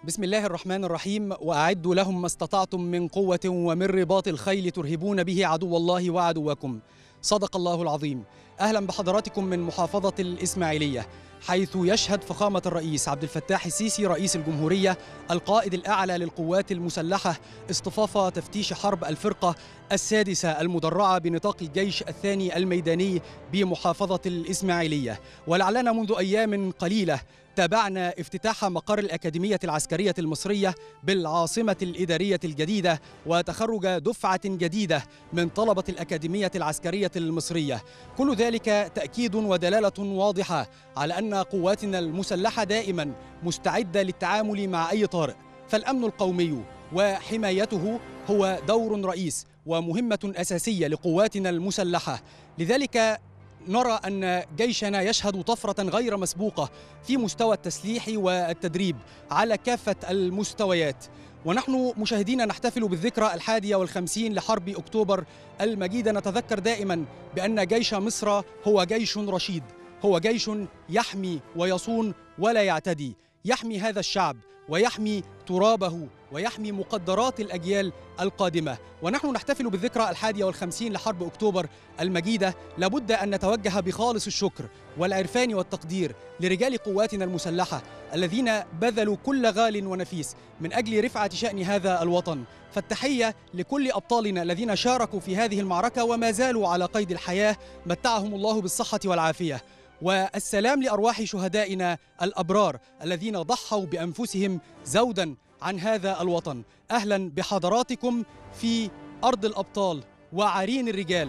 بسم الله الرحمن الرحيم. وأعدوا لهم ما استطعتم من قوة ومن رباط الخيل ترهبون به عدو الله وعدوكم. صدق الله العظيم. أهلا بحضراتكم من محافظة الإسماعيلية، حيث يشهد فخامة الرئيس عبد الفتاح السيسي رئيس الجمهورية القائد الأعلى للقوات المسلحة اصطفاف تفتيش حرب الفرقة السادسة المدرعة بنطاق الجيش الثاني الميداني بمحافظة الإسماعيلية. ولعلنا منذ أيام قليلة تابعنا افتتاح مقر الأكاديمية العسكرية المصرية بالعاصمة الإدارية الجديدة وتخرج دفعة جديدة من طلبة الأكاديمية العسكرية المصرية. كل ذلك تأكيد ودلالة واضحة على أن قواتنا المسلحة دائما مستعدة للتعامل مع أي طارئ، فالأمن القومي وحمايته هو دور رئيس ومهمة أساسية لقواتنا المسلحة. لذلك نرى أن جيشنا يشهد طفرة غير مسبوقة في مستوى التسليح والتدريب على كافة المستويات. ونحن مشاهدين نحتفل بالذكرى 51 لحرب أكتوبر المجيدة. نتذكر دائما بأن جيش مصر هو جيش رشيد، هو جيش يحمي ويصون ولا يعتدي، يحمي هذا الشعب ويحمي ترابه ويحمي مقدرات الأجيال القادمة. ونحن نحتفل بالذكرى 51 لحرب أكتوبر المجيدة. لابد أن نتوجه بخالص الشكر والعرفان والتقدير لرجال قواتنا المسلحة الذين بذلوا كل غال ونفيس من أجل رفعة شأن هذا الوطن. فالتحية لكل أبطالنا الذين شاركوا في هذه المعركة وما زالوا على قيد الحياة، متعهم الله بالصحة والعافية. والسلام لأرواح شهدائنا الأبرار الذين ضحوا بأنفسهم زودا عن هذا الوطن. أهلا بحضراتكم في أرض الأبطال وعرين الرجال.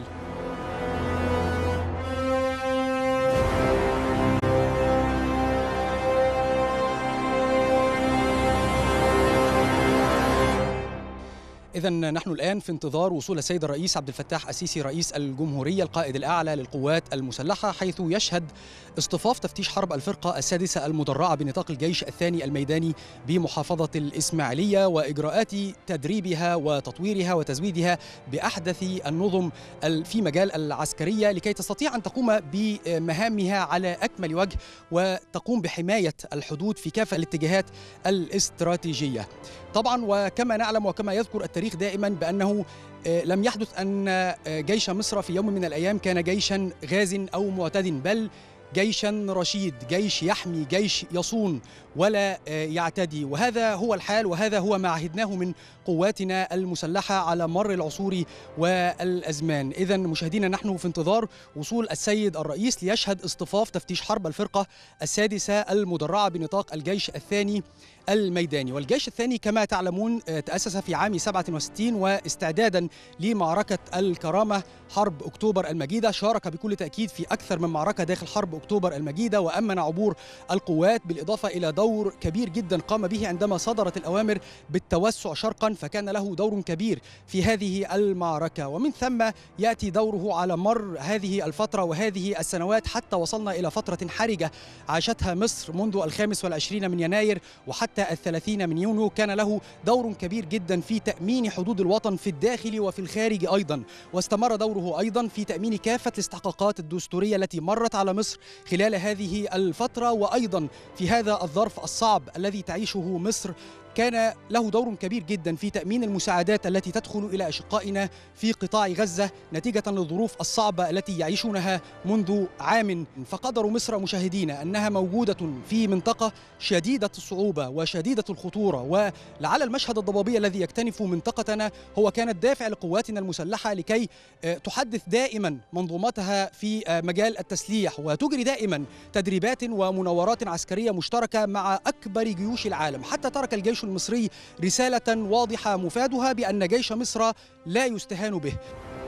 إذن نحن الآن في انتظار وصول السيد الرئيس عبد الفتاح السيسي رئيس الجمهورية القائد الأعلى للقوات المسلحة، حيث يشهد اصطفاف تفتيش حرب الفرقة السادسة المدرعة بنطاق الجيش الثاني الميداني بمحافظة الإسماعيلية وإجراءات تدريبها وتطويرها وتزويدها بأحدث النظم في مجال العسكرية لكي تستطيع أن تقوم بمهامها على أكمل وجه وتقوم بحماية الحدود في كافة الاتجاهات الاستراتيجية. طبعا وكما نعلم وكما يذكر التاريخ دائما بأنه لم يحدث أن جيش مصر في يوم من الأيام كان جيشا غاز أو معتد، بل جيشا رشيد، جيش يحمي، جيش يصون ولا يعتدي. وهذا هو الحال وهذا هو ما عهدناه من قواتنا المسلحة على مر العصور والأزمان. إذن مشاهدينا نحن في انتظار وصول السيد الرئيس ليشهد اصطفاف تفتيش حرب الفرقة السادسة المدرعة بنطاق الجيش الثاني الميداني. والجيش الثاني كما تعلمون تأسس في عام 67 واستعدادا لمعركة الكرامة حرب أكتوبر المجيدة. شارك بكل تأكيد في أكثر من معركة داخل حرب أكتوبر المجيدة وأمن عبور القوات، بالإضافة إلى دور كبير جدا قام به عندما صدرت الأوامر بالتوسع شرقا، فكان له دور كبير في هذه المعركة. ومن ثم يأتي دوره على مر هذه الفترة وهذه السنوات حتى وصلنا إلى فترة حرجة عاشتها مصر منذ 25 من يناير وحتى 30 من يونيو. كان له دور كبير جدا في تأمين حدود الوطن في الداخل وفي الخارج أيضا، واستمر دوره أيضا في تأمين كافة الاستحقاقات الدستورية التي مرت على مصر خلال هذه الفترة. وأيضا في هذا الظرف الصعب الذي تعيشه مصر كان له دور كبير جدا في تأمين المساعدات التي تدخل إلى أشقائنا في قطاع غزة نتيجة للظروف الصعبة التي يعيشونها منذ عام. فقدر مصر مشاهدينا أنها موجودة في منطقة شديدة الصعوبة وشديدة الخطورة، ولعل المشهد الضبابي الذي يكتنف منطقتنا هو كان الدافع لقواتنا المسلحة لكي تحدث دائما منظومتها في مجال التسليح وتجري دائما تدريبات ومناورات عسكرية مشتركة مع أكبر جيوش العالم. حتى ترك الجيش المصري رسالة واضحة مفادها بأن جيش مصر لا يستهان به.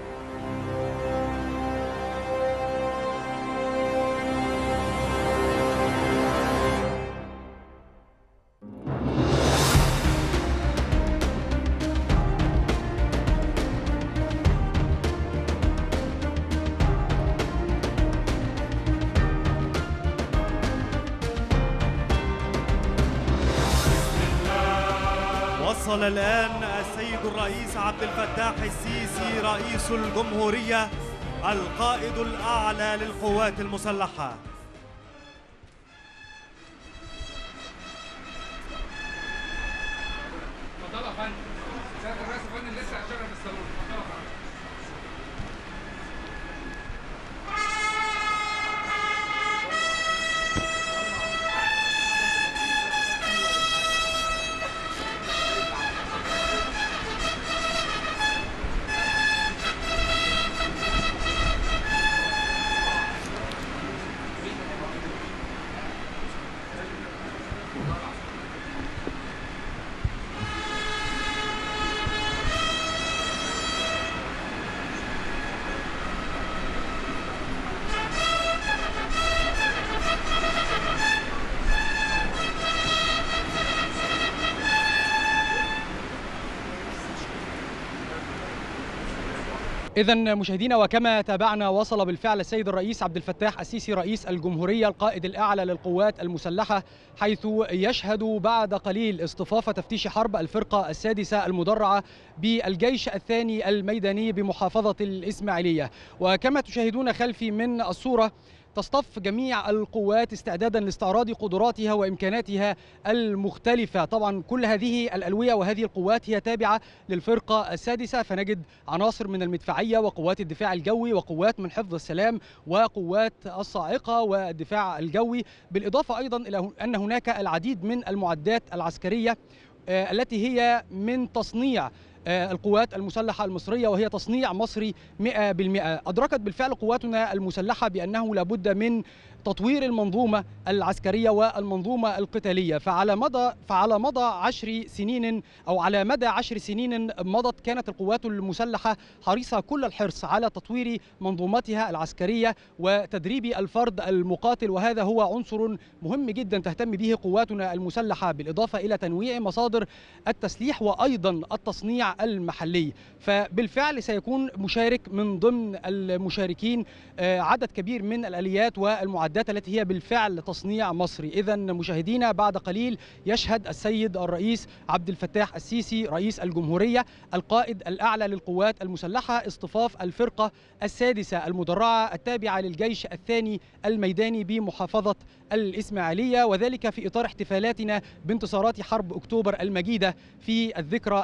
وصل الآن السيد الرئيس عبد الفتاح السيسي رئيس الجمهورية القائد الأعلى للقوات المسلحة. فندم. سيادة الرئيس يا فندم لسه هشغل الصالون. إذا مشاهدينا، وكما تابعنا وصل بالفعل السيد الرئيس عبد الفتاح السيسي رئيس الجمهورية القائد الأعلى للقوات المسلحة، حيث يشهد بعد قليل اصطفاف تفتيش حرب الفرقة السادسة المدرعة بالجيش الثاني الميداني بمحافظة الإسماعيلية. وكما تشاهدون خلفي من الصورة، تصطف جميع القوات استعدادا لاستعراض قدراتها وإمكاناتها المختلفة. طبعا كل هذه الألوية وهذه القوات هي تابعة للفرقة السادسة، فنجد عناصر من المدفعية وقوات الدفاع الجوي وقوات من حفظ السلام وقوات الصاعقة والدفاع الجوي، بالإضافة أيضا إلى أن هناك العديد من المعدات العسكرية التي هي من تصنيع القوات المسلحة المصرية، وهي تصنيع مصري 100%. أدركت بالفعل قواتنا المسلحة بأنه لابد من تطوير المنظومة العسكرية والمنظومة القتالية. فعلى مدى 10 سنين أو على مدى 10 سنين مضت، كانت القوات المسلحة حريصة كل الحرص على تطوير منظومتها العسكرية وتدريب الفرد المقاتل، وهذا هو عنصر مهم جدا تهتم به قواتنا المسلحة، بالإضافة إلى تنويع مصادر التسليح وأيضا التصنيع المحلي. فبالفعل سيكون مشارك من ضمن المشاركين عدد كبير من الآليات والمعدات التي هي بالفعل تصنيع مصري. إذا مشاهدينا، بعد قليل يشهد السيد الرئيس عبد الفتاح السيسي رئيس الجمهورية القائد الأعلى للقوات المسلحة اصطفاف الفرقة السادسة المدرعة التابعة للجيش الثاني الميداني بمحافظة الإسماعيلية، وذلك في إطار احتفالاتنا بانتصارات حرب أكتوبر المجيدة في الذكرى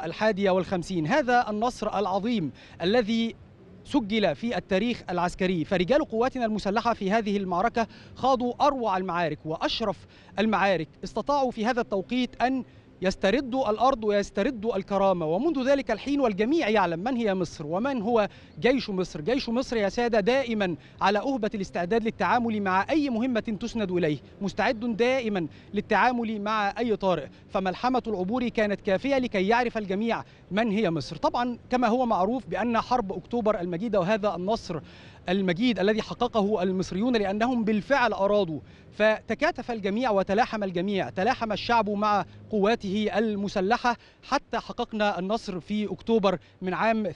51. هذا النصر العظيم الذي سجل في التاريخ العسكري، فرجال قواتنا المسلحة في هذه المعركة خاضوا أروع المعارك وأشرف المعارك، استطاعوا في هذا التوقيت أن يستردوا الأرض ويستردوا الكرامة. ومنذ ذلك الحين والجميع يعلم من هي مصر ومن هو جيش مصر. جيش مصر يا سادة دائما على أهبة الاستعداد للتعامل مع أي مهمة تسند إليه، مستعد دائما للتعامل مع أي طارئ، فملحمة العبور كانت كافية لكي يعرف الجميع من هي مصر. طبعا كما هو معروف بأن حرب أكتوبر المجيدة وهذا النصر المجيد الذي حققه المصريون لأنهم بالفعل أرادوا، فتكاتف الجميع وتلاحم الجميع، تلاحم الشعب مع قواته المسلحة حتى حققنا النصر في أكتوبر من عام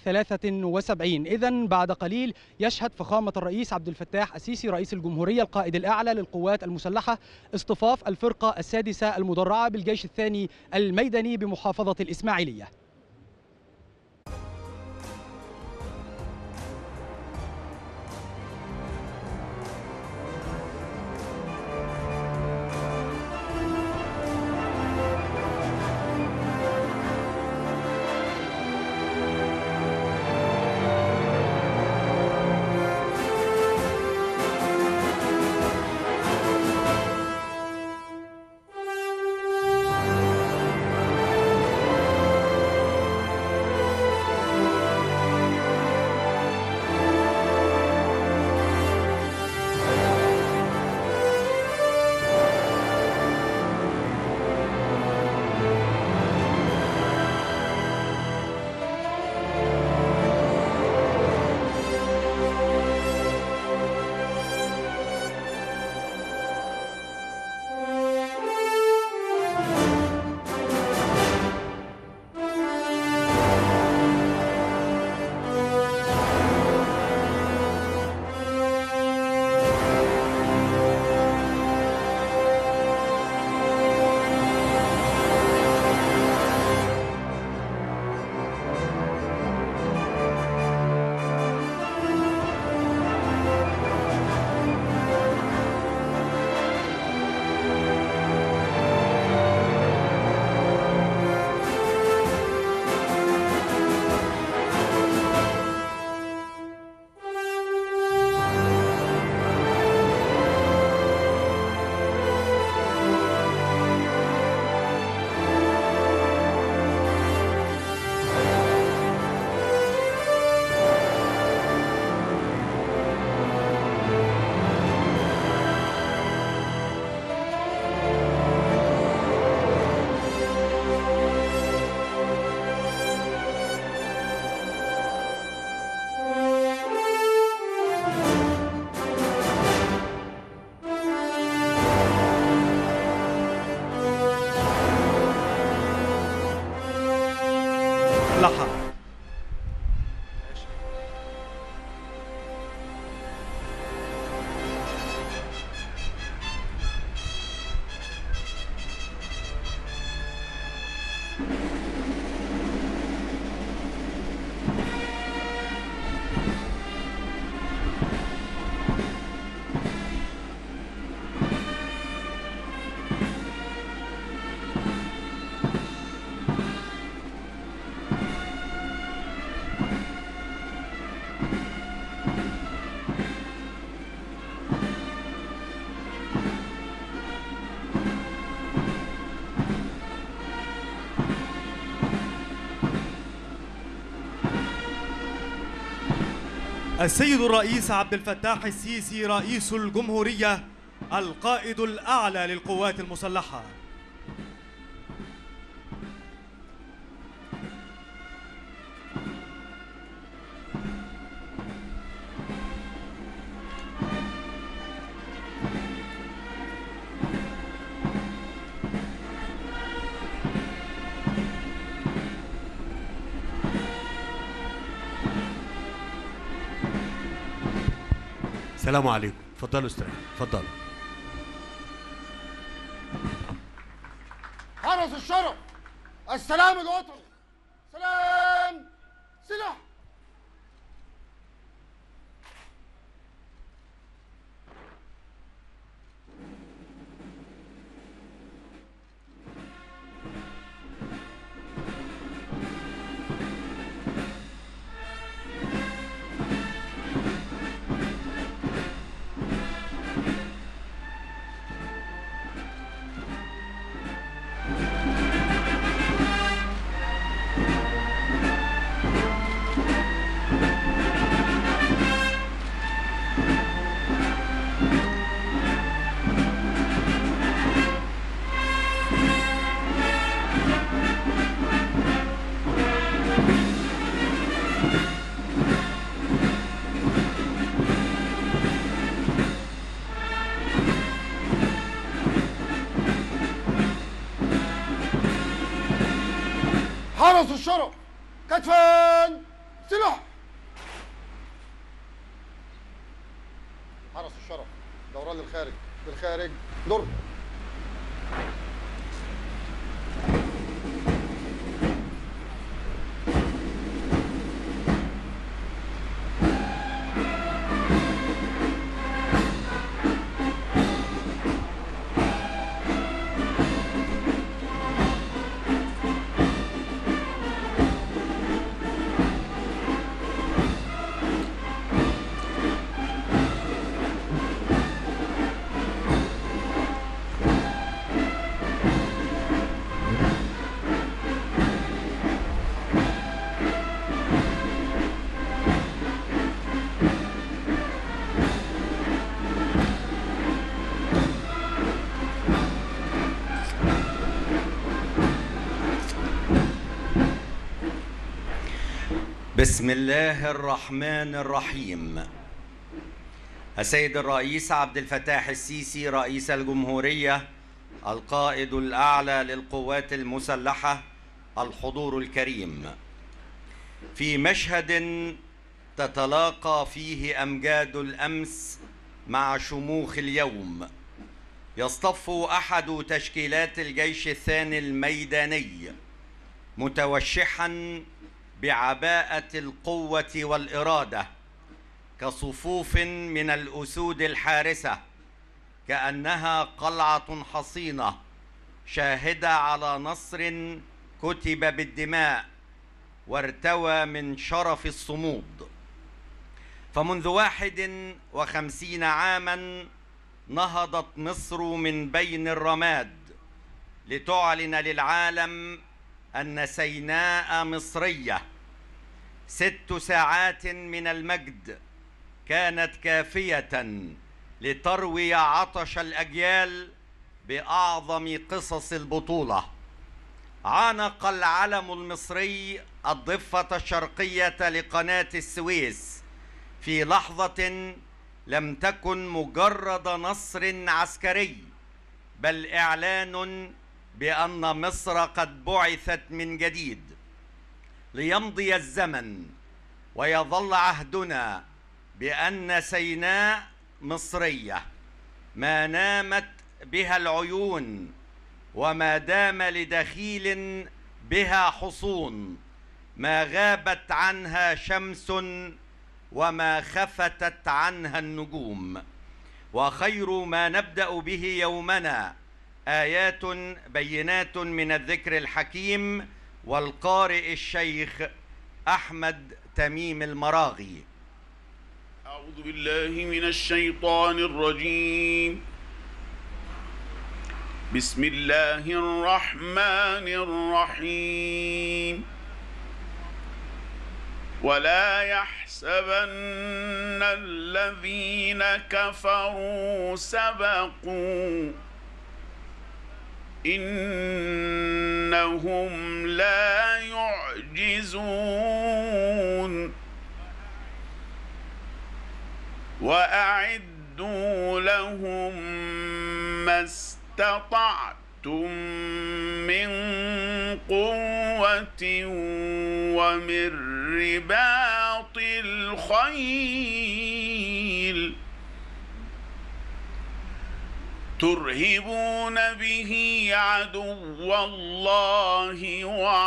73. إذن بعد قليل يشهد فخامة الرئيس عبد الفتاح السيسي رئيس الجمهورية القائد الأعلى للقوات المسلحة اصطفاف الفرقة السادسة المدرعة بالجيش الثاني الميداني بمحافظة الإسماعيلية. المسلحة. السيد الرئيس عبد الفتاح السيسي رئيس الجمهورية القائد الأعلى للقوات المسلحة. السلام عليكم. اتفضلوا استريحوا. اتفضلوا. حرس الشرف، السلام الوطني، سلام، سلاح. حرس الشرف، كتفا، سلاح. حرس الشرف، دوران للخارج، للخارج، دور. بسم الله الرحمن الرحيم. السيد الرئيس عبد الفتاح السيسي رئيس الجمهورية القائد الأعلى للقوات المسلحة، الحضور الكريم، في مشهد تتلاقى فيه أمجاد الأمس مع شموخ اليوم، يصطف أحد تشكيلات الجيش الثاني الميداني متوشحاً بعباءة القوة والإرادة كصفوف من الأسود الحارسة، كأنها قلعة حصينة شاهدة على نصر كتب بالدماء وارتوى من شرف الصمود. فمنذ 51 عاماً نهضت مصر من بين الرماد لتعلن للعالم أن سيناء مصرية. 6 ساعات من المجد كانت كافية لتروي عطش الأجيال بأعظم قصص البطولة. عانق العلم المصري الضفة الشرقية لقناة السويس في لحظة لم تكن مجرد نصر عسكري، بل إعلان بأن مصر قد بعثت من جديد. ليمضي الزمن ويظل عهدنا بأن سيناء مصرية ما نامت بها العيون وما دام لدخيل بها حصون، ما غابت عنها شمس وما خفتت عنها النجوم. وخير ما نبدأ به يومنا آيات بينات من الذكر الحكيم، والقارئ الشيخ أحمد تميم المراغي. أعوذ بالله من الشيطان الرجيم. بسم الله الرحمن الرحيم. ولا يحسبن الذين كفروا سبقوا إنهم لا يعجزون. وأعدوا لهم ما استطعتم من قوة ومن رباط الخيل ترهبون به عدو الله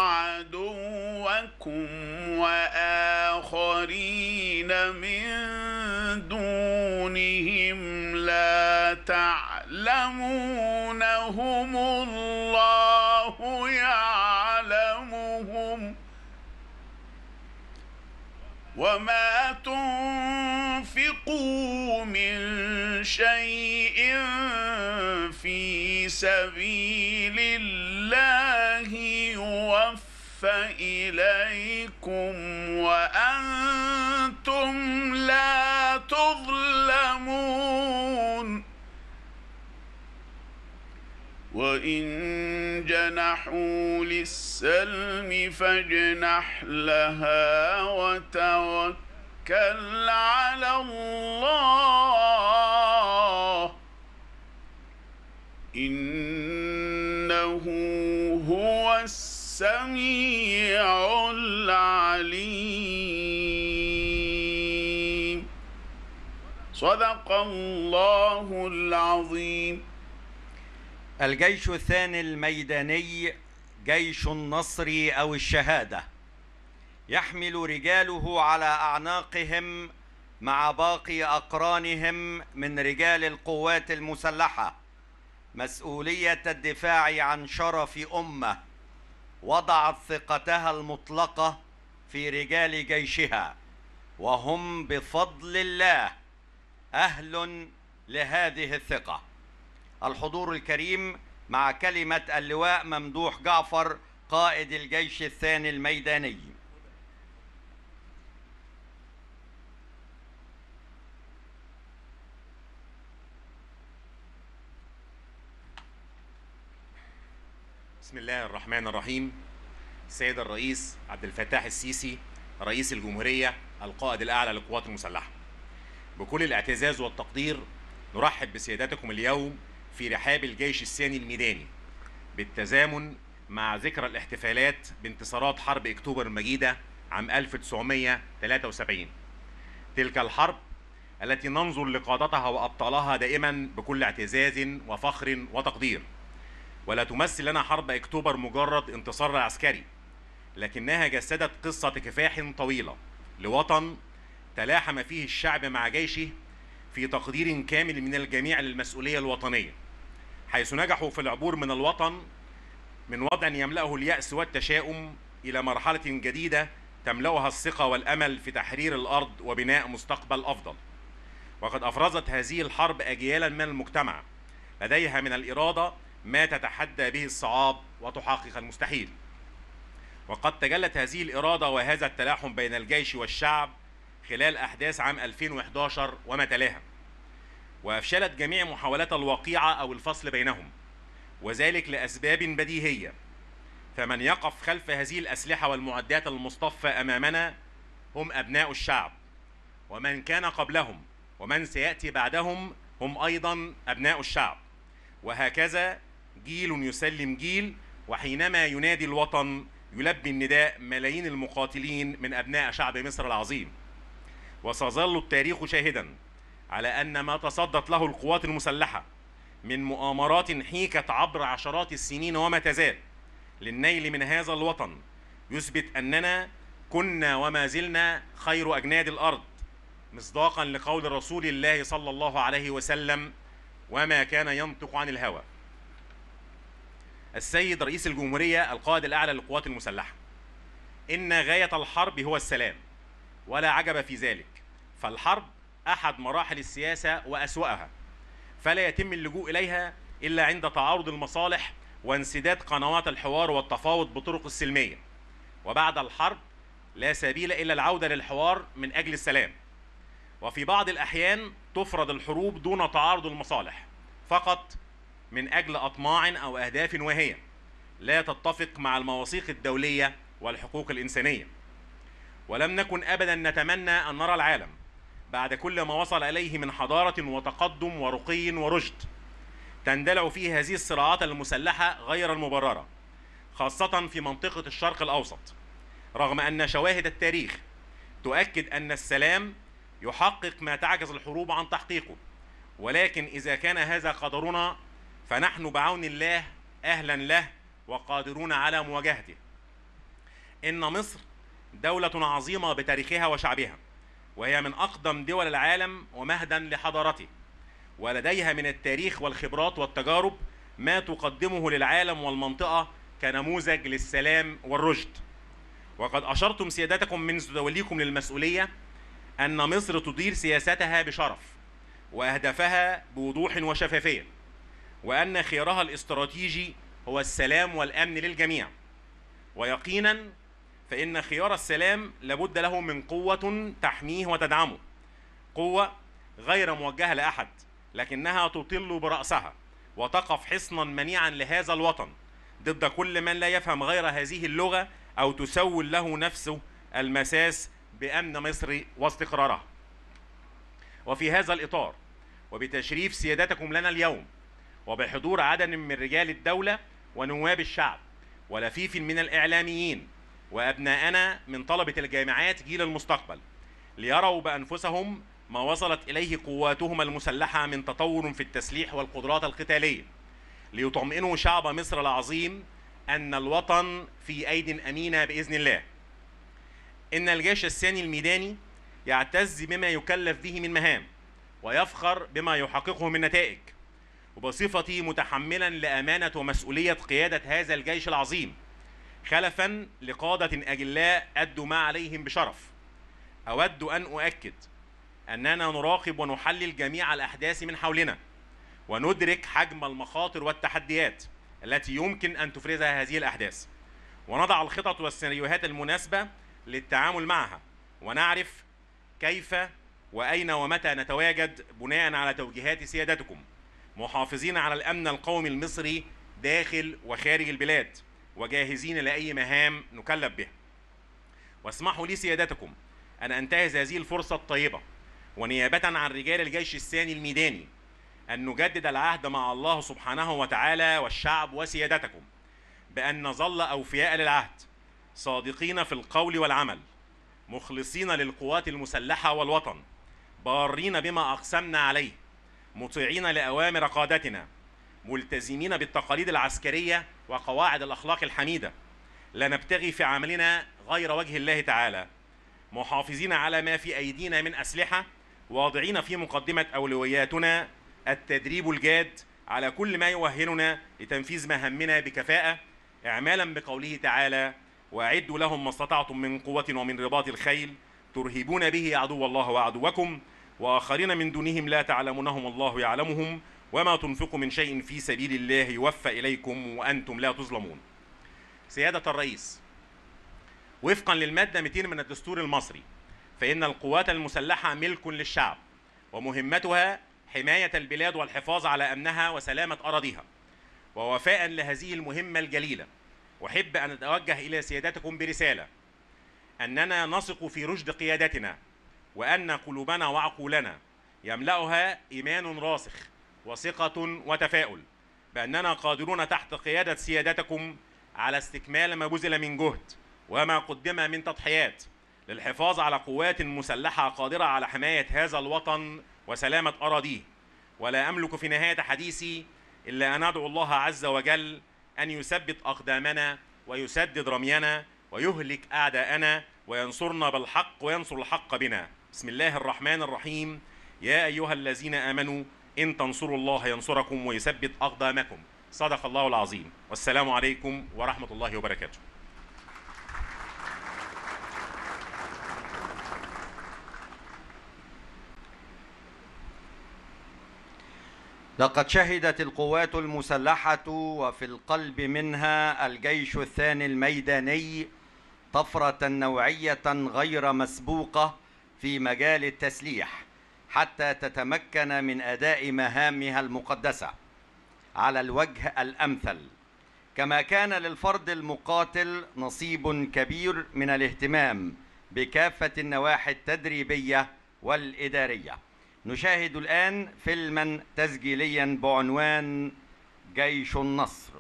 وعدوكم وآخرين من دونهم لا تعلمونهم الله يعلمهم. وما تنفقوا من شيء في سبيل الله يوفى إليكم وأنتم لا تظلمون. وإن جنحوا للسلم فاجنح لها وتوكل على الله إنه هو السميع العليم. صدق الله العظيم. الجيش الثاني الميداني جيش النصر أو الشهادة، يحمل رجاله على أعناقهم مع باقي أقرانهم من رجال القوات المسلحة مسؤولية الدفاع عن شرف أمة وضعت ثقتها المطلقة في رجال جيشها، وهم بفضل الله أهل لهذه الثقة. الحضور الكريم مع كلمة اللواء ممدوح جعفر قائد الجيش الثاني الميداني. بسم الله الرحمن الرحيم. السيد الرئيس عبد الفتاح السيسي رئيس الجمهورية القائد الأعلى للقوات المسلحة، بكل الاعتزاز والتقدير نرحب بسيادتكم اليوم في رحاب الجيش الثاني الميداني بالتزامن مع ذكرى الاحتفالات بانتصارات حرب أكتوبر المجيدة عام 1973. تلك الحرب التي ننظر لقادتها وأبطالها دائما بكل اعتزاز وفخر وتقدير، ولا تمثل لنا حرب أكتوبر مجرد انتصار عسكري، لكنها جسدت قصة كفاح طويلة لوطن تلاحم فيه الشعب مع جيشه في تقدير كامل من الجميع للمسؤولية الوطنية، حيث نجحوا في العبور من الوطن من وضع يملأه اليأس والتشاؤم إلى مرحلة جديدة تملأها الثقة والأمل في تحرير الأرض وبناء مستقبل أفضل. وقد أفرزت هذه الحرب أجيالا من المجتمع لديها من الإرادة ما تتحدى به الصعاب وتحقق المستحيل. وقد تجلت هذه الإرادة وهذا التلاحم بين الجيش والشعب خلال أحداث عام 2011 وما تلاها، وأفشلت جميع محاولات الوقيعة أو الفصل بينهم، وذلك لأسباب بديهية. فمن يقف خلف هذه الأسلحة والمعدات المصطفى أمامنا هم أبناء الشعب، ومن كان قبلهم ومن سيأتي بعدهم هم أيضا أبناء الشعب، وهكذا جيل يسلم جيل، وحينما ينادي الوطن يلبي النداء ملايين المقاتلين من أبناء شعب مصر العظيم. وسيظل التاريخ شاهدا على أن ما تصدت له القوات المسلحة من مؤامرات حيكت عبر عشرات السنين وما تزال للنيل من هذا الوطن يثبت أننا كنا وما زلنا خير أجناد الأرض، مصداقا لقول رسول الله صلى الله عليه وسلم: وما كان ينطق عن الهوى. السيد رئيس الجمهورية القائد الأعلى للقوات المسلحة: إن غاية الحرب هو السلام، ولا عجب في ذلك، فالحرب أحد مراحل السياسة وأسوأها، فلا يتم اللجوء إليها إلا عند تعارض المصالح وانسداد قنوات الحوار والتفاوض بطرق السلمية، وبعد الحرب لا سبيل إلا العودة للحوار من أجل السلام. وفي بعض الأحيان تفرض الحروب دون تعارض المصالح فقط من أجل أطماع أو أهداف واهية لا تتفق مع المواثيق الدولية والحقوق الإنسانية. ولم نكن أبدا نتمنى أن نرى العالم بعد كل ما وصل إليه من حضارة وتقدم ورقي ورشد تندلع فيه هذه الصراعات المسلحة غير المبررة، خاصة في منطقة الشرق الأوسط، رغم أن شواهد التاريخ تؤكد أن السلام يحقق ما تعجز الحروب عن تحقيقه. ولكن إذا كان هذا قدرنا فنحن بعون الله أهلا له وقادرون على مواجهته. إن مصر دولة عظيمة بتاريخها وشعبها، وهي من أقدم دول العالم ومهدا لحضارته، ولديها من التاريخ والخبرات والتجارب ما تقدمه للعالم والمنطقة كنموذج للسلام والرشد. وقد أشرتم سيادتكم منذ توليكم للمسؤولية أن مصر تدير سياستها بشرف وأهدافها بوضوح وشفافية، وأن خيارها الاستراتيجي هو السلام والأمن للجميع. ويقينا فإن خيار السلام لابد له من قوة تحميه وتدعمه، قوة غير موجهة لأحد لكنها تطل برأسها وتقف حصنا منيعا لهذا الوطن ضد كل من لا يفهم غير هذه اللغة أو تسول له نفسه المساس بأمن مصر واستقرارها. وفي هذا الإطار وبتشريف سيادتكم لنا اليوم وبحضور عدد من رجال الدولة ونواب الشعب ولفيف من الإعلاميين وأبناءنا من طلبة الجامعات جيل المستقبل ليروا بأنفسهم ما وصلت إليه قواتهم المسلحة من تطور في التسليح والقدرات القتالية، ليطمئنوا شعب مصر العظيم أن الوطن في أيد أمينة بإذن الله. إن الجيش الثاني الميداني يعتز بما يكلف به من مهام ويفخر بما يحققه من نتائج، وبصفتي متحملا لأمانة ومسؤولية قيادة هذا الجيش العظيم خلفا لقادة أجلاء أدوا ما عليهم بشرف، أود أن أؤكد أننا نراقب ونحلل جميع الأحداث من حولنا وندرك حجم المخاطر والتحديات التي يمكن أن تفرزها هذه الأحداث، ونضع الخطط والسيناريوهات المناسبة للتعامل معها، ونعرف كيف وأين ومتى نتواجد بناء على توجيهات سيادتكم، محافظين على الأمن القومي المصري داخل وخارج البلاد وجاهزين لأي مهام نكلف بها. واسمحوا لي سيادتكم أن أنتهز هذه الفرصة الطيبة ونيابة عن رجال الجيش الثاني الميداني أن نجدد العهد مع الله سبحانه وتعالى والشعب وسيادتكم بأن نظل أوفياء للعهد، صادقين في القول والعمل، مخلصين للقوات المسلحة والوطن، بارين بما أقسمنا عليه، مطيعين لأوامر قادتنا، ملتزمين بالتقاليد العسكرية وقواعد الأخلاق الحميدة، لا نبتغي في عملنا غير وجه الله تعالى، محافظين على ما في أيدينا من أسلحة، واضعين في مقدمة أولوياتنا التدريب الجاد على كل ما يؤهلنا لتنفيذ مهامنا بكفاءة، إعمالا بقوله تعالى: وأعدوا لهم ما استطعتم من قوة ومن رباط الخيل ترهبون به عدو الله وعدوكم وآخرين من دونهم لا تعلمونهم الله يعلمهم وما تنفقوا من شيء في سبيل الله يوفى إليكم وأنتم لا تظلمون. سيادة الرئيس، وفقا للمادة 200 من الدستور المصري فإن القوات المسلحة ملك للشعب ومهمتها حماية البلاد والحفاظ على أمنها وسلامة أراضيها. ووفاء لهذه المهمة الجليلة أحب أن أتوجه إلى سيادتكم برسالة أننا نثق في رشد قيادتنا وأن قلوبنا وعقولنا يملأها إيمان راسخ وثقة وتفاؤل بأننا قادرون تحت قيادة سيادتكم على استكمال ما بذل من جهد وما قدم من تضحيات للحفاظ على قوات مسلحة قادرة على حماية هذا الوطن وسلامة أراضيه. ولا أملك في نهاية حديثي إلا أن أدعو الله عز وجل أن يثبت أقدامنا ويسدد رمينا ويهلك أعداءنا وينصرنا بالحق وينصر الحق بنا. بسم الله الرحمن الرحيم. يا أيها الذين آمنوا إن تنصروا الله ينصركم ويثبت أقدامكم. صدق الله العظيم. والسلام عليكم ورحمة الله وبركاته. لقد شهدت القوات المسلحة وفي القلب منها الجيش الثاني الميداني طفرة نوعية غير مسبوقة في مجال التسليح حتى تتمكن من أداء مهامها المقدسة على الوجه الأمثل، كما كان للفرد المقاتل نصيب كبير من الاهتمام بكافة النواحي التدريبية والإدارية. نشاهد الآن فيلما تسجيليا بعنوان جيش النصر.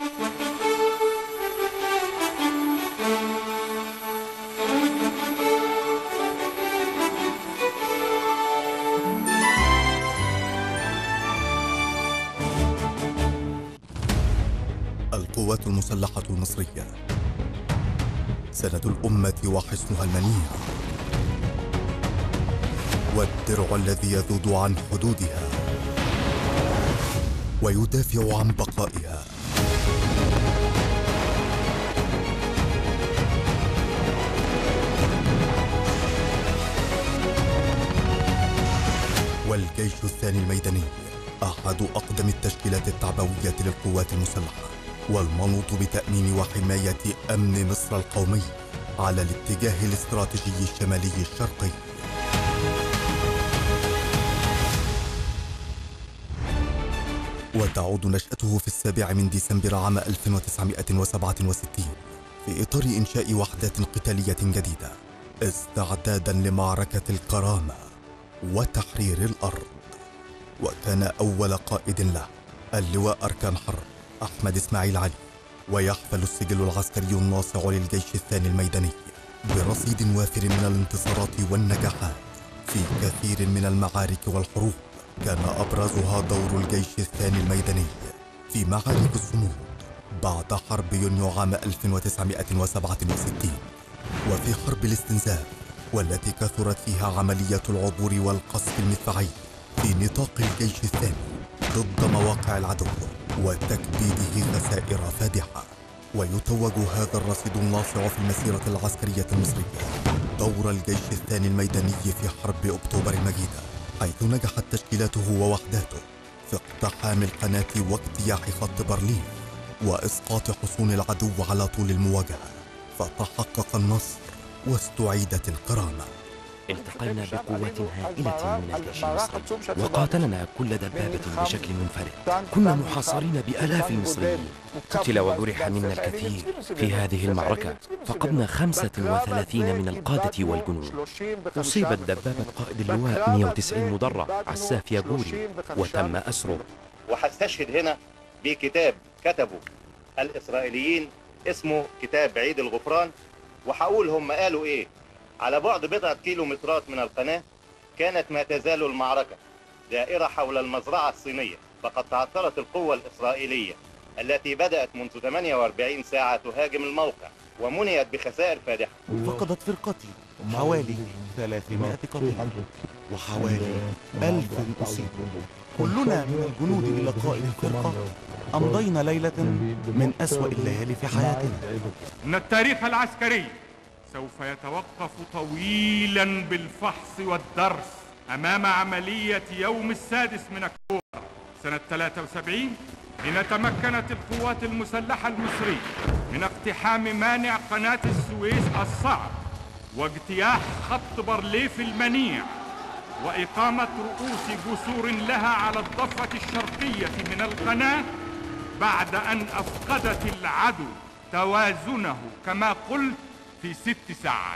القوات المسلحة المصرية سند الأمة وحصنها المنيع، والدرع الذي يذود عن حدودها ويدافع عن بقائها. والجيش الثاني الميداني أحد أقدم التشكيلات التعبوية للقوات المسلحة، والمنوط بتأمين وحماية أمن مصر القومي على الاتجاه الاستراتيجي الشمالي الشرقي. وتعود نشأته في 7 من ديسمبر عام 1967 في إطار إنشاء وحدات قتالية جديدة استعدادا لمعركة الكرامة وتحرير الأرض. وكان أول قائد له اللواء أركان حرب أحمد إسماعيل علي، ويحفل السجل العسكري الناصع للجيش الثاني الميداني برصيد وافر من الانتصارات والنجاحات في كثير من المعارك والحروب، كان أبرزها دور الجيش الثاني الميداني في معارك الصمود بعد حرب يونيو عام 1967، وفي حرب الاستنزاف والتي كثرت فيها عملية العبور والقصف المدفعي في نطاق الجيش الثاني ضد مواقع العدو وتكبيده خسائر فادحة. ويتوج هذا الرصيد الناصع في المسيرة العسكرية المصرية دور الجيش الثاني الميداني في حرب أكتوبر المجيدة، حيث نجحت تشكيلاته ووحداته في اقتحام القناة واجتياح خط بارليف وإسقاط حصون العدو على طول المواجهة، فتحقق النصر واستعيدت الكرامة. التقينا بقوات هائلة من الجيش المصري وقاتلنا كل دبابة بشكل منفرد. كنا محاصرين بآلاف المصريين، قتل وجرح منا الكثير في هذه المعركة. فقدنا 35 من القادة والجنود. أصيبت دبابة قائد اللواء 190 مدرع عساف ياجوري وتم أسره. وهستشهد هنا بكتاب كتبه الإسرائيليين اسمه كتاب عيد الغفران، وهقول هم قالوا إيه. على بعد بضعة كيلومترات من القناة كانت ما تزال المعركة دائرة حول المزرعة الصينية، فقد تعثرت القوة الإسرائيلية التي بدأت منذ 48 ساعة تهاجم الموقع ومنيت بخسائر فادحة. فقدت فرقتي حوالي 300 قتيل وحوالي 1000 أصيب. كلنا من الجنود إلى قائد الفرقة أمضينا ليلة من أسوأ الليالي في حياتنا. إن التاريخ العسكري سوف يتوقف طويلا بالفحص والدرس أمام عملية يوم 6 من أكتوبر سنة 73، حين تمكنت القوات المسلحة المصرية من اقتحام مانع قناة السويس الصعب واجتياح خط بارليف المنيع وإقامة رؤوس جسور لها على الضفة الشرقية من القناة، بعد أن أفقدت العدو توازنه كما قلت في 6 ساعات.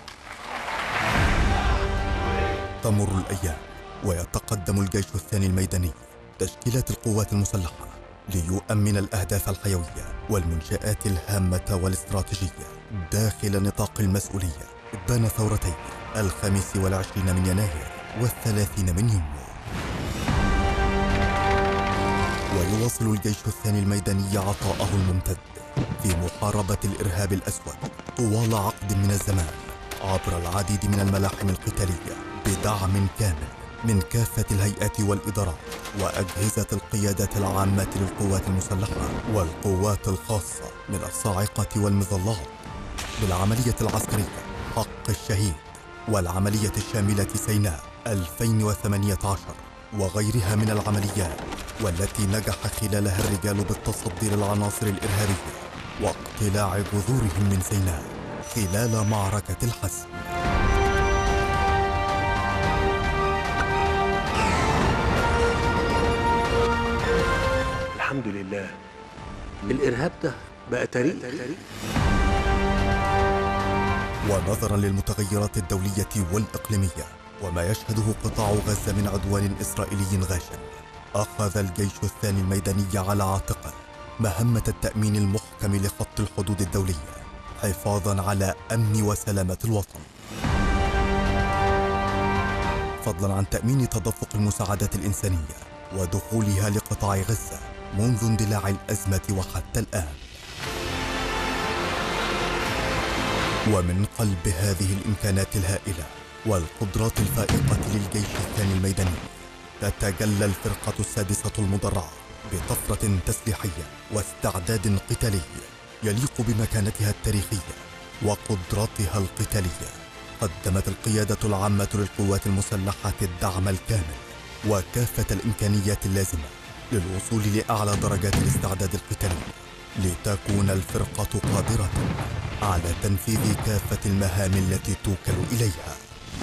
تمر الأيام ويتقدم الجيش الثاني الميداني تشكيلات القوات المسلحة ليؤمن الأهداف الحيوية والمنشآت الهامة والاستراتيجية داخل نطاق المسؤولية. بان ثورتين 25 من يناير و30 من يونيو. ويواصل الجيش الثاني الميداني عطاءه الممتد في محاربة الإرهاب الأسود طوال عقد من الزمان عبر العديد من الملاحم القتالية بدعم كامل من كافة الهيئات والإدارات وأجهزة القيادات العامة للقوات المسلحة والقوات الخاصة من الصاعقة والمظلات بالعملية العسكرية حق الشهيد والعملية الشاملة سيناء 2018 وغيرها من العمليات والتي نجح خلالها الرجال بالتصدي للعناصر الإرهابية واقتلاع جذورهم من سيناء خلال معركة الحسم. الحمد لله الإرهاب ده بقى تاريخ. ونظرا للمتغيرات الدولية والإقليمية وما يشهده قطاع غزة من عدوان إسرائيلي غاشم، أخذ الجيش الثاني الميداني على عاتقه مهمة التأمين المحكم لخط الحدود الدولية حفاظا على أمن وسلامة الوطن، فضلا عن تأمين تدفق المساعدات الإنسانية ودخولها لقطاع غزة منذ اندلاع الأزمة وحتى الآن. ومن قلب هذه الإمكانات الهائلة والقدرات الفائقة للجيش الثاني الميداني تتجلى الفرقة السادسة المدرعة بطفرة تسليحية واستعداد قتالي يليق بمكانتها التاريخية وقدراتها القتالية. قدمت القيادة العامة للقوات المسلحة الدعم الكامل وكافة الإمكانيات اللازمة للوصول لأعلى درجات الاستعداد القتالي لتكون الفرقة قادرة على تنفيذ كافة المهام التي توكل إليها.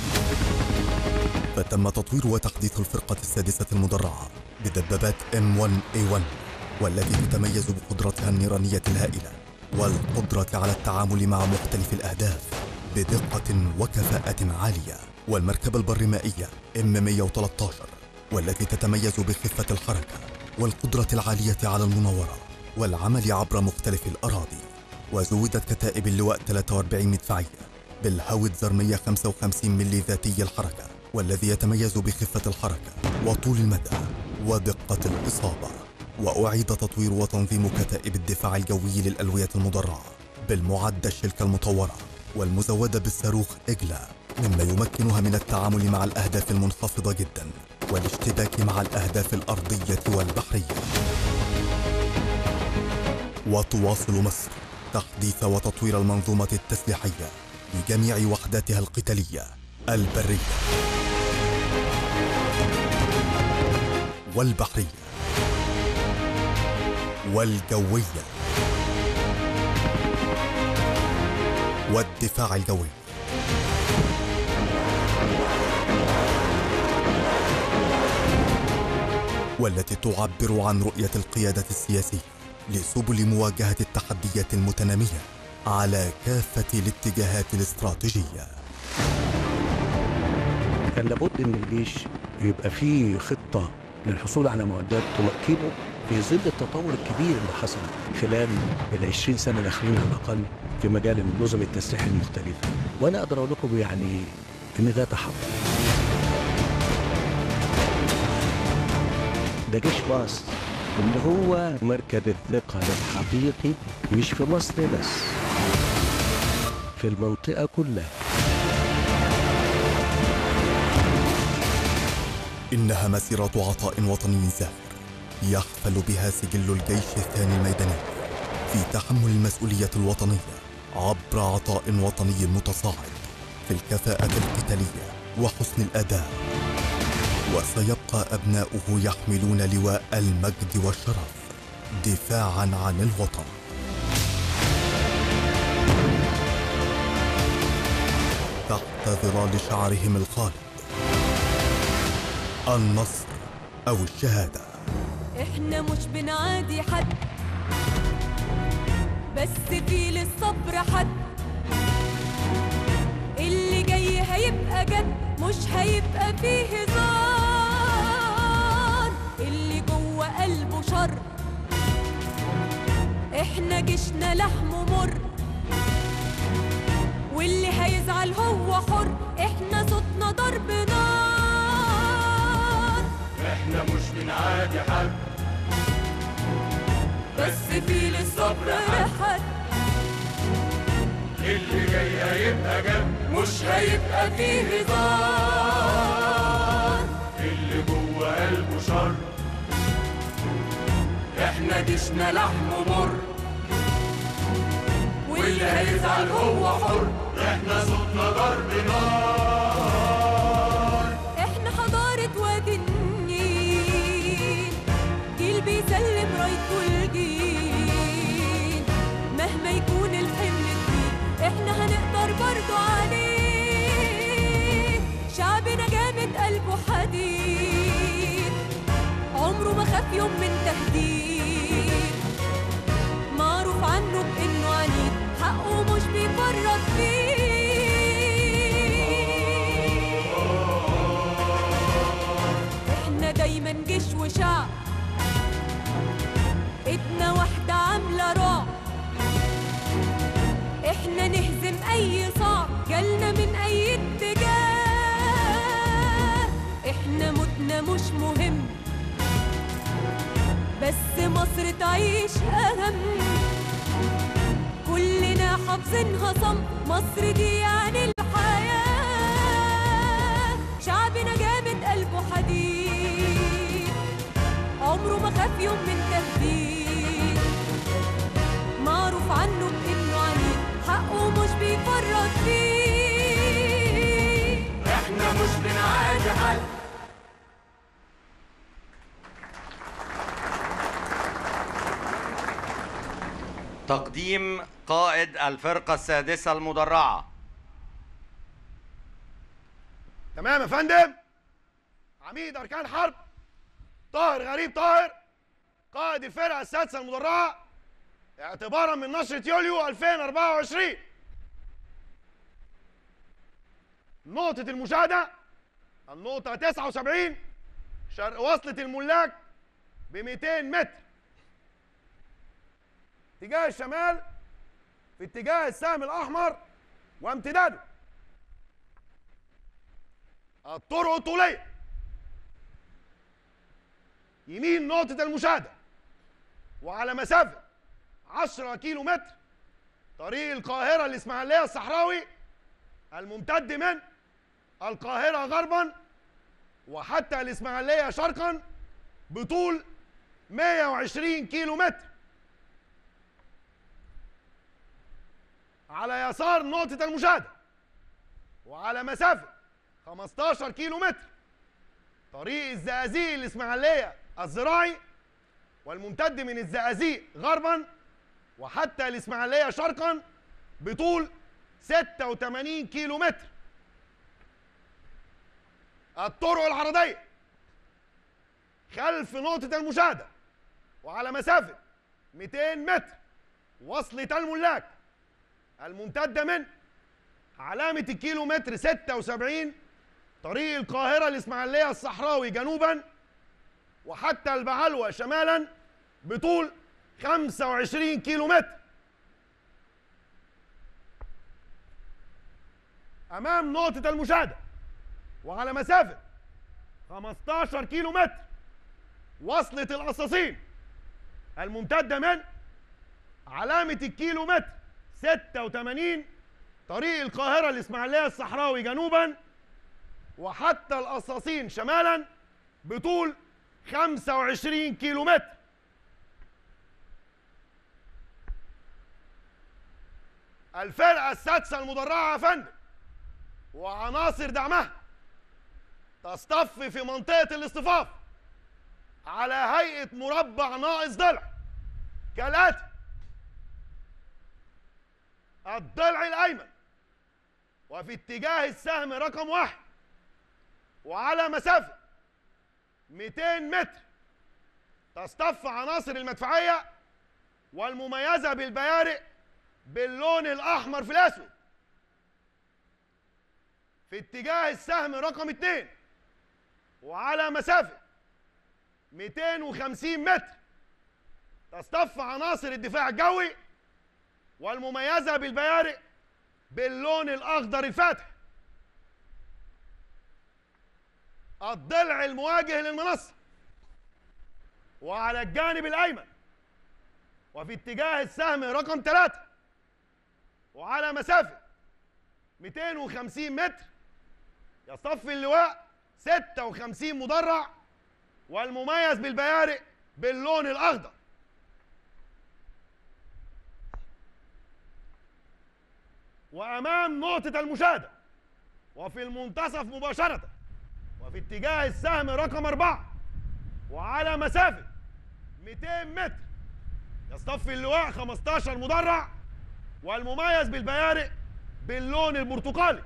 فتم تطوير وتحديث الفرقة السادسة المدرعة بدبابات M1A1 والتي تتميز بقدرتها النيرانية الهائلة والقدرة على التعامل مع مختلف الأهداف بدقة وكفاءة عالية، والمركبة البرمائية M113 والتي تتميز بخفة الحركة والقدرة العالية على المناورة والعمل عبر مختلف الأراضي. وزودت كتائب اللواء 43 مدفعية بالهاوتزر 155 ملي ذاتي الحركة والذي يتميز بخفة الحركة وطول المدى ودقة الإصابة. وأعيد تطوير وتنظيم كتائب الدفاع الجوي للألوية المدرعة بالمعدة الشلك المطورة والمزودة بالصاروخ إجلا، مما يمكنها من التعامل مع الأهداف المنخفضة جدا والاشتباك مع الأهداف الأرضية والبحرية. وتواصل مصر تحديث وتطوير المنظومة التسليحية بجميع وحداتها القتالية البرية والبحرية والجوية والدفاع الجوي. والتي تعبر عن رؤية القيادة السياسية لسبل مواجهة التحديات المتنامية على كافة الاتجاهات الاستراتيجية. كان لابد ان الجيش يبقى فيه خطة للحصول على معدات تمكنه في ظل التطور الكبير اللي حصل خلال ال20 سنة الأخيرة على الأقل في مجال النظم التسليح المختلفة، وأنا أقدر أقول لكم يعني إن ده تحقق. ده جيش مصر اللي هو مركز الثقة الحقيقي مش في مصر بس، في المنطقة كلها. إنها مسيرة عطاء وطني زاهر يحفل بها سجل الجيش الثاني الميداني في تحمل المسؤولية الوطنية عبر عطاء وطني متصاعد في الكفاءة القتالية وحسن الأداء. وسيبقى أبناؤه يحملون لواء المجد والشرف دفاعاً عن الوطن. تحت ظلال شعارهم الخالد: النصر أو الشهادة. احنا مش بنعادي حد، بس في للصبر حد. اللي جاي هيبقى جد، مش هيبقى فيه هزار. اللي جوه قلبه شر احنا جيشنا لحمه مر، واللي هيزعل هو حر، احنا صوتنا ضرب نار. احنا مش بنعادي حد، بس في للصبر رحل، اللي جاي هيبقى جد، مش هيبقى فيه هزار. اللي جوه قلبه شر، احنا جيشنا لحمه مر، واللي هيزعل هو حر، احنا صوتنا ضرب نار. احنا حضارة وادي النيل، جيل بيسلم رايته الجيل، مهما يكون الحمل تقيل احنا هنقدر برضو عليه. شعبنا جامد قلبه حديد، عمره ما خاف يوم من تهديد، معروف عنه بانه عنيد، حقه مش بيفرط فيه. احنا دايما جيش وشعب، ايدنا واحدة عاملة رعب، احنا نهزم اي صعب جالنا من اي اتجاه. احنا موتنا مش مهم، بس مصر تعيش اهم، كلنا حافظينها صم، مصر دي يعني الحياة. شعبنا جامد قلبه حديد، عمره ما خاف يوم من تهديد، معروف عنه بانه عنيد، حقه مش بيفرط فيه. احنا مش بنعادي حد. تقديم قائد الفرقة السادسة المدرعة. تمام يا فندم. عميد أركان حرب طاهر غريب طاهر، قائد الفرقة السادسة المدرعة اعتبارا من نشرة يوليو 2024. نقطة المشاهدة النقطة 79 شرق وصلة الملاك ب 200 متر، اتجاه الشمال في اتجاه السهم الأحمر وامتداده. الطرق الطولية يمين نقطة المشاهدة، وعلى مسافة 10 كيلو متر طريق القاهرة الإسماعيلية الصحراوي الممتد من القاهرة غربا وحتى الإسماعيلية شرقا بطول 120 كيلو متر. على يسار نقطة المشاهدة وعلى مسافة 15 كيلو متر طريق الزقازيق الإسماعيلية الزراعي والممتد من الزقازيق غربا وحتى الإسماعيلية شرقا بطول 86 كيلو متر. الطرق العرضية خلف نقطة المشاهدة وعلى مسافة 200 متر وصلة الملاك الممتدة من علامة الكيلو متر 76 طريق القاهرة الإسماعيلية الصحراوي جنوبا وحتى البعلوة شمالا بطول 25 كيلو متر. أمام نقطة المشاهدة وعلى مسافة 15 كيلو متر وصلة القصاصين الممتدة من علامة الكيلو متر 86 طريق القاهرة الإسماعيلية الصحراوي جنوبا وحتى القصاصين شمالا بطول 25 كيلو متر. الفرقة السادسة المدرعة يا فندم وعناصر دعمها تصطف في منطقة الاصطفاف على هيئة مربع ناقص ضلع كالآتي: الضلع الأيمن وفي اتجاه السهم رقم 1 وعلى مسافة 200 متر تصطف عناصر المدفعية والمميزة بالبيارق باللون الأحمر في الأسود. في اتجاه السهم رقم 2 وعلى مسافة 250 متر تصطف عناصر الدفاع الجوي والمميزة بالبيارق باللون الأخضر الفاتح. الضلع المواجه للمنصة، وعلى الجانب الأيمن وفي اتجاه السهم رقم 3 وعلى مسافة 250 متر يصطف اللواء 56 مدرع والمميز بالبيارق باللون الأخضر. وأمام نقطة المشاهدة وفي المنتصف مباشرة وفي اتجاه السهم رقم 4 وعلى مسافة 200 متر يصطف اللواء 15 مدرع والمميز بالبيارق باللون البرتقالي.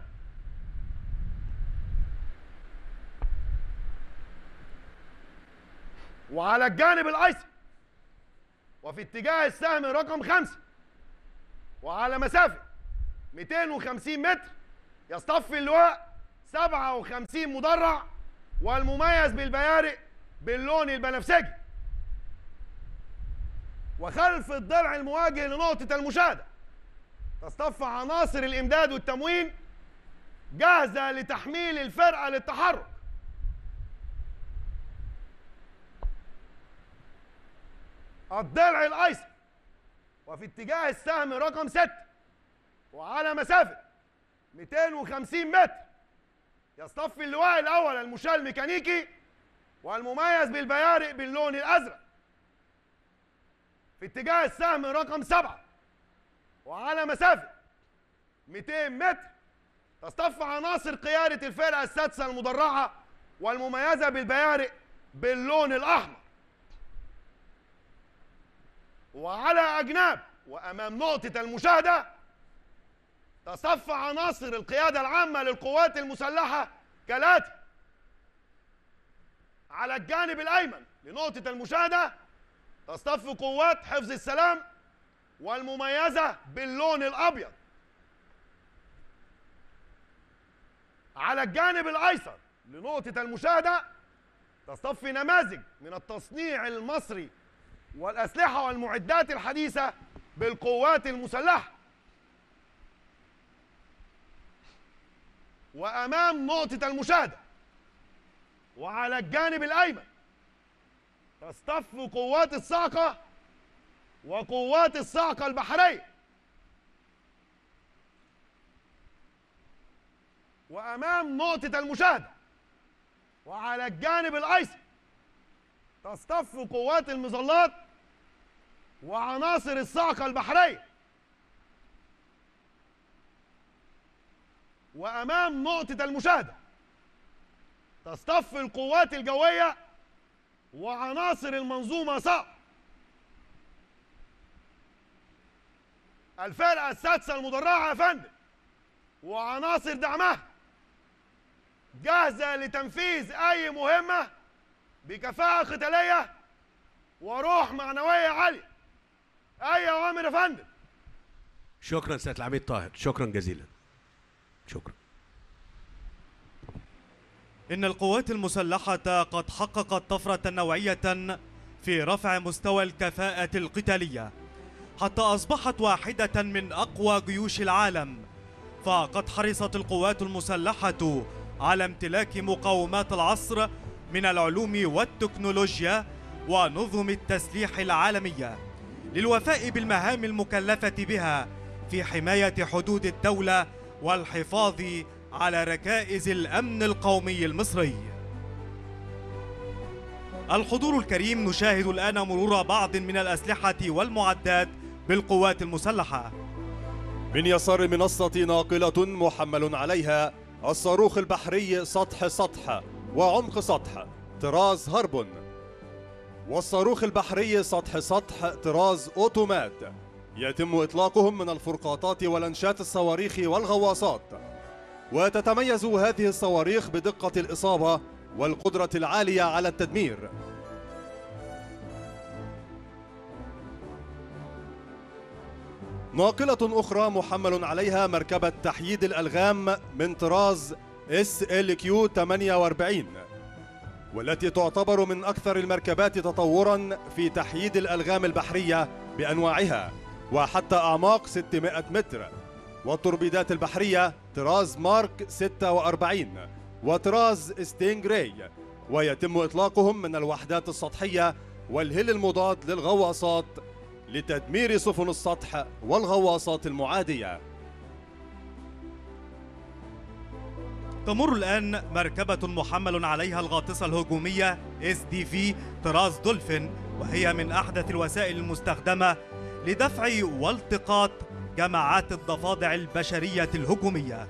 وعلى الجانب الأيسر وفي اتجاه السهم رقم 5 وعلى مسافة 250 متر يصطف اللواء 57 مدرع والمميز بالبيارق باللون البنفسجي. وخلف الضلع المواجه لنقطة المشاهدة تصطف عناصر الإمداد والتموين جاهزة لتحميل الفرقة للتحرك. الضلع الأيسر وفي اتجاه السهم رقم 6 وعلى مسافة 250 متر يصطف اللواء الأول المشاة الميكانيكي والمميز بالبيارق باللون الأزرق. في اتجاه السهم رقم 7 وعلى مسافة 200 متر تصطف عناصر قيادة الفرقة السادسة المدرعة والمميزة بالبيارق باللون الأحمر. وعلى أجناب وأمام نقطة المشاهدة تصف عناصر القيادة العامة للقوات المسلحة كالآتي: على الجانب الأيمن لنقطة المشاهدة تصطف قوات حفظ السلام والمميزة باللون الأبيض. على الجانب الأيسر لنقطة المشاهدة تصطف نماذج من التصنيع المصري والأسلحة والمعدات الحديثة بالقوات المسلحة. وأمام نقطة المشاهدة وعلى الجانب الأيمن تصطف قوات الصاعقة وقوات الصاعقة البحرية. وأمام نقطة المشاهدة وعلى الجانب الأيسر تصطف قوات المظلات وعناصر الصاعقة البحرية. وأمام نقطة المشاهدة تصطف القوات الجوية وعناصر المنظومة صقر. الفرقة السادسة المدرعة يا فندم وعناصر دعمها جاهزة لتنفيذ أي مهمة بكفاءة قتالية وروح معنوية عالية. أي أوامر يا فندم. شكرا سيادة العميد طاهر، شكرا جزيلا. شكرا. إن القوات المسلحة قد حققت طفرة نوعية في رفع مستوى الكفاءة القتالية حتى أصبحت واحدة من أقوى جيوش العالم. فقد حرصت القوات المسلحة على امتلاك مقومات العصر من العلوم والتكنولوجيا ونظم التسليح العالمية للوفاء بالمهام المكلفة بها في حماية حدود الدولة والحفاظ على ركائز الأمن القومي المصري. الحضور الكريم، نشاهد الآن مرور بعض من الأسلحة والمعدات بالقوات المسلحة. من يسار المنصة ناقلة محمل عليها الصاروخ البحري سطح وعمق سطح طراز هربون، والصاروخ البحري سطح طراز أوتومات يتم إطلاقهم من الفرقاطات ولنشات الصواريخ والغواصات. وتتميز هذه الصواريخ بدقة الإصابة والقدرة العالية على التدمير. ناقلة أخرى محمل عليها مركبة تحييد الألغام من طراز SLQ 48، والتي تعتبر من أكثر المركبات تطوراً في تحييد الألغام البحرية بأنواعها وحتى أعماق 600 متر، والتوربيدات البحرية طراز مارك 46 وطراز ستينغراي، ويتم إطلاقهم من الوحدات السطحية والهيل المضاد للغواصات لتدمير سفن السطح والغواصات المعادية. تمر الآن مركبة محمل عليها الغاطسة الهجومية SDV طراز دولفين، وهي من أحدث الوسائل المستخدمة لدفع والتقاط جماعات الضفادع البشرية الهجومية.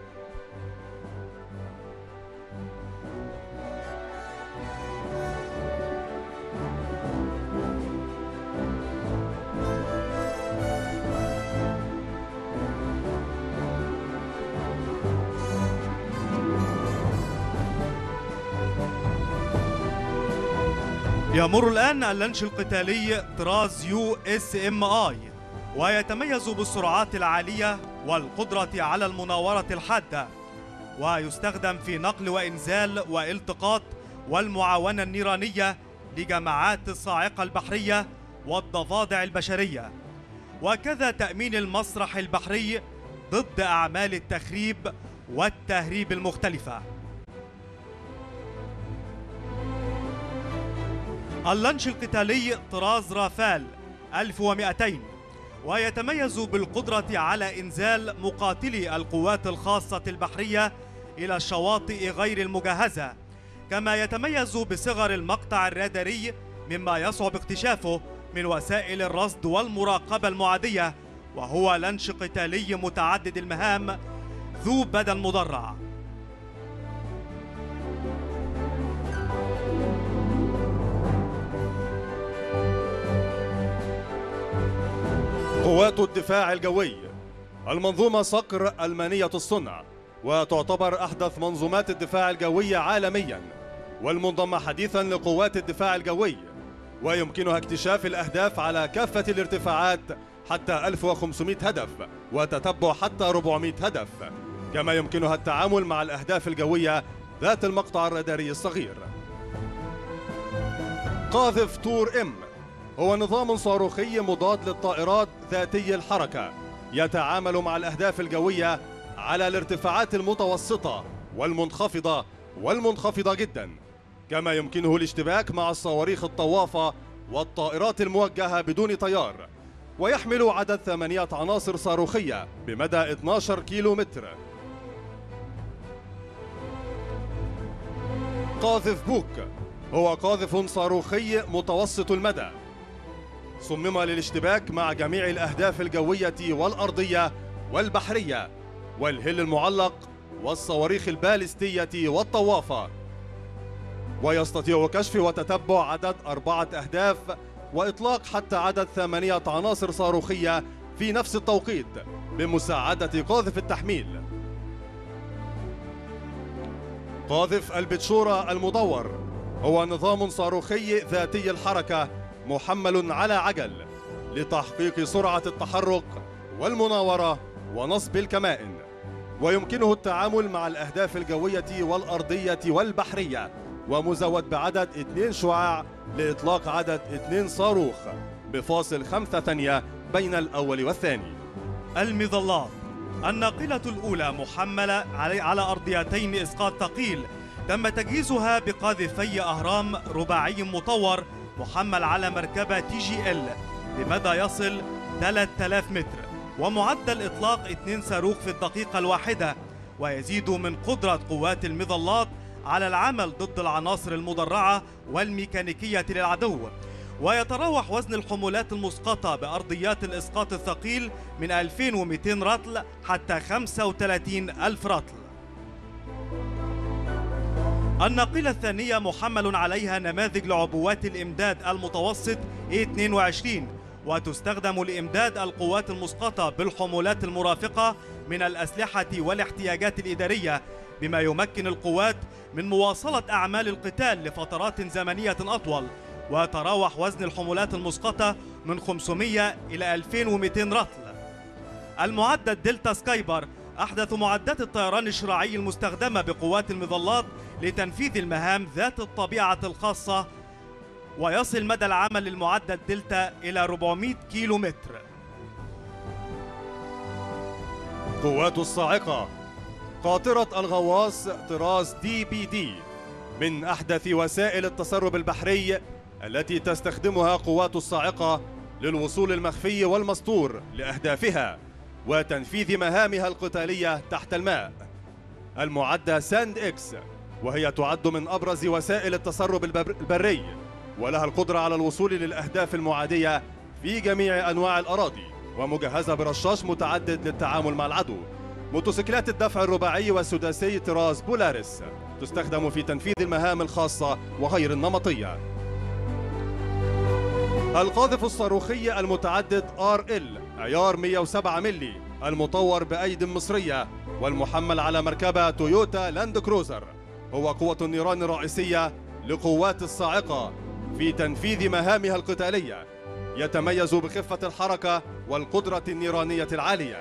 يمر الآن اللانش القتالي طراز USMI، ويتميز بالسرعات العالية والقدرة على المناورة الحادة، ويستخدم في نقل وإنزال والتقاط والمعاونة النيرانية لجماعات الصاعقة البحرية والضفادع البشرية، وكذا تأمين المسرح البحري ضد أعمال التخريب والتهريب المختلفة. اللانش القتالي طراز رافال 1200، ويتميز بالقدرة على إنزال مقاتلي القوات الخاصة البحرية إلى الشواطئ غير المجهزة، كما يتميز بصغر المقطع الراداري مما يصعب اكتشافه من وسائل الرصد والمراقبة المعادية، وهو لانش قتالي متعدد المهام ذو بدن مدرع. قوات الدفاع الجوي، المنظومة صقر ألمانية الصنع، وتعتبر أحدث منظومات الدفاع الجوي عالميا، والمنضمة حديثا لقوات الدفاع الجوي، ويمكنها اكتشاف الأهداف على كافة الارتفاعات حتى 1500 هدف، وتتبع حتى 400 هدف، كما يمكنها التعامل مع الأهداف الجوية ذات المقطع الراداري الصغير. قاذف تور إم هو نظام صاروخي مضاد للطائرات ذاتي الحركة، يتعامل مع الأهداف الجوية على الارتفاعات المتوسطة والمنخفضة جدا، كما يمكنه الاشتباك مع الصواريخ الطوافة والطائرات الموجهة بدون طيار، ويحمل عدد 8 عناصر صاروخية بمدى 12 كيلومتر. قاذف بوك هو قاذف صاروخي متوسط المدى، صمم للاشتباك مع جميع الأهداف الجوية والأرضية والبحرية والهيل المعلق والصواريخ البالستية والطوافة، ويستطيع كشف وتتبع عدد 4 أهداف وإطلاق حتى عدد 8 عناصر صاروخية في نفس التوقيت بمساعدة قاذف التحميل. قاذف البتشورة المدور هو نظام صاروخي ذاتي الحركة محمل على عجل لتحقيق سرعة التحرك والمناورة ونصب الكمائن، ويمكنه التعامل مع الأهداف الجوية والأرضية والبحرية، ومزود بعدد 2 شعاع لإطلاق عدد 2 صاروخ بفاصل 5 ثانية بين الأول والثاني. المظلات الناقلة الأولى محملة على أرضيتين إسقاط ثقيل، تم تجهيزها بقاذفي أهرام رباعي مطور محمل على مركبة TGL بمدى يصل 3000 متر، ومعدل إطلاق 2 صاروخ في الدقيقة الواحدة، ويزيد من قدرة قوات المظلات على العمل ضد العناصر المدرعة والميكانيكية للعدو، ويتراوح وزن الحمولات المسقطة بأرضيات الإسقاط الثقيل من 2200 رطل حتى 35,000 رطل. الناقلة الثانية محمل عليها نماذج لعبوات الإمداد المتوسط A22، وتستخدم لإمداد القوات المسقطة بالحمولات المرافقة من الأسلحة والاحتياجات الإدارية، بما يمكن القوات من مواصلة أعمال القتال لفترات زمنية أطول، ويتراوح وزن الحمولات المسقطة من 500 إلى 2200 رطل. المعدل دلتا سكايبر أحدث معدات الطيران الشراعي المستخدمة بقوات المظلات لتنفيذ المهام ذات الطبيعة الخاصة، ويصل مدى العمل للمعدة دلتا إلى 400 كيلو متر. قوات الصاعقة قاطرة الغواص طراز DBD من أحدث وسائل التسرب البحري التي تستخدمها قوات الصاعقة للوصول المخفي والمستور لأهدافها وتنفيذ مهامها القتالية تحت الماء. المعدة ساند إكس، وهي تعد من أبرز وسائل التسرب البري، ولها القدرة على الوصول للأهداف المعادية في جميع أنواع الأراضي، ومجهزة برشاش متعدد للتعامل مع العدو. موتوسيكلات الدفع الرباعي والسداسي طراز بولاريس تستخدم في تنفيذ المهام الخاصة وغير النمطية. القاذف الصاروخي المتعدد RL عيار 107 ملي المطور بأيد مصرية والمحمل على مركبة تويوتا لاند كروزر هو قوة النيران الرئيسية لقوات الصاعقة في تنفيذ مهامها القتالية. يتميز بخفة الحركة والقدرة النيرانية العالية.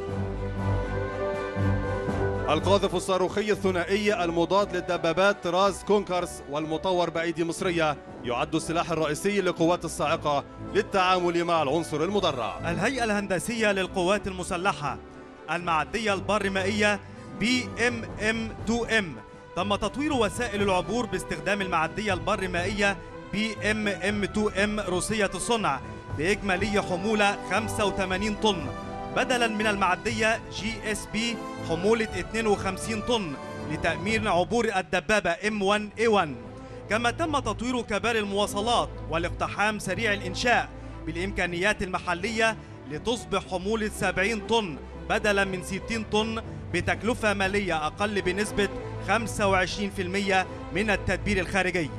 القاذف الصاروخي الثنائي المضاد للدبابات طراز كونكارس والمطور بأيدي مصرية يعد السلاح الرئيسي لقوات الصاعقة للتعامل مع العنصر المدرع. الهيئة الهندسية للقوات المسلحة المعدية البرمائية BMM-2M تم تطوير وسائل العبور باستخدام المعدية البرمائية BMM-2M روسية الصنع بإجمالية حمولة 85 طن بدلاً من المعدية GSB حمولة 52 طن لتأمين عبور الدبابة M1A1. كما تم تطوير كباري المواصلات والاقتحام سريع الإنشاء بالإمكانيات المحلية لتصبح حمولة 70 طن بدلاً من 60 طن بتكلفة مالية أقل بنسبة 25% من التدبير الخارجي.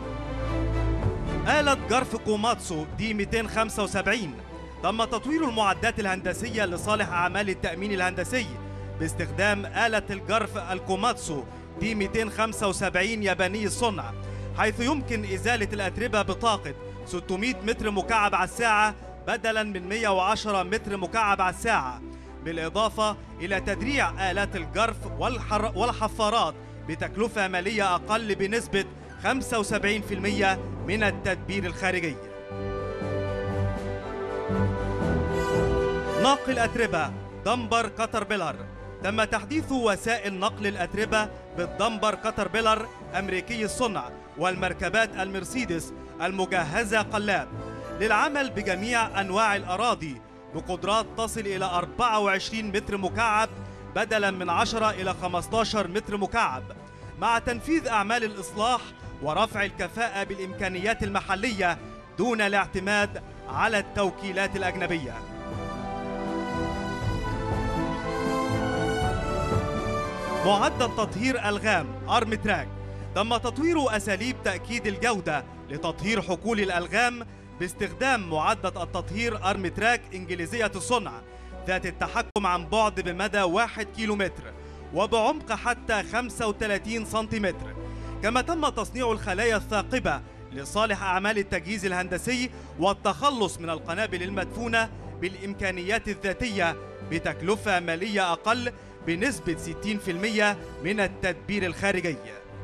آلة جرف كوماتسو دي 275 تم تطوير المعدات الهندسية لصالح أعمال التأمين الهندسي باستخدام آلة الجرف الكوماتسو دي 275 ياباني الصنع، حيث يمكن إزالة الأتربة بطاقة 600 متر مكعب على الساعة بدلاً من 110 متر مكعب على الساعة، بالإضافة إلى تدريع آلات الجرف والحفارات بتكلفة مالية أقل بنسبة 75% من التدبير الخارجي. ناقل أتربة دمبر كاتربيلر تم تحديث وسائل نقل الأتربة بالدمبر كاتربيلر أمريكي الصنع والمركبات المرسيدس المجهزة قلاب للعمل بجميع أنواع الأراضي بقدرات تصل إلى 24 متر مكعب بدلاً من 10 إلى 15 متر مكعب، مع تنفيذ أعمال الإصلاح ورفع الكفاءة بالإمكانيات المحلية دون الاعتماد على التوكيلات الأجنبية. معدل تطهير ألغام أرمتراك تم تطوير أساليب تأكيد الجودة لتطهير حقول الألغام باستخدام معدة التطهير أرمتراك إنجليزية الصنع ذات التحكم عن بعد بمدى 1 كيلومتر وبعمق حتى 35 سنتيمتر. كما تم تصنيع الخلايا الثاقبة لصالح أعمال التجهيز الهندسي والتخلص من القنابل المدفونة بالإمكانيات الذاتية بتكلفة مالية أقل بنسبة 60% من التدبير الخارجي.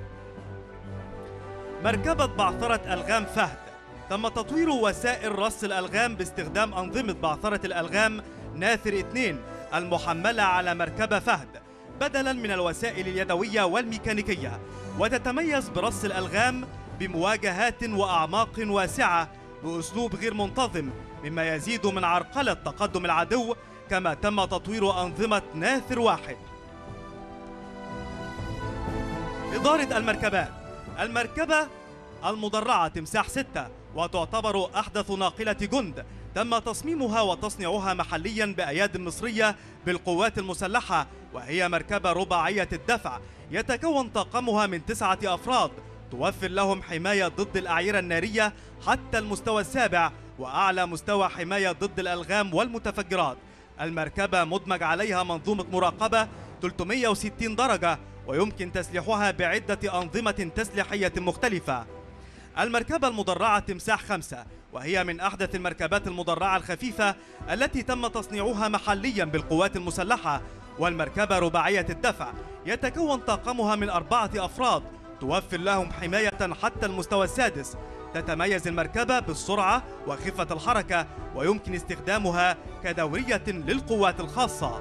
مركبة بعثرة ألغام فهد تم تطوير وسائل رص الألغام باستخدام أنظمة بعثرة الألغام ناثر 2 المحملة على مركبة فهد بدلاً من الوسائل اليدوية والميكانيكية، وتتميز برص الألغام بمواجهات وأعماق واسعة بأسلوب غير منتظم مما يزيد من عرقلة تقدم العدو. كما تم تطوير أنظمة ناثر 1. إدارة المركبات المركبة المدرعة تمساح 6 وتعتبر أحدث ناقلة جند تم تصميمها وتصنيعها محليا بأياد مصرية بالقوات المسلحة، وهي مركبة رباعية الدفع يتكون طاقمها من 9 أفراد توفر لهم حماية ضد الأعيرة النارية حتى المستوى السابع وأعلى مستوى حماية ضد الألغام والمتفجرات. المركبة مدمج عليها منظومة مراقبة 360 درجة ويمكن تسليحها بعدة أنظمة تسليحية مختلفة. المركبة المدرعة تمساح 5 وهي من أحدث المركبات المدرعة الخفيفة التي تم تصنيعها محليا بالقوات المسلحة، والمركبة رباعية الدفع يتكون طاقمها من 4 أفراد توفر لهم حماية حتى المستوى السادس. تتميز المركبة بالسرعة وخفة الحركة، ويمكن استخدامها كدورية للقوات الخاصة.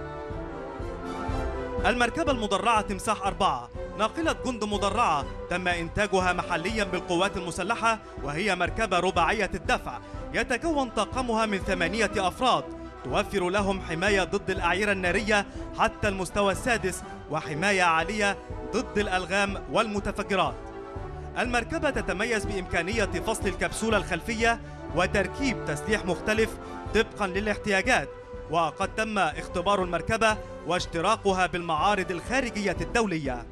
المركبة المدرعة تمساح 4 ناقلة جند مدرعة تم إنتاجها محليا بالقوات المسلحة، وهي مركبة رباعية الدفع يتكون طاقمها من 8 أفراد توفر لهم حماية ضد الأعيرة النارية حتى المستوى السادس، وحماية عالية ضد الألغام والمتفجرات. المركبة تتميز بإمكانية فصل الكبسولة الخلفية وتركيب تسليح مختلف طبقا للاحتياجات، وقد تم اختبار المركبة واشتراكها بالمعارض الخارجية الدولية.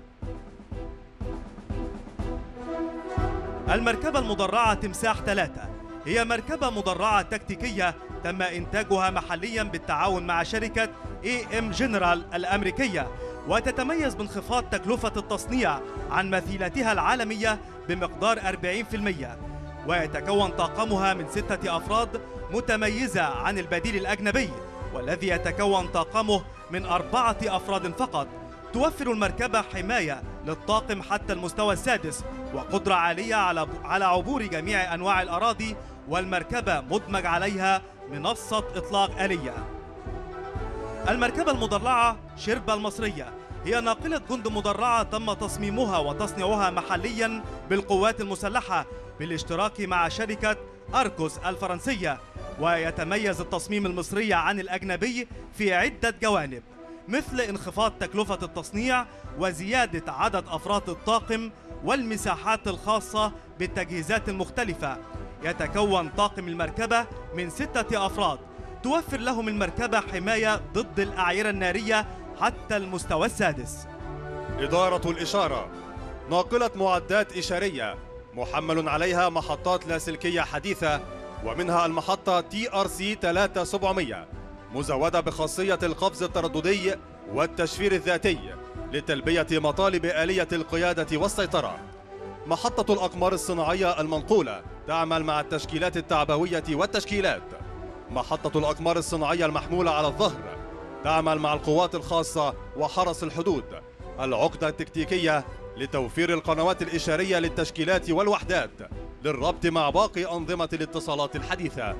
المركبة المدرعة تمساح 3 هي مركبة مدرعة تكتيكية تم إنتاجها محليا بالتعاون مع شركة AM جنرال الأمريكية، وتتميز بانخفاض تكلفة التصنيع عن مثيلتها العالمية بمقدار 40%، ويتكون طاقمها من 6 أفراد متميزة عن البديل الأجنبي والذي يتكون طاقمه من 4 أفراد فقط. توفر المركبة حماية للطاقم حتى المستوى السادس وقدرة عالية على عبور جميع أنواع الأراضي، والمركبة مدمج عليها منصة إطلاق آلية. المركبة المدرعة شربة المصرية هي ناقلة جند مدرعة تم تصميمها وتصنيعها محليا بالقوات المسلحة بالاشتراك مع شركة أركوس الفرنسية، ويتميز التصميم المصري عن الأجنبي في عدة جوانب، مثل انخفاض تكلفة التصنيع وزيادة عدد أفراد الطاقم والمساحات الخاصة بالتجهيزات المختلفة. يتكون طاقم المركبة من 6 أفراد توفر لهم المركبة حماية ضد الأعيرة النارية حتى المستوى السادس. إدارة الإشارة ناقلة معدات إشارية محمل عليها محطات لاسلكية حديثة، ومنها المحطة TRC 3700 مزودة بخاصية القفز الترددي والتشفير الذاتي لتلبية مطالب آلية القيادة والسيطرة. محطة الأقمار الصناعية المنقولة تعمل مع التشكيلات التعبوية والتشكيلات. محطة الأقمار الصناعية المحمولة على الظهر تعمل مع القوات الخاصة وحرس الحدود. العقدة التكتيكية لتوفير القنوات الإشارية للتشكيلات والوحدات للربط مع باقي أنظمة الاتصالات الحديثة.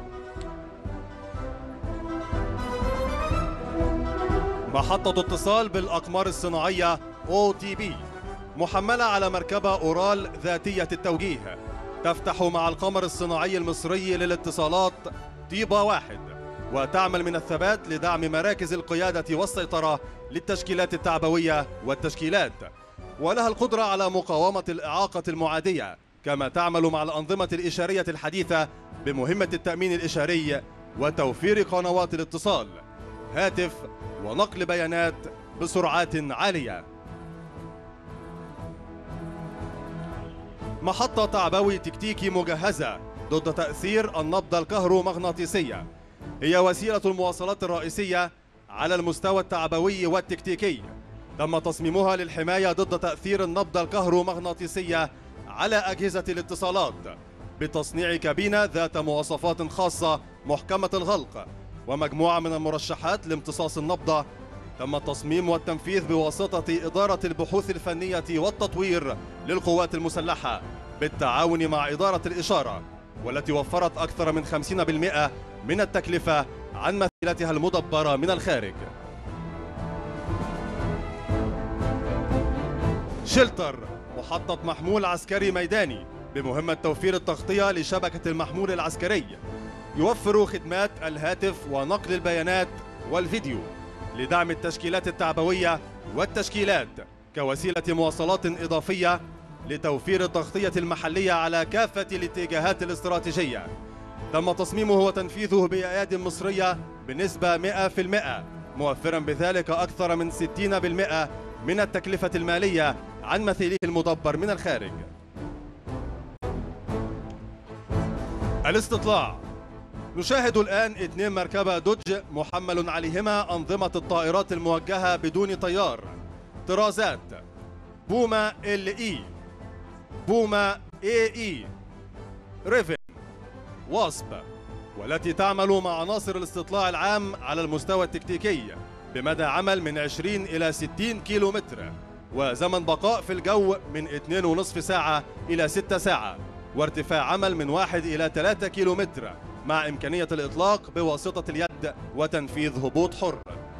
محطة اتصال بالأقمار الصناعية OTB محملة على مركبة أورال ذاتية التوجيه تفتح مع القمر الصناعي المصري للاتصالات طيبة 1، وتعمل من الثبات لدعم مراكز القيادة والسيطرة للتشكيلات التعبوية والتشكيلات، ولها القدرة على مقاومة الإعاقة المعادية، كما تعمل مع الأنظمة الإشارية الحديثة بمهمة التأمين الإشاري وتوفير قنوات الاتصال، هاتف ونقل بيانات بسرعات عالية. محطة تعبوي تكتيكي مجهزة ضد تأثير النبضة الكهرومغناطيسية، هي وسيلة المواصلات الرئيسية على المستوى التعبوي والتكتيكي. تم تصميمها للحماية ضد تأثير النبضة الكهرومغناطيسية على أجهزة الاتصالات بتصنيع كابينة ذات مواصفات خاصة محكمة الغلق ومجموعة من المرشحات لامتصاص النبضة. تم التصميم والتنفيذ بواسطة إدارة البحوث الفنية والتطوير للقوات المسلحة بالتعاون مع إدارة الإشارة، والتي وفرت أكثر من 50% من التكلفة عن مثيلتها المدبرة من الخارج. شلتر محطة محمول عسكري ميداني بمهمة توفير التغطية لشبكة المحمول العسكري، يوفر خدمات الهاتف ونقل البيانات والفيديو لدعم التشكيلات التعبوية والتشكيلات كوسيلة مواصلات إضافية لتوفير التغطية المحلية على كافة الاتجاهات الاستراتيجية. تم تصميمه وتنفيذه بأيادي مصرية بنسبة 100%، موفرا بذلك أكثر من 60% من التكلفة المالية عن مثيله المدبر من الخارج. الاستطلاع نشاهد الآن 2 مركبة دوج محمل عليهما أنظمة الطائرات الموجهة بدون طيار، طرازات بوما LE، بوما AE، ريفن، واسب، والتي تعمل مع عناصر الاستطلاع العام على المستوى التكتيكي بمدى عمل من 20 إلى 60 كيلومتر، وزمن بقاء في الجو من 2.5 ساعة إلى 6 ساعة، وارتفاع عمل من 1 إلى 3 كيلومتر، مع إمكانية الإطلاق بواسطة اليد وتنفيذ هبوط حر.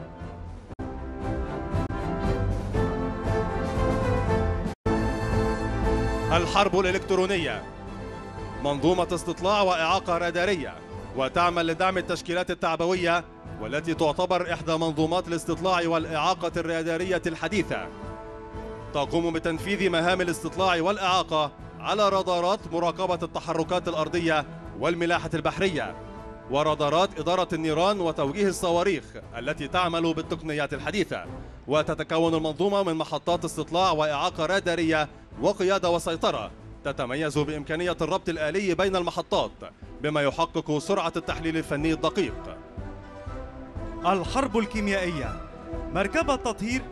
الحرب الإلكترونية منظومة استطلاع وإعاقة رادارية، وتعمل لدعم التشكيلات التعبوية، والتي تعتبر إحدى منظومات الاستطلاع والإعاقة الرادارية الحديثة. تقوم بتنفيذ مهام الاستطلاع والإعاقة على رادارات مراقبة التحركات الأرضية والملاحة البحرية، ورادارات إدارة النيران وتوجيه الصواريخ التي تعمل بالتقنيات الحديثة. وتتكون المنظومة من محطات استطلاع وإعاقة رادارية وقيادة وسيطرة، تتميز بإمكانية الربط الآلي بين المحطات بما يحقق سرعة التحليل الفني الدقيق. الحرب الكيميائية مركبة تطهير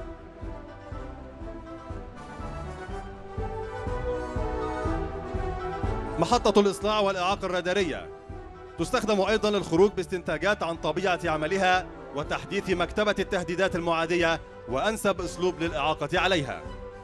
محطة الإصلاع والإعاقة الرادارية تستخدم أيضا للخروج باستنتاجات عن طبيعة عملها وتحديث مكتبة التهديدات المعادية وأنسب أسلوب للإعاقة عليها.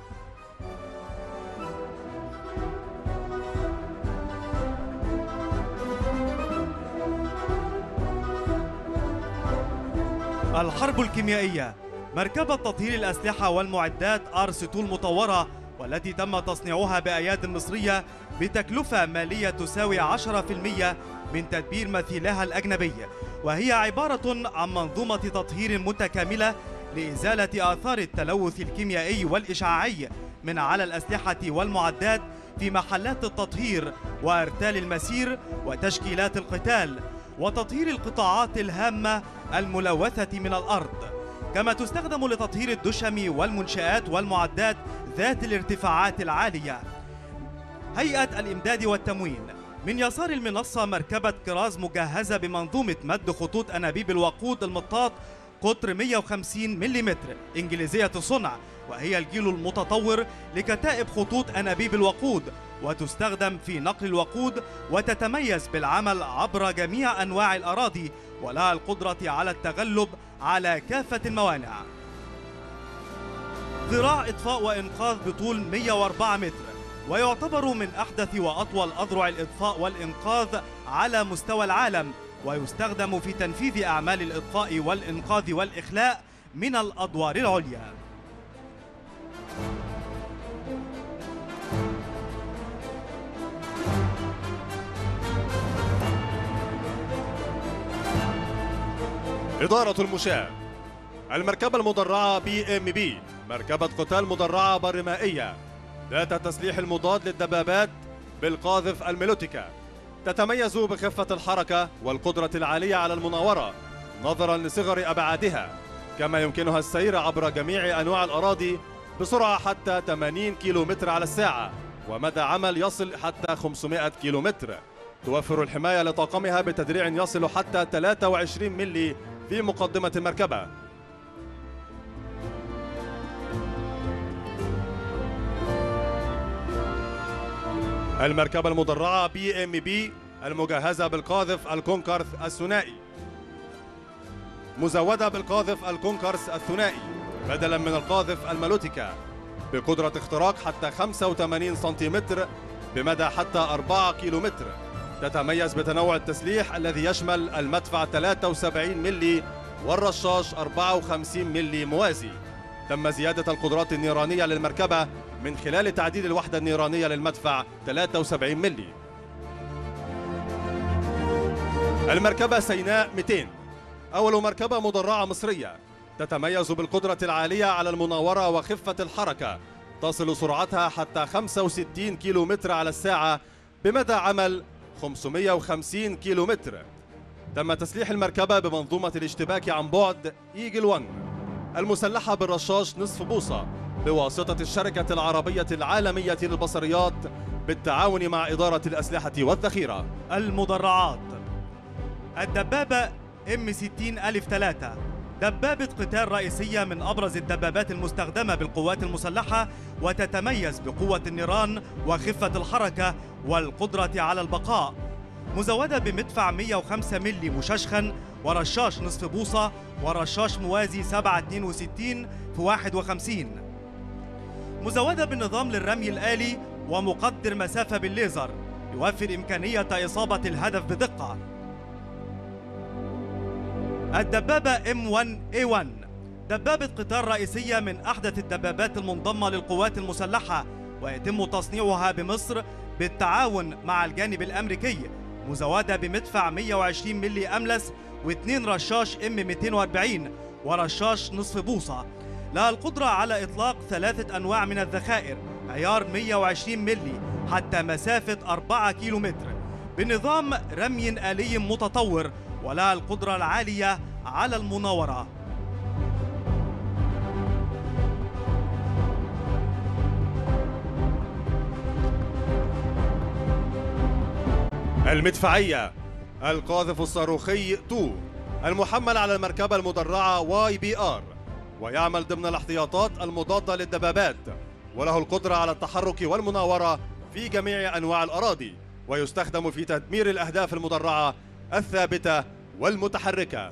الحرب الكيميائية مركبة تطهير الأسلحة والمعدات R2 المطورة، والتي تم تصنيعها بأياد مصرية بتكلفة مالية تساوي 10% من تدبير مثيلها الأجنبي، وهي عبارة عن منظومة تطهير متكاملة لإزالة آثار التلوث الكيميائي والإشعاعي من على الأسلحة والمعدات في محلات التطهير وأرتال المسير وتشكيلات القتال، وتطهير القطاعات الهامة الملوثة من الأرض، كما تستخدم لتطهير الدشم والمنشآت والمعدات ذات الارتفاعات العالية. هيئة الإمداد والتموين. من يسار المنصة مركبة كراز مجهزة بمنظومة مد خطوط أنابيب الوقود المطاط قطر 150 ملم إنجليزية الصنع، وهي الجيل المتطور لكتائب خطوط أنابيب الوقود، وتستخدم في نقل الوقود، وتتميز بالعمل عبر جميع أنواع الأراضي، ولها القدرة على التغلب على كافة الموانع. ذراع إطفاء وإنقاذ بطول 104 متر، ويعتبر من أحدث وأطول أذرع الإطفاء والإنقاذ على مستوى العالم، ويستخدم في تنفيذ أعمال الإطفاء والإنقاذ والإخلاء من الأدوار العليا. إدارة المشاة. المركبة المدرعة BMB مركبة قتال مدرعة برمائية ذات تسليح المضاد للدبابات بالقاذف الميلوتيكا، تتميز بخفة الحركة والقدرة العالية على المناورة نظرا لصغر أبعادها، كما يمكنها السير عبر جميع أنواع الأراضي بسرعة حتى 80 كيلومتر على الساعة، ومدى عمل يصل حتى 500 كيلومتر. توفر الحماية لطاقمها بتدريع يصل حتى 23 ملي في مقدمة المركبة. المركبة المدرعة BMB المجهزة بالقاذف الكونكارث الثنائي، مزودة بالقاذف الكونكارث الثنائي بدلا من القاذف الميلوتيكا، بقدرة اختراق حتى 85 سنتيمتر بمدى حتى 4 كيلومتر. تتميز بتنوع التسليح الذي يشمل المدفع 73 ملي والرشاش 54 ملي موازي. تم زيادة القدرات النيرانية للمركبة من خلال تعديل الوحدة النيرانية للمدفع 73 ملي. المركبة سيناء 200 أول مركبة مدرعة مصرية، تتميز بالقدرة العالية على المناورة وخفة الحركة، تصل سرعتها حتى 65 كيلومتر على الساعة بمدى عمل 550 كيلومتر. تم تسليح المركبة بمنظومة الاشتباك عن بعد إيجل 1 المسلحة بالرشاش نصف بوصة بواسطة الشركة العربية العالمية للبصريات بالتعاون مع إدارة الأسلحة والذخيرة. المدرعات. الدبابة M60-3 دبابة قتال رئيسية من أبرز الدبابات المستخدمة بالقوات المسلحة، وتتميز بقوة النيران وخفة الحركة والقدرة على البقاء. مزودة بمدفع 105 ملي مششخن ورشاش نصف بوصة ورشاش موازي 762 في 51. مزودة بالنظام للرمي الآلي ومقدر مسافة بالليزر يوفر إمكانية إصابة الهدف بدقة. الدبابة M1A1 دبابة قطار رئيسية من أحدث الدبابات المنضمة للقوات المسلحة، ويتم تصنيعها بمصر بالتعاون مع الجانب الأمريكي، مزودة بمدفع 120 ملي أملس و2 رشاش M240 ورشاش نصف بوصة. لها القدرة على إطلاق 3 أنواع من الذخائر عيار 120 ملي حتى مسافة 4 كيلومتر بنظام رمي آلي متطور، ولها القدرة العالية على المناورة. المدفعية القاذف الصاروخي 2 المحمل على المركبة المدرعة YBR، ويعمل ضمن الاحتياطات المضادة للدبابات، وله القدرة على التحرك والمناورة في جميع أنواع الأراضي، ويستخدم في تدمير الأهداف المدرعة الثابتة والمتحركة.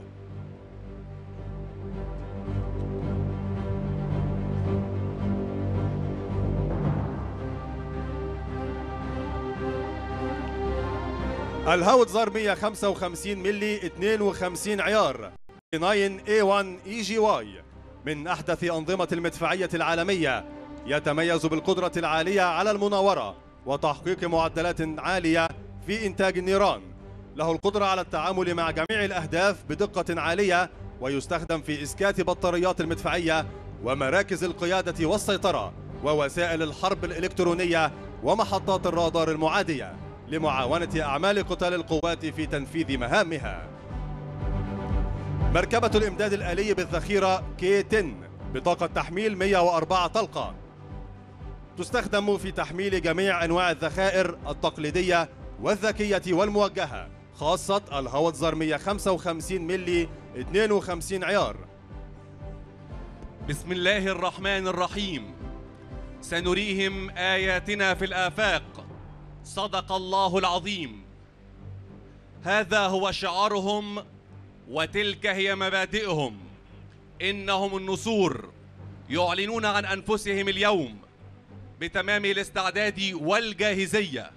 الهاوتزر 155 ملي 52 عيار 9A1 EGY من أحدث أنظمة المدفعية العالمية، يتميز بالقدرة العالية على المناورة وتحقيق معدلات عالية في إنتاج النيران. له القدرة على التعامل مع جميع الأهداف بدقة عالية، ويستخدم في إسكات بطاريات المدفعية ومراكز القيادة والسيطرة ووسائل الحرب الإلكترونية ومحطات الرادار المعادية لمعاونة أعمال قتال القوات في تنفيذ مهامها. مركبة الإمداد الآلي بالذخيرة K10 بطاقة تحميل 104 طلقة، تستخدم في تحميل جميع أنواع الذخائر التقليدية والذكية والموجهة، خاصة الهاوتزر 155 ملي 52 عيار. بسم الله الرحمن الرحيم. سنريهم آياتنا في الآفاق. صدق الله العظيم. هذا هو شعارهم وتلك هي مبادئهم. إنهم النسور يعلنون عن أنفسهم اليوم بتمام الاستعداد والجاهزية.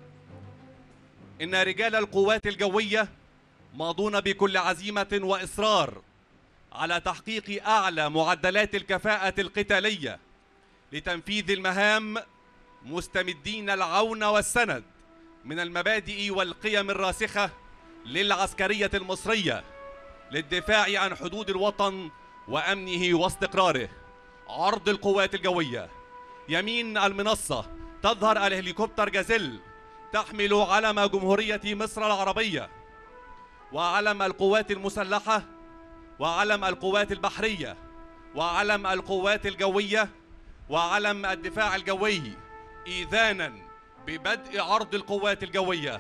إن رجال القوات الجوية ماضون بكل عزيمة وإصرار على تحقيق أعلى معدلات الكفاءة القتالية لتنفيذ المهام، مستمدين العون والسند من المبادئ والقيم الراسخة للعسكرية المصرية للدفاع عن حدود الوطن وأمنه واستقراره. عرض القوات الجوية. يمين المنصة تظهر الهليكوبتر جازيل تحمل علم جمهورية مصر العربية وعلم القوات المسلحة وعلم القوات البحرية وعلم القوات الجوية وعلم الدفاع الجوي، إذانا ببدء عرض القوات الجوية.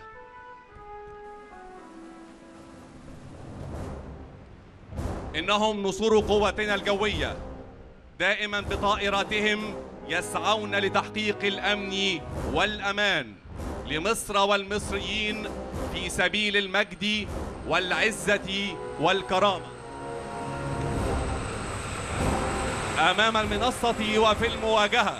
إنهم نسور قواتنا الجوية، دائما بطائراتهم يسعون لتحقيق الأمن والأمان لمصر والمصريين في سبيل المجد والعزة والكرامة. أمام المنصة وفي المواجهة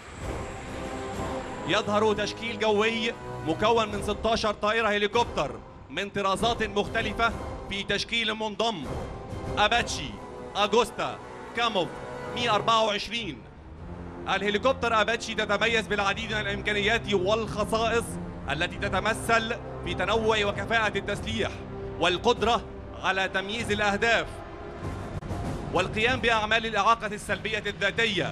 يظهر تشكيل جوي مكون من 16 طائرة هليكوبتر من طرازات مختلفة في تشكيل منضم: أباتشي، أغوستا، كاموف، 124. الهليكوبتر أباتشي تتميز بالعديد من الإمكانيات والخصائص التي تتمثل في تنوع وكفاءة التسليح والقدرة على تمييز الأهداف والقيام بأعمال الإعاقة السلبية الذاتية.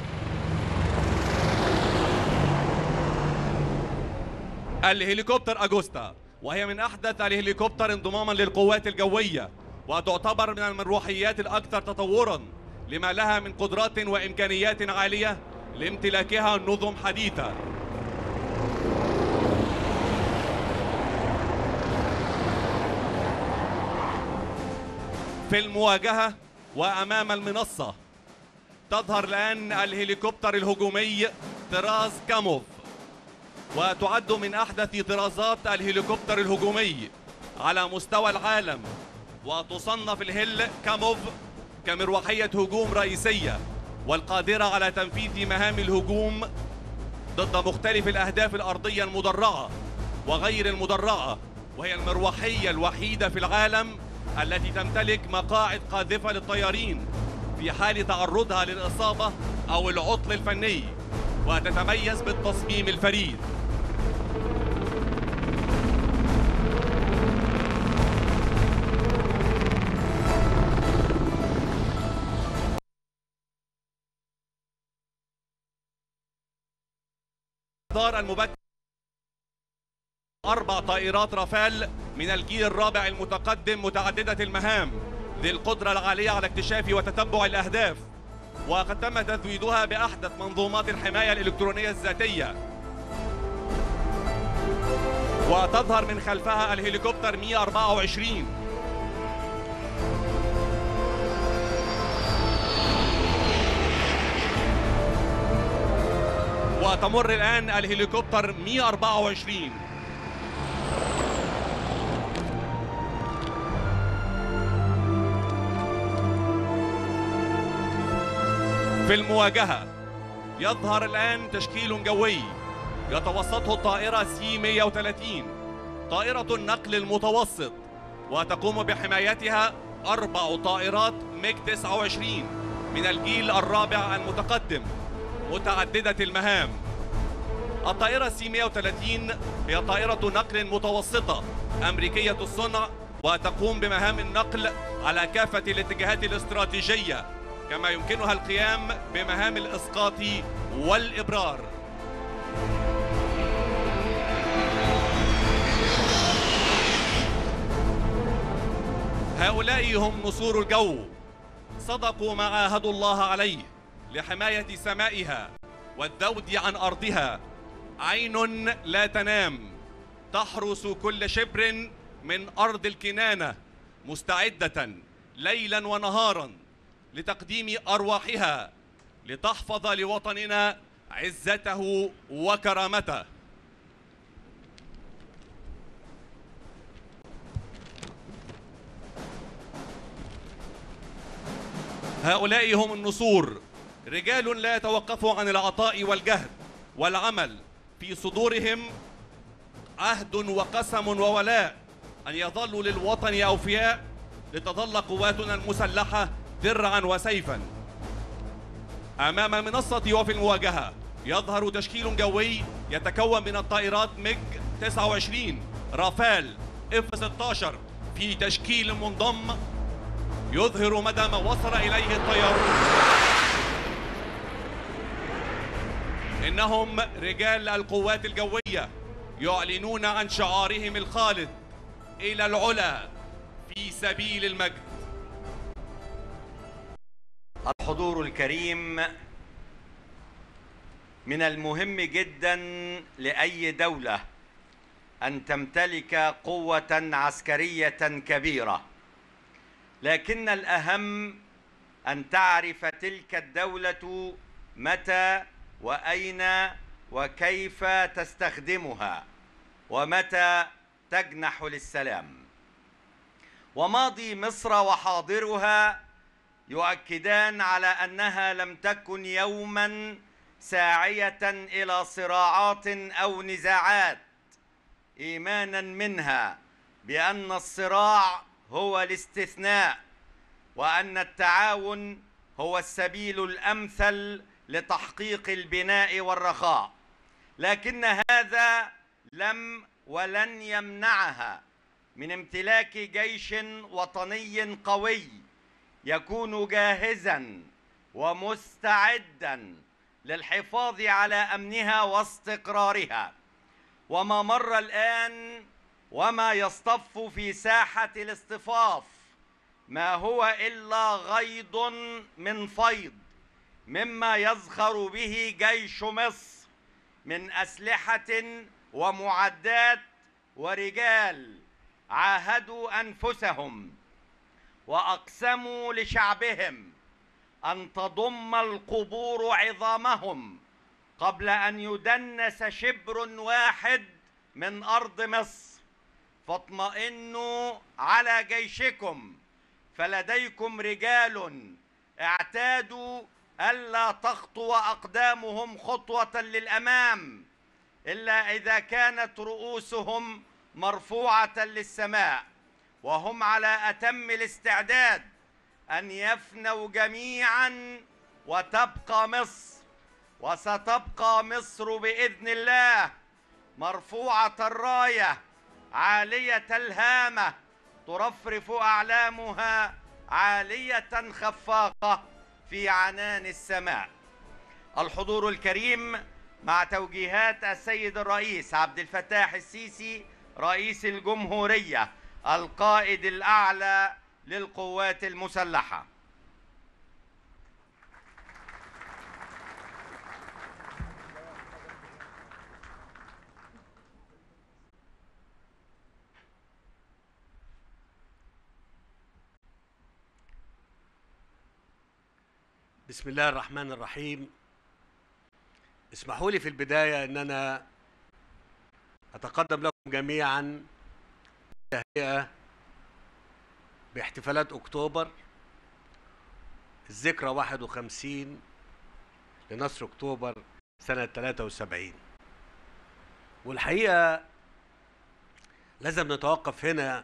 الهليكوبتر أغوستا، وهي من أحدث الهليكوبتر انضماما للقوات الجوية، وتعتبر من المروحيات الأكثر تطوراً لما لها من قدرات وإمكانيات عالية لامتلاكها نظم حديثة. في المواجهة وأمام المنصة تظهر الآن الهليكوبتر الهجومي طراز كاموف، وتعد من أحدث طرازات الهليكوبتر الهجومي على مستوى العالم، وتصنف الهيل كاموف كمروحية هجوم رئيسية والقادرة على تنفيذ مهام الهجوم ضد مختلف الأهداف الأرضية المدرعة وغير المدرعة، وهي المروحية الوحيدة في العالم التي تمتلك مقاعد قاذفة للطيارين في حال تعرضها للإصابة أو العطل الفني، وتتميز بالتصميم الفريد. دار المبكر 4 طائرات رافال من الجيل الرابع المتقدم متعددة المهام ذي القدرة العالية على اكتشاف وتتبع الأهداف، وقد تم تزويدها بأحدث منظومات الحماية الإلكترونية الذاتية. وتظهر من خلفها الهليكوبتر 124 وتمر الآن الهليكوبتر 124 في المواجهة. يظهر الآن تشكيل جوي يتوسطه الطائرة C-130 طائرة النقل المتوسط، وتقوم بحمايتها 4 طائرات ميج 29 من الجيل الرابع المتقدم متعددة المهام. الطائرة C-130 هي طائرة نقل متوسطة أمريكية الصنع، وتقوم بمهام النقل على كافة الاتجاهات الاستراتيجية، كما يمكنها القيام بمهام الإسقاط والإبرار. هؤلاء هم نسور الجو، صدقوا ما عاهدوا الله عليه لحماية سمائها والذود عن أرضها. عين لا تنام تحرس كل شبر من أرض الكنانة، مستعدة ليلا ونهارا لتقديم أرواحها لتحفظ لوطننا عزته وكرامته. هؤلاء هم النسور، رجال لا يتوقفوا عن العطاء والجهد والعمل، في صدورهم عهد وقسم وولاء أن يظلوا للوطن أوفياء، لتظل قواتنا المسلحة درعا وسيفا. أمام منصة وفي المواجهة يظهر تشكيل جوي يتكون من الطائرات ميج 29 رافال F-16 في تشكيل منضم يظهر مدى ما وصل إليه الطيارون. إنهم رجال القوات الجوية يعلنون عن شعارهم الخالد: إلى العلا في سبيل المجد. الحضور الكريم، من المهم جدا لأي دولة أن تمتلك قوة عسكرية كبيرة، لكن الأهم أن تعرف تلك الدولة متى وأين وكيف تستخدمها ومتى تجنح للسلام. وماضي مصر وحاضرها يؤكدان على أنها لم تكن يوما ساعية إلى صراعات أو نزاعات، إيمانا منها بأن الصراع هو الاستثناء، وأن التعاون هو السبيل الأمثل لتحقيق البناء والرخاء. لكن هذا لم ولن يمنعها من امتلاك جيش وطني قوي يكون جاهزا ومستعدا للحفاظ على أمنها واستقرارها. وما مر الآن وما يصطف في ساحة الاصطفاف ما هو إلا غيض من فيض مما يزخر به جيش مصر من أسلحة ومعدات ورجال عاهدوا أنفسهم وأقسموا لشعبهم أن تضم القبور عظامهم قبل أن يدنس شبر واحد من أرض مصر، فاطمئنوا على جيشكم، فلديكم رجال اعتادوا ألا تخطو أقدامهم خطوة للأمام إلا إذا كانت رؤوسهم مرفوعة للسماء، وهم على أتم الاستعداد أن يفنوا جميعا وتبقى مصر، وستبقى مصر بإذن الله مرفوعة الراية عالية الهامة ترفرف أعلامها عالية خفاقة في عنان السماء. الحضور الكريم مع توجيهات السيد الرئيس عبد الفتاح السيسي رئيس الجمهورية القائد الأعلى للقوات المسلحة. بسم الله الرحمن الرحيم. اسمحوا لي في البداية أن أنا أتقدم لكم جميعا بالتهنئة باحتفالات أكتوبر، الذكرى 51 لنصر أكتوبر سنة 73. والحقيقة لازم نتوقف هنا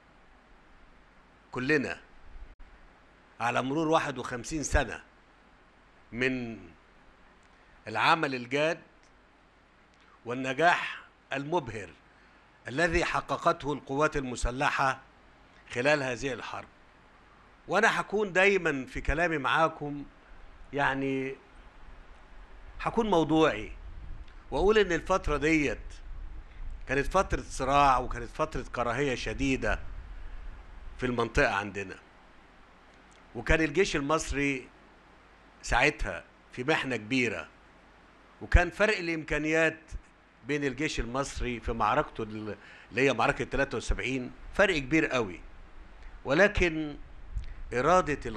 كلنا على مرور 51 سنة من العمل الجاد والنجاح المبهر الذي حققته القوات المسلحة خلال هذه الحرب. وأنا هكون دايما في كلامي معاكم يعني هكون موضوعي وأقول إن الفترة ديت كانت فترة صراع وكانت فترة كراهية شديدة في المنطقة عندنا، وكان الجيش المصري ساعتها في محنة كبيرة، وكان فرق الإمكانيات بين الجيش المصري في معركته اللي هي معركة 73 فرق كبير قوي، ولكن إرادة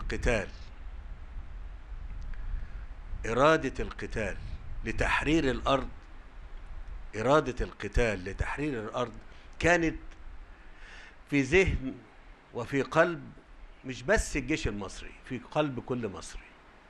القتال لتحرير الأرض، إرادة القتال لتحرير الأرض كانت في ذهن وفي قلب مش بس الجيش المصري، في قلب كل مصري.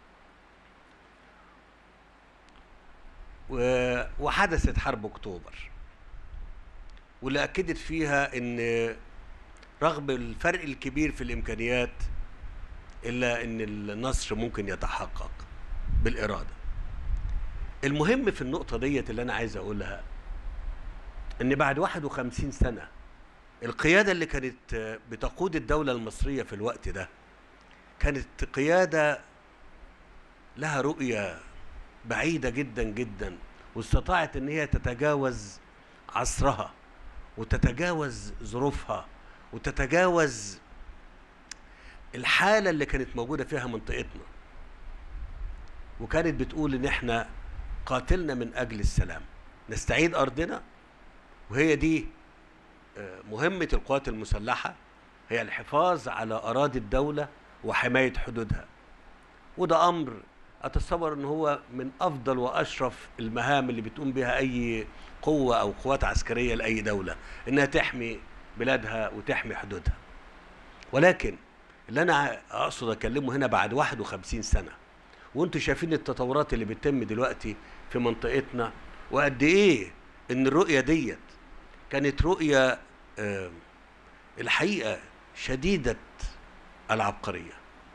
وحدثت حرب أكتوبر واللي أكدت فيها إن رغم الفرق الكبير في الإمكانيات إلا إن النصر ممكن يتحقق بالإرادة. المهم في النقطة ديت اللي أنا عايز أقولها إن بعد 51 سنة القيادة اللي كانت بتقود الدولة المصرية في الوقت ده كانت قيادة لها رؤية بعيدة جدا جدا، واستطاعت ان هي تتجاوز عصرها وتتجاوز ظروفها وتتجاوز الحالة اللي كانت موجودة فيها منطقتنا، وكانت بتقول ان احنا قاتلنا من اجل السلام، نستعيد ارضنا. وهي دي مهمة القوات المسلحة، هي الحفاظ على اراضي الدولة وحماية حدودها. وده امر أتصور أنه هو من أفضل وأشرف المهام اللي بتقوم بها أي قوة أو قوات عسكرية لأي دولة، إنها تحمي بلادها وتحمي حدودها. ولكن اللي أنا أقصد أكلمه هنا بعد 51 سنة وأنتوا شايفين التطورات اللي بتتم دلوقتي في منطقتنا، وقد إيه إن الرؤية ديت كانت رؤية الحقيقة شديدة العبقرية،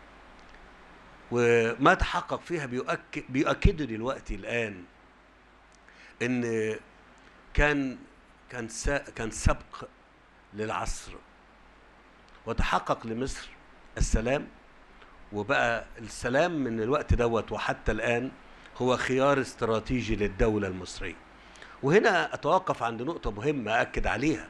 وما تحقق فيها بيؤكدوا دلوقتي الآن إن كان سبق للعصر، وتحقق لمصر السلام، وبقى السلام من الوقت دوت وحتى الآن هو خيار استراتيجي للدولة المصرية. وهنا أتوقف عند نقطة مهمة أكد عليها،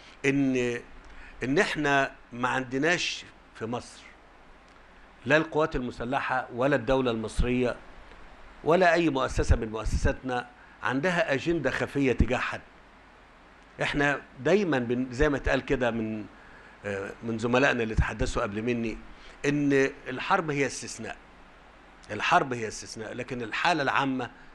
إن إحنا ما عندناش في مصر لا القوات المسلحة ولا الدولة المصرية ولا أي مؤسسة من مؤسساتنا عندها أجندة خفية تجاه حد. إحنا دايما زي ما اتقال كده من زملائنا اللي تحدثوا قبل مني إن الحرب هي استثناء، الحرب هي استثناء، لكن الحالة العامة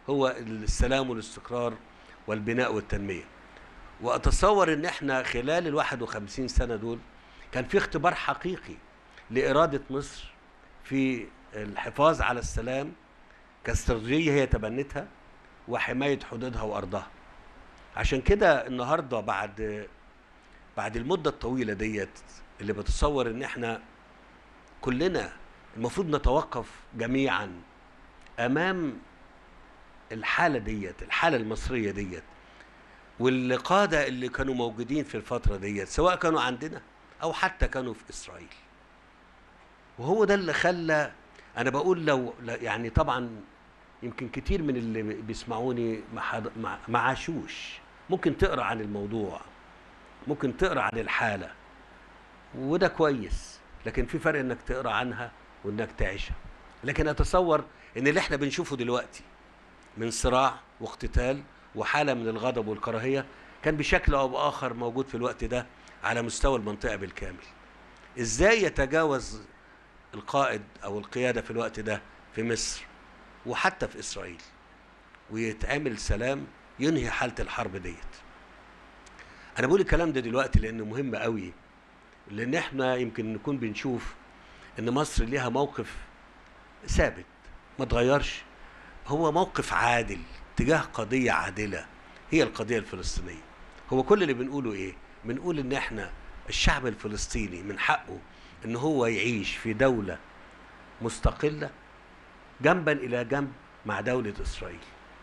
هو السلام والاستقرار والبناء والتنمية. وأتصور إن إحنا خلال ال51 سنة دول كان في اختبار حقيقي لإرادة مصر في الحفاظ على السلام كاستراتيجية هي تبنتها وحماية حدودها وأرضها. عشان كده النهاردة بعد المدة الطويلة ديت اللي بتصور إن إحنا كلنا المفروض نتوقف جميعا أمام الحالة ديت، الحالة المصرية ديت، والقادة اللي كانوا موجودين في الفترة ديت سواء كانوا عندنا أو حتى كانوا في إسرائيل. وهو ده اللي خلى أنا بقول لو يعني طبعا يمكن كتير من اللي بيسمعوني ما عاشوش، ممكن تقرأ عن الموضوع، ممكن تقرأ عن الحالة، وده كويس، لكن في فرق إنك تقرأ عنها وإنك تعيشها. لكن أتصور إن اللي إحنا بنشوفه دلوقتي من صراع واقتتال وحالة من الغضب والكراهية كان بشكل أو بآخر موجود في الوقت ده على مستوى المنطقة بالكامل. إزاي يتجاوز القائد أو القيادة في الوقت ده في مصر وحتى في إسرائيل ويتعمل سلام ينهي حالة الحرب ديت؟ أنا بقول الكلام ده دلوقتي لأنه مهم قوي، لأن إحنا يمكن نكون بنشوف إن مصر ليها موقف ثابت ما تغيرش، هو موقف عادل تجاه قضية عادلة هي القضية الفلسطينية. هو كل اللي بنقوله إيه؟ بنقول إن إحنا الشعب الفلسطيني من حقه إن هو يعيش في دولة مستقلة جنبا إلى جنب مع دولة إسرائيل.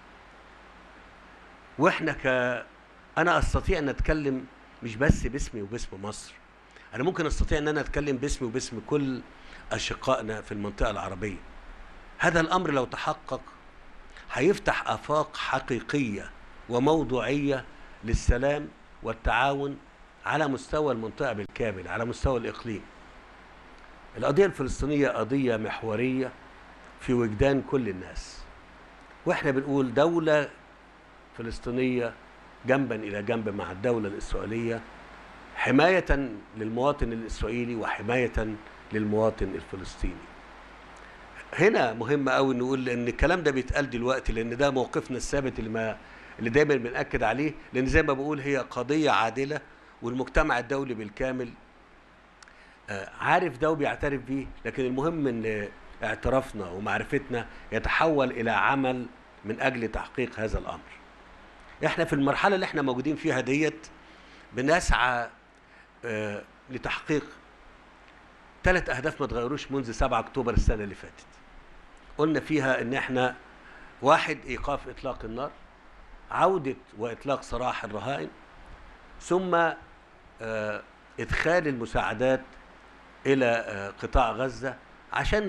وإحنا أنا أستطيع أن أتكلم مش بس باسمي وباسم مصر، أنا ممكن أستطيع أن أنا أتكلم باسمي وباسم كل أشقائنا في المنطقة العربية. هذا الأمر لو تحقق هيفتح آفاق حقيقية وموضوعية للسلام والتعاون على مستوى المنطقة بالكامل، على مستوى الإقليم. القضية الفلسطينية قضية محورية في وجدان كل الناس، وإحنا بنقول دولة فلسطينية جنبا إلى جنب مع الدولة الإسرائيلية حماية للمواطن الإسرائيلي وحماية للمواطن الفلسطيني. هنا مهم قوي نقول ان الكلام ده بيتقال دلوقتي لان ده موقفنا الثابت اللي دايما بنأكد عليه، لان زي ما بقول هي قضية عادلة والمجتمع الدولي بالكامل عارف ده وبيعترف بيه، لكن المهم ان اعترافنا ومعرفتنا يتحول الى عمل من اجل تحقيق هذا الامر. احنا في المرحلة اللي احنا موجودين فيها ديت بنسعى لتحقيق 3 أهداف ما تغيروش منذ 7 أكتوبر السنة اللي فاتت. قلنا فيها إن إحنا 1 إيقاف إطلاق النار، عودة وإطلاق سراح الرهائن، ثم إدخال المساعدات إلى قطاع غزة عشان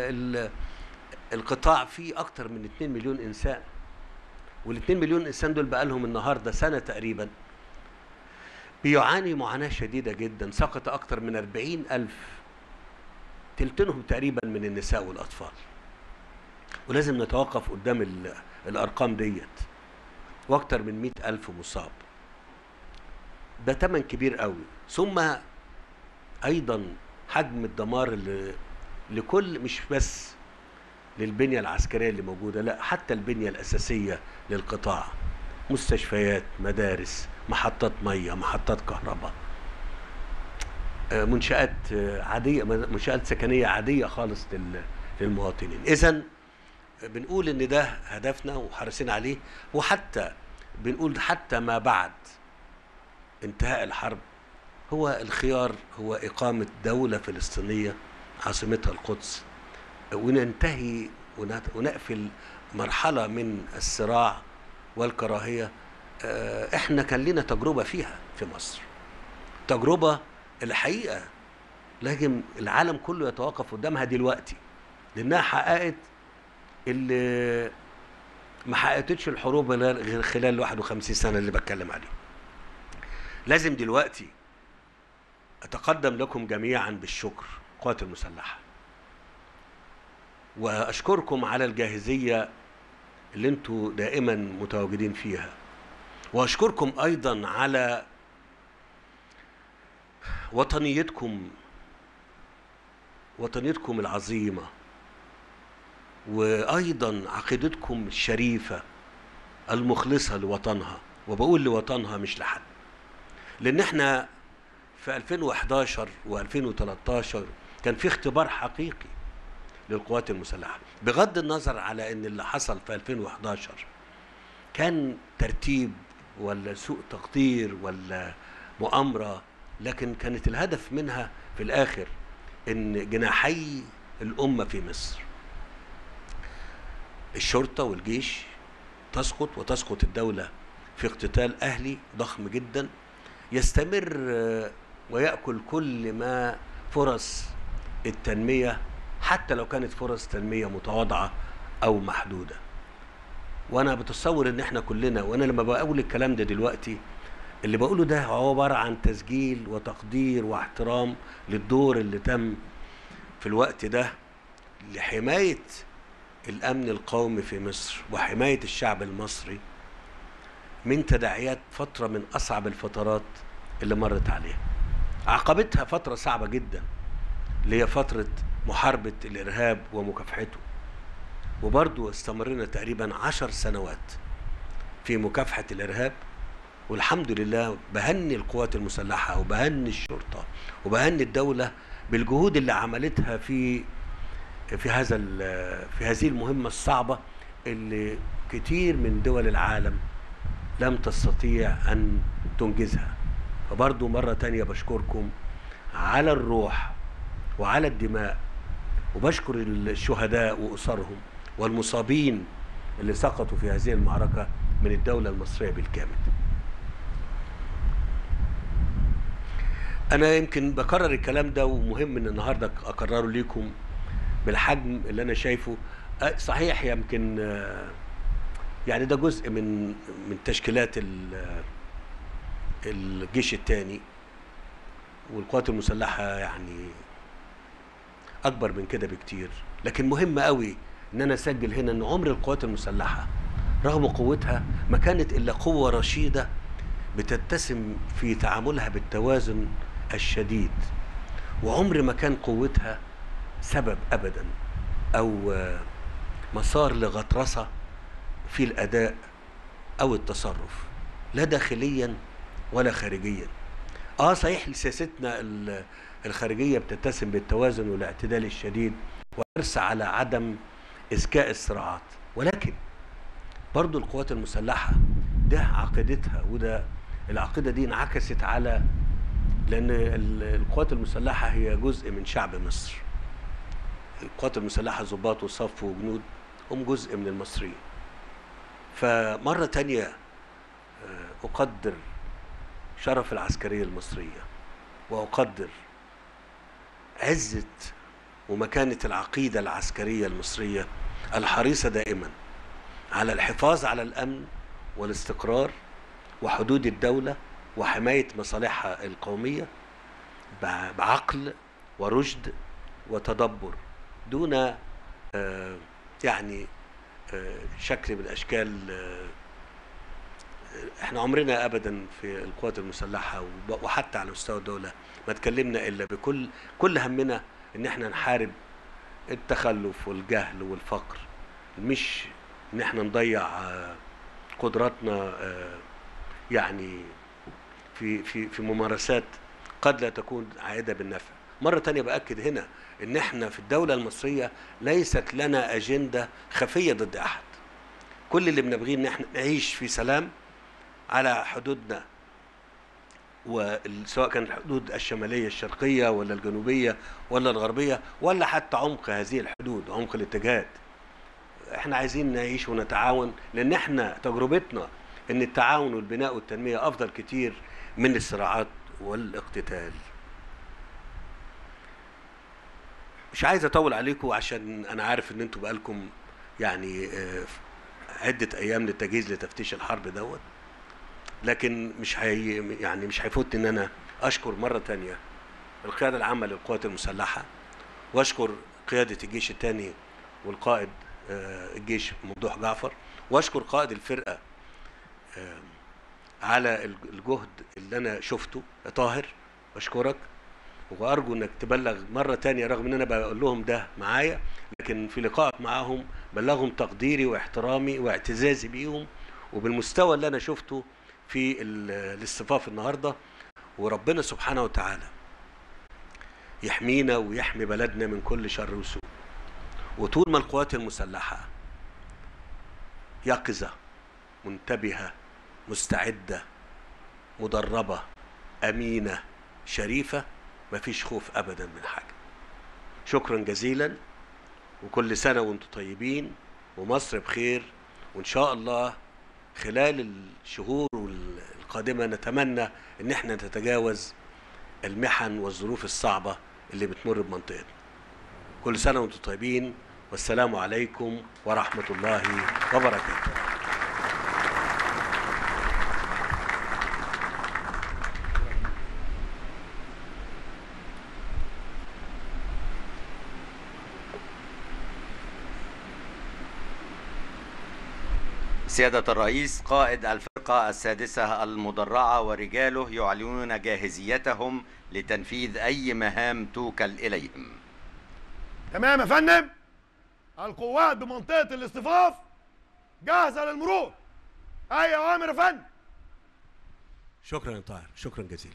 القطاع فيه أكتر من 2 مليون إنسان، وال2 مليون إنسان دول بقى لهم النهاردة سنة تقريبا بيعاني معاناة شديدة جدا. سقط أكتر من 40,000 تلتينهم تقريبا من النساء والأطفال، ولازم نتوقف قدام الأرقام ديت، واكتر من 100,000 مصاب. ده ثمن كبير قوي. ثم أيضا حجم الدمار اللي لكل، مش بس للبنية العسكرية اللي موجودة، لا حتى البنية الأساسية للقطاع، مستشفيات، مدارس، محطات مية، محطات كهرباء، منشآت عادية، منشآت سكنية عادية خالص للمواطنين. إذن بنقول إن ده هدفنا وحريصين عليه، وحتى بنقول حتى ما بعد انتهاء الحرب هو الخيار هو إقامة دولة فلسطينية عاصمتها القدس، وننتهي ونقفل مرحلة من الصراع والكراهية. احنا كان لنا تجربة فيها في مصر، تجربة الحقيقة لازم العالم كله يتوقف قدامها دلوقتي، لأنها حققت اللي ما حققتش الحروب غير خلال 51 سنة اللي بتكلم عليه. لازم دلوقتي أتقدم لكم جميعا بالشكر القوات المسلحة، وأشكركم على الجاهزية اللي انتوا دائما متواجدين فيها، وأشكركم أيضا على وطنيتكم العظيمة وأيضا عقيدتكم الشريفة المخلصة لوطنها، وبقول لوطنها مش لحد، لأن احنا في 2011 و2013 كان في اختبار حقيقي للقوات المسلحة، بغض النظر على ان اللي حصل في 2011 كان ترتيب ولا سوء تقدير ولا مؤامرة، لكن كانت الهدف منها في الآخر ان جناحي الأمة في مصر، الشرطة والجيش، تسقط وتسقط الدولة في اقتتال أهلي ضخم جدا يستمر ويأكل كل ما فرص التنمية، حتى لو كانت فرص تنمية متواضعة أو محدودة. وأنا بتصور إن إحنا كلنا، وأنا لما بقول الكلام ده دلوقتي اللي بقوله ده هو عبارة عن تسجيل وتقدير واحترام للدور اللي تم في الوقت ده لحماية الأمن القومي في مصر وحماية الشعب المصري من تداعيات فترة من أصعب الفترات اللي مرت عليها. عقبتها فترة صعبة جدا اللي هي فترة محاربة الإرهاب ومكافحته، وبرضو استمرنا تقريبا 10 سنوات في مكافحة الإرهاب، والحمد لله بهني القوات المسلحة وبهني الشرطة وبهني الدولة بالجهود اللي عملتها في هذه المهمة الصعبة اللي كتير من دول العالم لم تستطيع أن تنجزها. فبرضو مرة تانية بشكركم على الروح وعلى الدماء، وبشكر الشهداء وأسرهم والمصابين اللي سقطوا في هذه المعركة من الدولة المصرية بالكامل. أنا يمكن بكرر الكلام ده، ومهم إن النهاردة أكرره ليكم بالحجم اللي أنا شايفه. صحيح يمكن يعني ده جزء من تشكيلات الجيش الثاني والقوات المسلحة، يعني أكبر من كده بكتير، لكن مهم قوي إن أنا أسجل هنا إن عمر القوات المسلحة رغم قوتها ما كانت إلا قوة رشيدة بتتسم في تعاملها بالتوازن الشديد، وعمر ما كان قوتها سبب أبدا أو مسار لغطرسة في الأداء أو التصرف، لا داخليا ولا خارجيا. صحيح سياستنا الخارجية بتتسم بالتوازن والاعتدال الشديد وحرص على عدم إذكاء الصراعات، ولكن برضو القوات المسلحة ده عقيدتها، وده العقيدة دي انعكست على، لأن القوات المسلحة هي جزء من شعب مصر. القوات المسلحة ضباط وصف وجنود هم جزء من المصريين. فمرة تانية أقدر شرف العسكرية المصرية، وأقدر عزة ومكانة العقيدة العسكرية المصرية الحريصة دائما على الحفاظ على الأمن والاستقرار وحدود الدولة وحماية مصالحها القومية بعقل ورشد وتدبر، دون يعني شكل من أشكال. احنا عمرنا أبدا في القوات المسلحة وحتى على مستوى الدولة ما تكلمنا إلا كل همنا إن احنا نحارب التخلف والجهل والفقر، مش إن احنا نضيع قدراتنا يعني في ممارسات قد لا تكون عائدة بالنفع. مرة تانية بأكد هنا إن احنا في الدولة المصرية ليست لنا أجندة خفية ضد أحد. كل اللي بنبغيه إن احنا نعيش في سلام على حدودنا، وسواء كانت الحدود الشمالية الشرقية ولا الجنوبية ولا الغربية ولا حتى عمق هذه الحدود، عمق الاتجاهات. احنا عايزين نعيش ونتعاون، لأن احنا تجربتنا إن التعاون والبناء والتنمية أفضل كتير من الصراعات والاقتتال. مش عايز أطول عليكم عشان أنا عارف إن أنتوا بقالكم يعني عدة أيام للتجهيز لتفتيش الحرب دوت، لكن مش هيفوت إن أنا أشكر مرة تانية القيادة العامة للقوات المسلحة، وأشكر قيادة الجيش الثاني والقائد الجيش ممدوح جعفر، وأشكر قائد الفرقة على الجهد اللي أنا شفته. يا طاهر أشكرك، وأرجو إنك تبلغ مرة تانية رغم إن أنا بقول لهم ده معايا، لكن في لقائك معاهم بلغهم تقديري واحترامي واعتزازي بيهم وبالمستوى اللي أنا شفته في الاصطفاف النهاردة. وربنا سبحانه وتعالى يحمينا ويحمي بلدنا من كل شر وسوء. وطول ما القوات المسلحة يقظة منتبهة مستعدة مدربة أمينة شريفة مفيش خوف أبدا من حاجة. شكرا جزيلا، وكل سنة وانتم طيبين ومصر بخير. وإن شاء الله خلال الشهور القادمة نتمنى إن احنا نتجاوز المحن والظروف الصعبة اللي بتمر بمنطقتنا. كل سنة وانتم طيبين، والسلام عليكم ورحمة الله وبركاته. سيادة الرئيس، قائد الفرقة السادسة المدرعة ورجاله يعلنون جاهزيتهم لتنفيذ أي مهام توكل إليهم. تمام يا فندم. القوات بمنطقة الاصطفاف جاهزة للمرور. أي أوامر يا فندم. شكرا يا طاهر، شكرا جزيلا.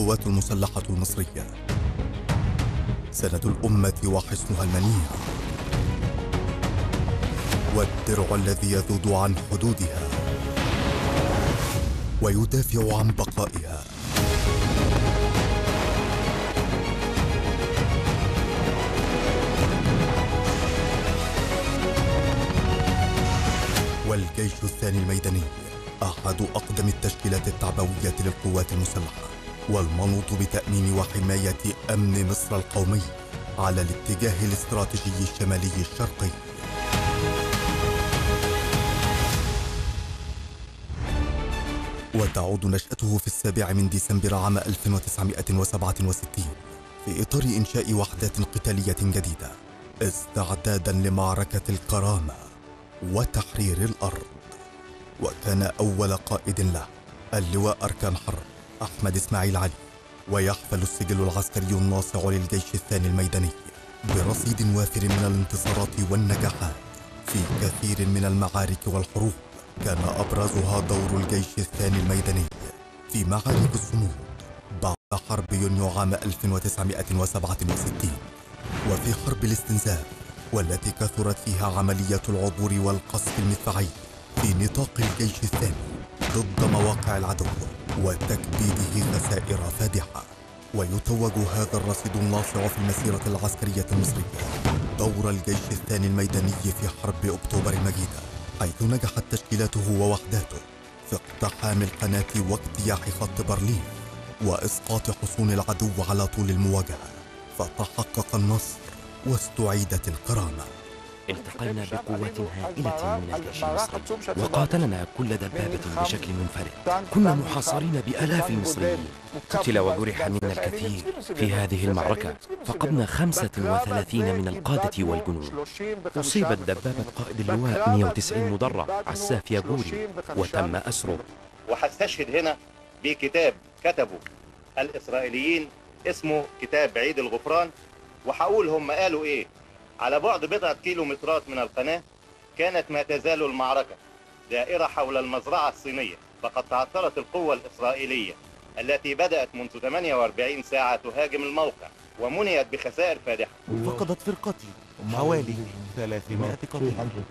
القوات المسلحة المصرية، سند الأمة وحصنها المنيع، والدرع الذي يذود عن حدودها ويدافع عن بقائها. والجيش الثاني الميداني أحد أقدم التشكيلات التعبوية للقوات المسلحة، والمنوط بتأمين وحماية أمن مصر القومي على الاتجاه الاستراتيجي الشمالي الشرقي. وتعود نشأته في 7 ديسمبر عام 1967 في إطار إنشاء وحدات قتالية جديدة استعدادا لمعركة الكرامة وتحرير الأرض. وكان أول قائد له اللواء أركان حرب أحمد إسماعيل علي، ويحفل السجل العسكري الناصع للجيش الثاني الميداني برصيد وافر من الانتصارات والنجاحات في كثير من المعارك والحروب، كان أبرزها دور الجيش الثاني الميداني في معارك الصمود بعد حرب يونيو عام 1967، وفي حرب الاستنزاف والتي كثرت فيها عملية العبور والقصف المدفعي في نطاق الجيش الثاني ضد مواقع العدو وتكبيده خسائر فادحة. ويتوج هذا الرصيد الناصع في المسيرة العسكرية المصرية دور الجيش الثاني الميداني في حرب أكتوبر المجيدة، حيث نجحت تشكيلاته ووحداته في اقتحام القناة واجتياح خط بارليف وإسقاط حصون العدو على طول المواجهة، فتحقق النصر واستعيدت الكرامة. التقينا بقوات هائلة من الجيش المصري، وقاتلنا كل دبابة بشكل منفرد. كنا محاصرين بآلاف المصريين، قتل وجرح منا الكثير. في هذه المعركة فقدنا 35 من القادة والجنود. أصيبت دبابة قائد اللواء 190 مدرع عساف ياجوري وتم أسره. وهستشهد هنا بكتاب كتبه الإسرائيليين اسمه كتاب عيد الغفران، وهقول هم قالوا إيه. على بعد بضعة كيلومترات من القناة كانت ما تزال المعركة دائرة حول المزرعة الصينية، فقد تعثرت القوة الإسرائيلية التي بدأت منذ 48 ساعة تهاجم الموقع ومنيت بخسائر فادحة. فقدت فرقتي حوالي 300 قتيل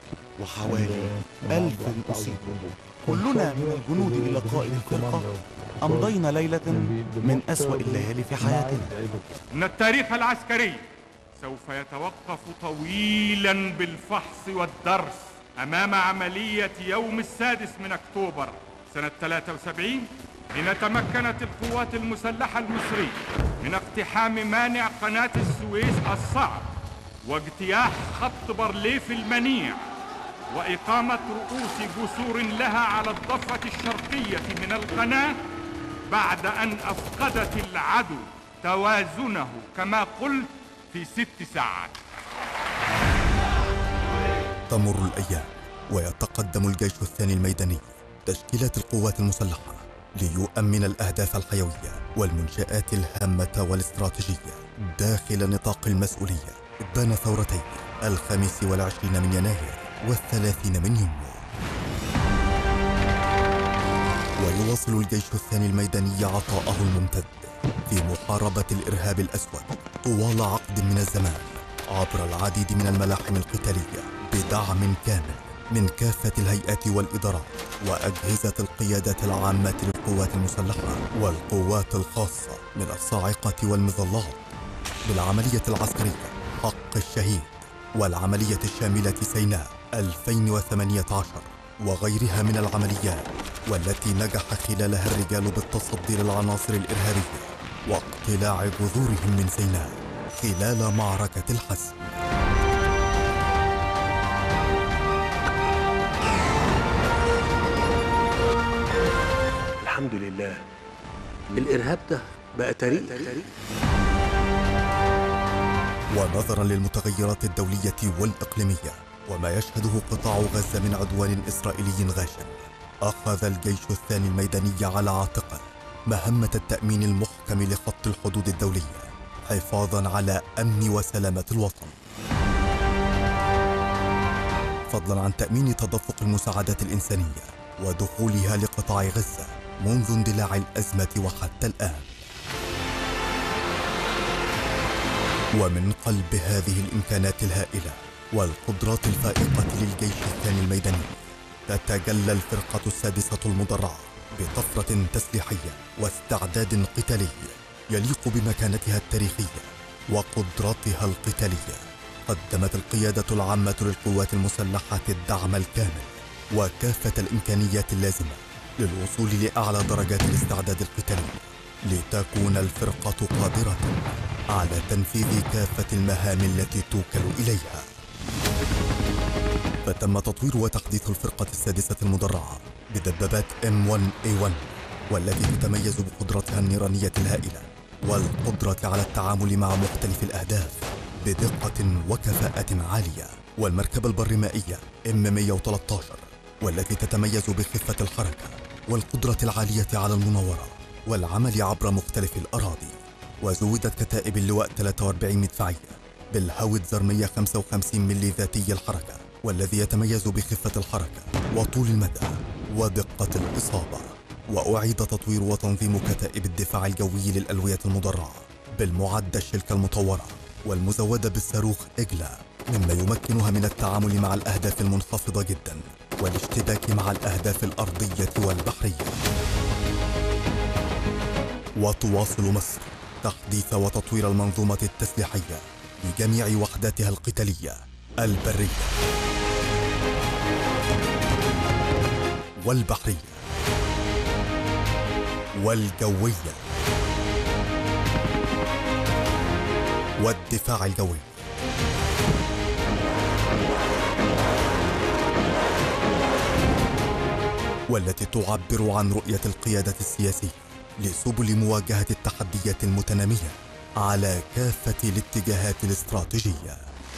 وحوالي 1000 أصيبوا. كلنا من الجنود إلى قائد الفرقة أمضينا ليلة من أسوأ الليالي في حياتنا. إن التاريخ العسكري سوف يتوقف طويلا بالفحص والدرس أمام عملية يوم 6 أكتوبر سنة 73، حين تمكنت القوات المسلحة المصرية من اقتحام مانع قناة السويس الصعب واجتياح خط بارليف المنيع وإقامة رؤوس جسور لها على الضفة الشرقية من القناة، بعد أن أفقدت العدو توازنه كما قلت في 6 ساعات. تمر الأيام ويتقدم الجيش الثاني الميداني تشكيلات القوات المسلحة ليؤمن الأهداف الحيوية والمنشآت الهامة والاستراتيجية داخل نطاق المسؤولية بين ثورتي 25 من يناير و30 من يونيو. ويواصل الجيش الثاني الميداني عطاءه الممتد في محاربة الإرهاب الأسود طوال عقد من الزمان عبر العديد من الملاحم القتالية بدعم كامل من كافة الهيئات والإدارات وأجهزة القيادات العامة للقوات المسلحة والقوات الخاصة من الصاعقة والمظلات بالعملية العسكرية حق الشهيد والعملية الشاملة سيناء 2018 وغيرها من العمليات، والتي نجح خلالها الرجال بالتصدي للعناصر الإرهابية واقتلاع جذورهم من سيناء خلال معركة الحسم. الحمد لله الإرهاب ده بقى تاريخ. ونظرا للمتغيرات الدولية والإقليمية وما يشهده قطاع غزة من عدوان إسرائيلي غاشم، أخذ الجيش الثاني الميداني على عاتقه مهمة التأمين المحكم لخط الحدود الدولية حفاظا على أمن وسلامة الوطن، فضلا عن تأمين تدفق المساعدات الإنسانية ودخولها لقطاع غزة منذ اندلاع الأزمة وحتى الآن. ومن قلب هذه الإمكانات الهائلة والقدرات الفائقة للجيش الثاني الميداني تتجلى الفرقة السادسة المدرعة بطفرة تسليحية واستعداد قتالي يليق بمكانتها التاريخية وقدراتها القتالية. قدمت القيادة العامة للقوات المسلحة الدعم الكامل وكافة الإمكانيات اللازمة للوصول لأعلى درجات الاستعداد القتالي لتكون الفرقة قادرة على تنفيذ كافة المهام التي توكل إليها. فتم تطوير وتحديث الفرقة السادسة المدرعة بدبابات M1A1 والتي تتميز بقدرتها النيرانية الهائلة والقدرة على التعامل مع مختلف الأهداف بدقة وكفاءة عالية، والمركبة البرمائية M113 والتي تتميز بخفة الحركة والقدرة العالية على المناورة والعمل عبر مختلف الأراضي. وزودت كتائب اللواء 43 مدفعية بالهاوتزر 155 ملي ذاتي الحركة والذي يتميز بخفة الحركة وطول المدى ودقة الإصابة. وأعيد تطوير وتنظيم كتائب الدفاع الجوي للألوية المدرعة بالمعدة الشلكة المطورة والمزودة بالصاروخ إجلا، مما يمكنها من التعامل مع الأهداف المنخفضة جدا والاشتباك مع الأهداف الأرضية والبحرية. وتواصل مصر تحديث وتطوير المنظومة التسليحية لجميع وحداتها القتالية البرية والبحرية والجوية والدفاع الجوي. والتي تعبر عن رؤية القيادة السياسية لسبل مواجهة التحديات المتنامية على كافة الاتجاهات الاستراتيجية.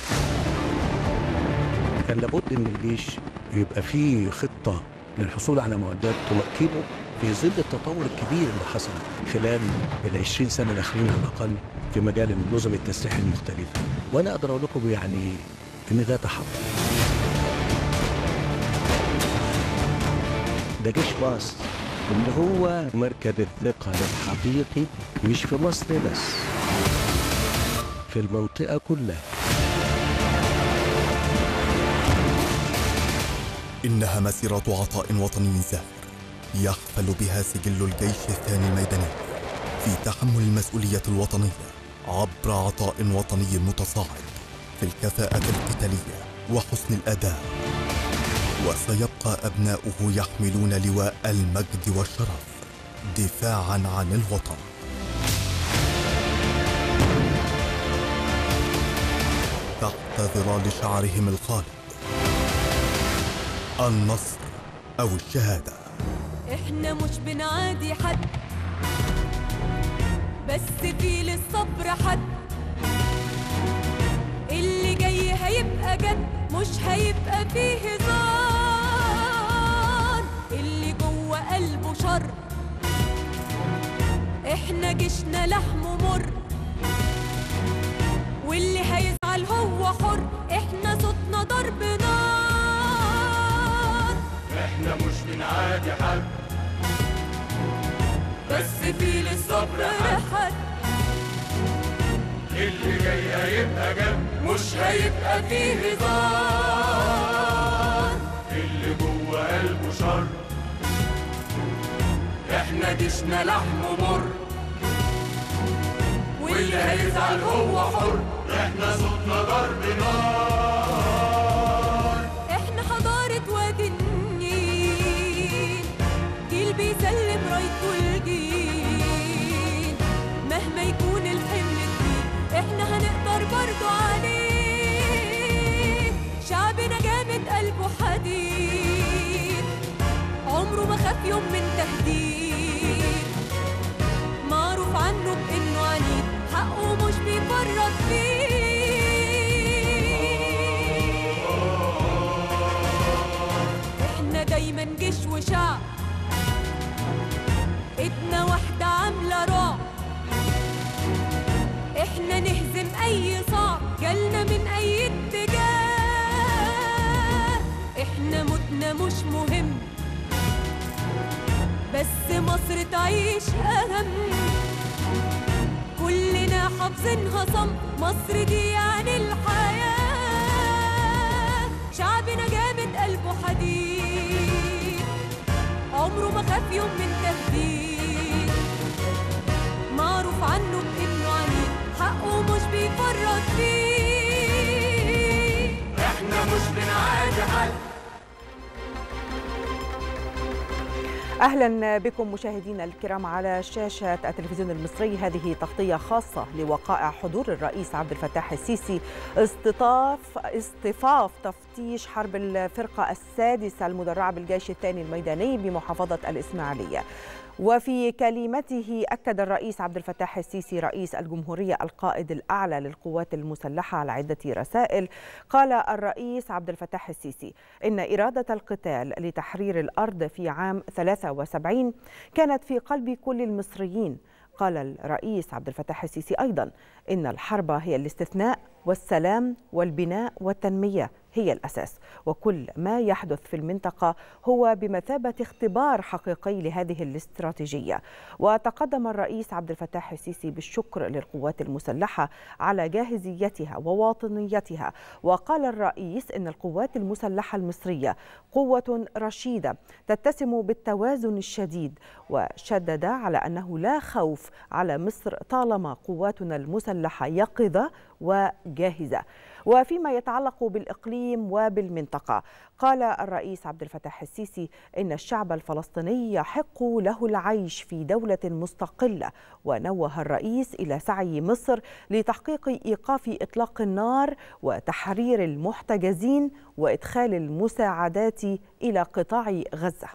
كان لابد ان الجيش يبقى فيه خطة للحصول على معدات تمكنه في ظل التطور الكبير اللي حصل خلال ال20 سنة الأخيرة على الأقل في مجال النظم التسليحي المختلفة. وأنا أقدر أقول لكم يعني إن ده تحول. ده جيش مصر اللي هو مركز الثقة الحقيقي مش في مصر بس، في المنطقة كلها. إنها مسيرة عطاء وطني زاهر يحفل بها سجل الجيش الثاني الميداني في تحمل المسؤولية الوطنية عبر عطاء وطني متصاعد في الكفاءة القتالية وحسن الأداء. وسيبقى أبناؤه يحملون لواء المجد والشرف دفاعاً عن الوطن. تحت ظلال شعارهم الخالد: النصر أو الشهادة. احنا مش بنعادي حد، بس في للصبر حد. اللي جاي هيبقى جد، مش هيبقى فيه هزار. اللي جوه قلبه شر، احنا جيشنا لحمه مر. واللي هيزعل هو حر، احنا صوتنا ضرب نار. احنا مش بنعادي حد، بس في للصبر حد. اللي جاي هيبقى جد، مش هيبقى فيه هزار. اللي جوه قلبه شر، احنا جيشنا لحمه مر. واللي هيزعل هو حر، احنا صوتنا ضرب نار. احنا حضارة وادي النيل، جيل بيسلم رايته الجيل. مهما يكون الحمل تقيل، احنا هنقدر برضو عليه. شعبنا جامد قلبه حديد، عمره ما خاف يوم من تهديد. معروف عنه بانه عنيد، حقه مش بيفرط فيه. احنا دايما جيش وشعب، ايدنا واحدة عاملة رعب. احنا نهزم اي صعب جالنا من اي اتجاه. احنا موتنا مش مهم، بس مصر تعيش اهم. كلنا حافظينها صم. مصر دي يعني الحياة، شعبنا جامد قلبه حديد، عمره ما خاف يوم من تهديد، معروف عنه بإنه عنيد، حقه مش بيفرط فيه، احنا مش بنعادي حد. أهلا بكم مشاهدينا الكرام على شاشة التلفزيون المصري. هذه تغطية خاصة لوقائع حضور الرئيس عبد الفتاح السيسي اصطفاف تفتيش حرب الفرقة السادسة المدرعة بالجيش الثاني الميداني بمحافظة الإسماعيلية. وفي كلمته أكد الرئيس عبد الفتاح السيسي رئيس الجمهورية القائد الأعلى للقوات المسلحة على عدة رسائل. قال الرئيس عبد الفتاح السيسي إن إرادة القتال لتحرير الأرض في عام 73 كانت في قلب كل المصريين. قال الرئيس عبد الفتاح السيسي أيضا إن الحرب هي الاستثناء والسلام والبناء والتنمية هي الأساس، وكل ما يحدث في المنطقة هو بمثابة اختبار حقيقي لهذه الاستراتيجية. وتقدم الرئيس عبد الفتاح السيسي بالشكر للقوات المسلحة على جاهزيتها وواطنيتها. وقال الرئيس إن القوات المسلحة المصرية قوة رشيدة تتسم بالتوازن الشديد، وشدد على أنه لا خوف على مصر طالما قواتنا المسلحة يقظة وجاهزة. وفيما يتعلق بالإقليم وبالمنطقة، قال الرئيس عبد الفتاح السيسي إن الشعب الفلسطيني يحق له العيش في دولة مستقلة. ونوه الرئيس إلى سعي مصر لتحقيق إيقاف إطلاق النار وتحرير المحتجزين وإدخال المساعدات إلى قطاع غزة.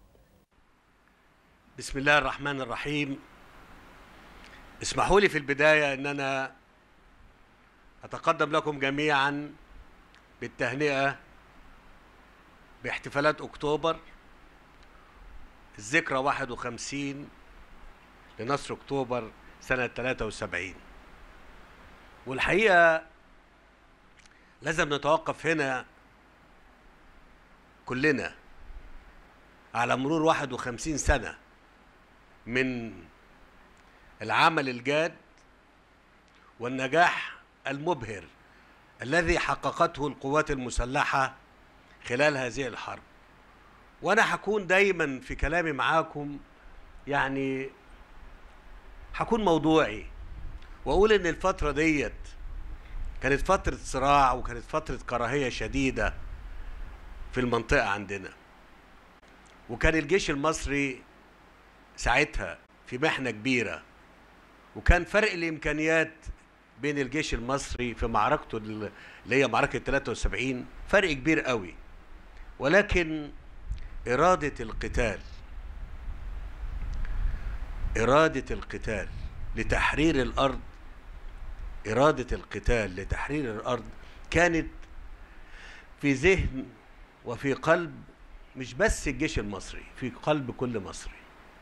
بسم الله الرحمن الرحيم. اسمحوا لي في البداية أن أنا أتقدم لكم جميعا بالتهنئة باحتفالات أكتوبر، الذكرى 51 لنصر أكتوبر سنة 73. والحقيقة لازم نتوقف هنا كلنا على مرور 51 سنة من العمل الجاد والنجاح المبهر الذي حققته القوات المسلحة خلال هذه الحرب. وأنا هكون دايما في كلامي معاكم يعني هكون موضوعي وأقول إن الفترة ديت كانت فترة صراع وكانت فترة كراهية شديدة في المنطقة عندنا، وكان الجيش المصري ساعتها في محنة كبيرة، وكان فرق الإمكانيات بين الجيش المصري في معركته اللي هي معركة 73 فرق كبير قوي. ولكن إرادة القتال لتحرير الأرض، إرادة القتال لتحرير الأرض كانت في ذهن وفي قلب مش بس الجيش المصري، في قلب كل مصري.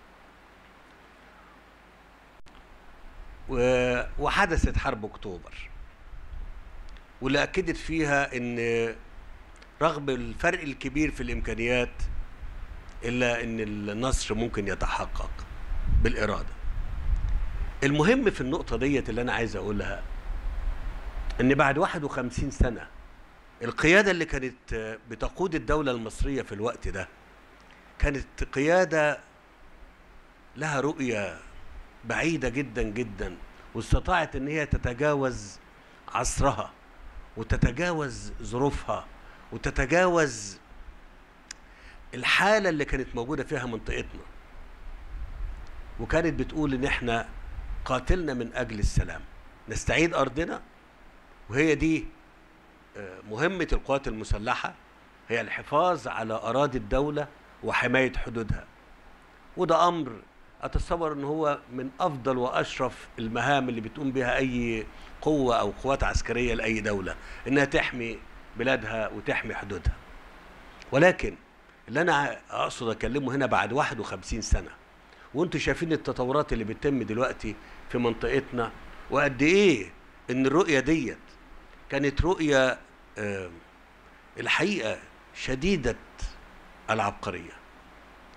وحدثت حرب أكتوبر واللي أكدت فيها أن رغم الفرق الكبير في الإمكانيات إلا أن النصر ممكن يتحقق بالإرادة. المهم في النقطة ديت اللي أنا عايز أقولها أن بعد 51 سنة القيادة اللي كانت بتقود الدولة المصرية في الوقت ده كانت قيادة لها رؤية بعيدة جدا جدا، واستطاعت ان هي تتجاوز عصرها وتتجاوز ظروفها وتتجاوز الحالة اللي كانت موجودة فيها منطقتنا، وكانت بتقول ان احنا قاتلنا من اجل السلام، نستعيد ارضنا. وهي دي مهمة القوات المسلحة، هي الحفاظ على اراضي الدولة وحماية حدودها. وده امر أتصور أنه هو من أفضل وأشرف المهام اللي بتقوم بها أي قوة أو قوات عسكرية لأي دولة، إنها تحمي بلادها وتحمي حدودها. ولكن اللي أنا أقصد أكلمه هنا بعد 51 سنة وأنتوا شايفين التطورات اللي بتتم دلوقتي في منطقتنا، وقد إيه إن الرؤية ديت كانت رؤية الحقيقة شديدة العبقرية،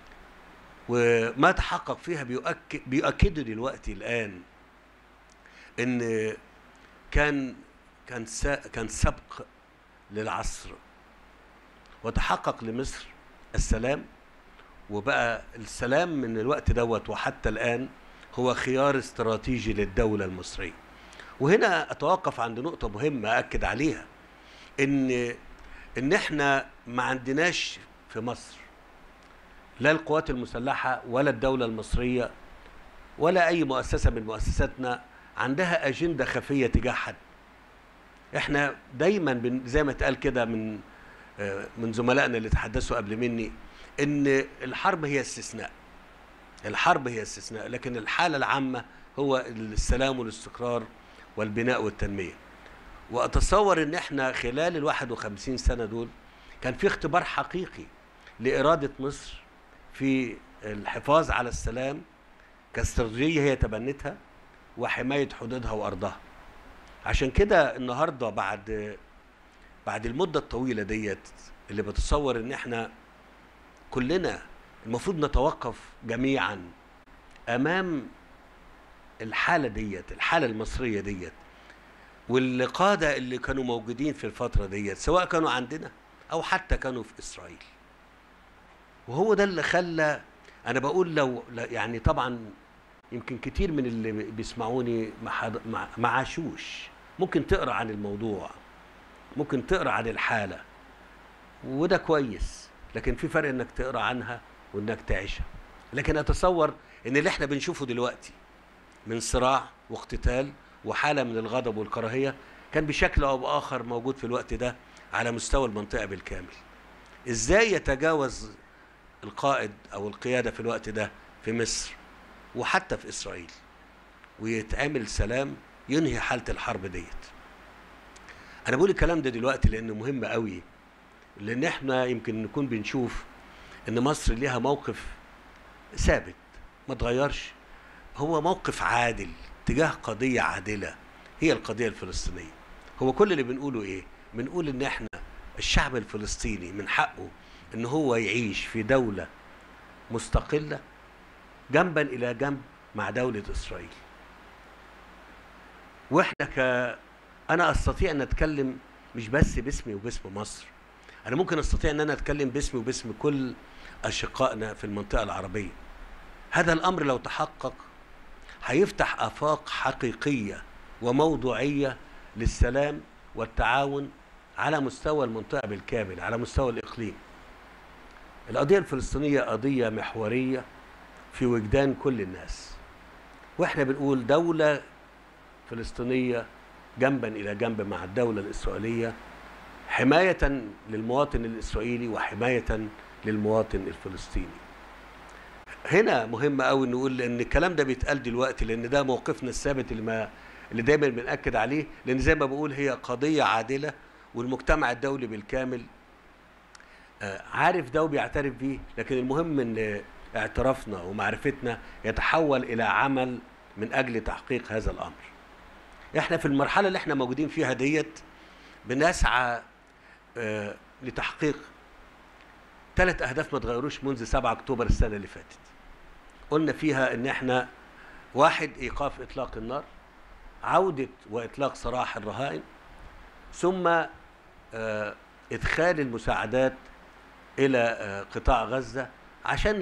وما تحقق فيها بيؤكدوا دلوقتي الآن ان كان سبق للعصر، وتحقق لمصر السلام، وبقى السلام من الوقت دوت وحتى الآن هو خيار استراتيجي للدولة المصرية. وهنا أتوقف عند نقطة مهمة أكد عليها، إن إحنا ما عندناش في مصر لا القوات المسلحة ولا الدولة المصرية ولا أي مؤسسة من مؤسساتنا عندها أجندة خفية تجاه حد. إحنا دايما زي ما اتقال كده من زملائنا اللي تحدثوا قبل مني، إن الحرب هي استثناء، الحرب هي استثناء، لكن الحالة العامة هو السلام والاستقرار والبناء والتنمية. وأتصور إن إحنا خلال ال51 سنة دول كان في اختبار حقيقي لإرادة مصر في الحفاظ على السلام كاستراتيجية هي تبنتها وحماية حدودها وأرضها. عشان كده النهاردة بعد المدة الطويلة ديت اللي بتصور إن إحنا كلنا المفروض نتوقف جميعا أمام الحالة ديت، الحالة المصرية ديت، والقادة اللي كانوا موجودين في الفترة ديت سواء كانوا عندنا أو حتى كانوا في إسرائيل. وهو ده اللي خلى أنا بقول لو يعني طبعا يمكن كتير من اللي بيسمعوني ما عاشوش، ممكن تقرأ عن الموضوع، ممكن تقرأ عن الحالة، وده كويس، لكن في فرق إنك تقرأ عنها وإنك تعيشها. لكن أتصور إن اللي إحنا بنشوفه دلوقتي من صراع واقتتال وحالة من الغضب والكراهية كان بشكل أو بآخر موجود في الوقت ده على مستوى المنطقة بالكامل. إزاي يتجاوز القائد أو القيادة في الوقت ده في مصر وحتى في إسرائيل ويتعمل سلام ينهي حالة الحرب ديت؟ أنا بقول الكلام ده دلوقتي لأنه مهم قوي، لأن إحنا يمكن نكون بنشوف إن مصر ليها موقف ثابت ما تغيرش، هو موقف عادل تجاه قضية عادلة هي القضية الفلسطينية. هو كل اللي بنقوله إيه؟ بنقول إن إحنا الشعب الفلسطيني من حقه إن هو يعيش في دولة مستقلة جنبا إلى جنب مع دولة إسرائيل. وإحنا أنا أستطيع أن أتكلم مش بس باسمي وباسم مصر، أنا ممكن أستطيع أن أنا أتكلم باسمي وباسم كل أشقائنا في المنطقة العربية. هذا الأمر لو تحقق هيفتح آفاق حقيقية وموضوعية للسلام والتعاون على مستوى المنطقة بالكامل، على مستوى الإقليم. القضية الفلسطينية قضية محورية في وجدان كل الناس، وإحنا بنقول دولة فلسطينية جنبا إلى جنب مع الدولة الإسرائيلية حماية للمواطن الإسرائيلي وحماية للمواطن الفلسطيني. هنا مهم قوي نقول ان الكلام ده بيتقال دلوقتي لان ده موقفنا الثابت اللي دايما بنأكد عليه، لان زي ما بقول هي قضية عادلة والمجتمع الدولي بالكامل عارف ده وبيعترف بيه، لكن المهم ان اعترافنا ومعرفتنا يتحول الى عمل من اجل تحقيق هذا الامر. احنا في المرحلة اللي احنا موجودين فيها ديت بنسعى لتحقيق 3 أهداف ما تغيروش منذ 7 أكتوبر السنة اللي فاتت. قلنا فيها إن إحنا 1 إيقاف إطلاق النار، عودة وإطلاق سراح الرهائن، ثم إدخال المساعدات إلى قطاع غزة، عشان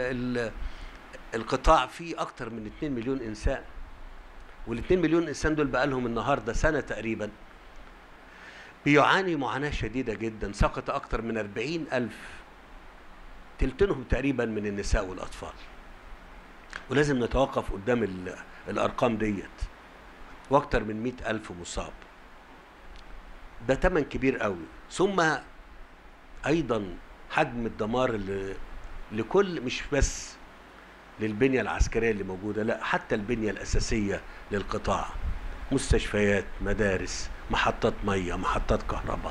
القطاع فيه أكتر من 2 مليون إنسان، وال2 مليون إنسان دول بقى لهم النهاردة سنة تقريبا بيعاني معاناة شديدة جدا. سقط أكتر من 40,000، تلتينهم تقريبا من النساء والأطفال، ولازم نتوقف قدام الأرقام ديت، واكتر من 100,000 مصاب. ده ثمن كبير قوي. ثم أيضا حجم الدمار لكل، مش بس للبنية العسكرية اللي موجودة، لا حتى البنية الأساسية للقطاع، مستشفيات، مدارس، محطات مية، محطات كهرباء،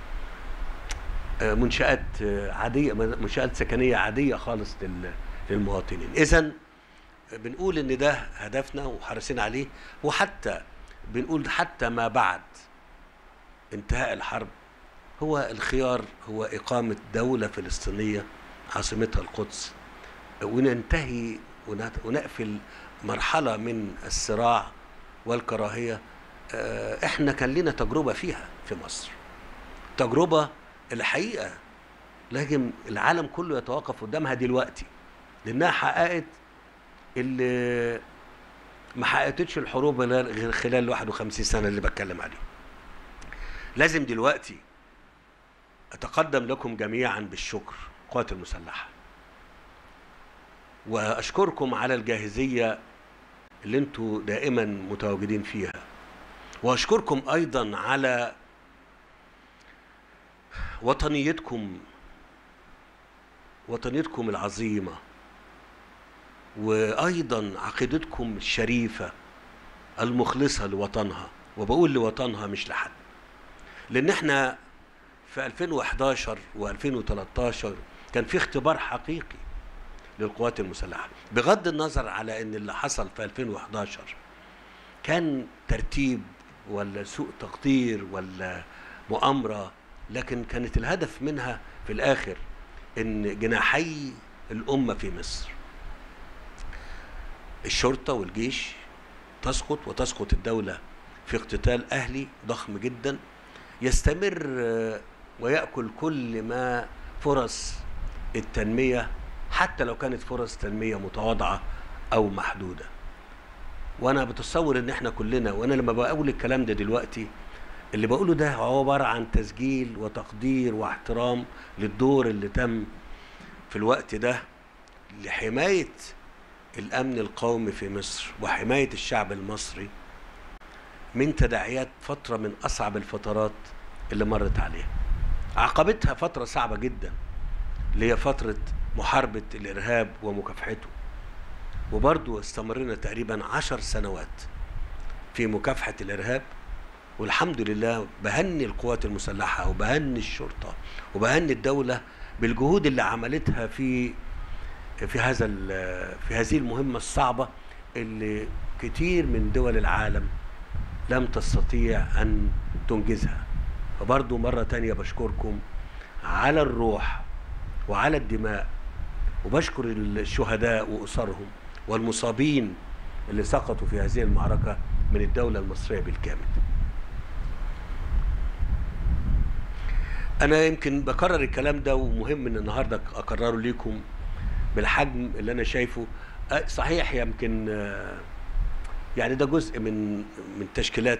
منشآت عادية، منشآت سكنية عادية خالص للمواطنين. إذن بنقول إن ده هدفنا وحريصين عليه، وحتى بنقول حتى ما بعد انتهاء الحرب هو الخيار هو إقامة دولة فلسطينية عاصمتها القدس، وننتهي ونقفل مرحلة من الصراع والكراهية احنا كان لنا تجربة فيها في مصر، تجربة الحقيقة لازم العالم كله يتوقف قدامها دلوقتي، لأنها حققت اللي ما حققتش الحروب غير خلال 51 سنة اللي بتكلم عليه. لازم دلوقتي أتقدم لكم جميعا بالشكر القوات المسلحة، وأشكركم على الجاهزية اللي انتوا دائما متواجدين فيها، وأشكركم أيضا على وطنيتكم العظيمة، وأيضا عقيدتكم الشريفة المخلصة لوطنها، وبقول لوطنها مش لحد، لأن احنا في 2011 و2013 كان في اختبار حقيقي للقوات المسلحة، بغض النظر على ان اللي حصل في 2011 كان ترتيب ولا سوء تقدير ولا مؤامرة، لكن كانت الهدف منها في الآخر ان جناحي الأمة في مصر، الشرطة والجيش تسقط، وتسقط الدولة في اقتتال أهلي ضخم جدا يستمر ويأكل كل ما فرص التنمية، حتى لو كانت فرص تنمية متواضعة أو محدودة. وأنا بتصور إن إحنا كلنا، وأنا لما بقول الكلام ده دلوقتي اللي بقوله ده هو عبارة عن تسجيل وتقدير واحترام للدور اللي تم في الوقت ده لحماية الأمن القومي في مصر وحماية الشعب المصري من تداعيات فترة من أصعب الفترات اللي مرت عليها. عقبتها فترة صعبة جدا اللي هي فترة محاربة الإرهاب ومكافحته، وبرضو استمرنا تقريبا 10 سنوات في مكافحة الإرهاب، والحمد لله بهني القوات المسلحة وبهني الشرطة وبهني الدولة بالجهود اللي عملتها في هذه المهمة الصعبة اللي كتير من دول العالم لم تستطيع أن تنجزها. فبرضو مرة تانية بشكركم على الروح وعلى الدماء، وبشكر الشهداء وأسرهم والمصابين اللي سقطوا في هذه المعركة من الدولة المصرية بالكامل. أنا يمكن بكرر الكلام ده، ومهم إن النهاردة أكرره ليكم بالحجم اللي أنا شايفه. صحيح يمكن يعني ده جزء من تشكيلات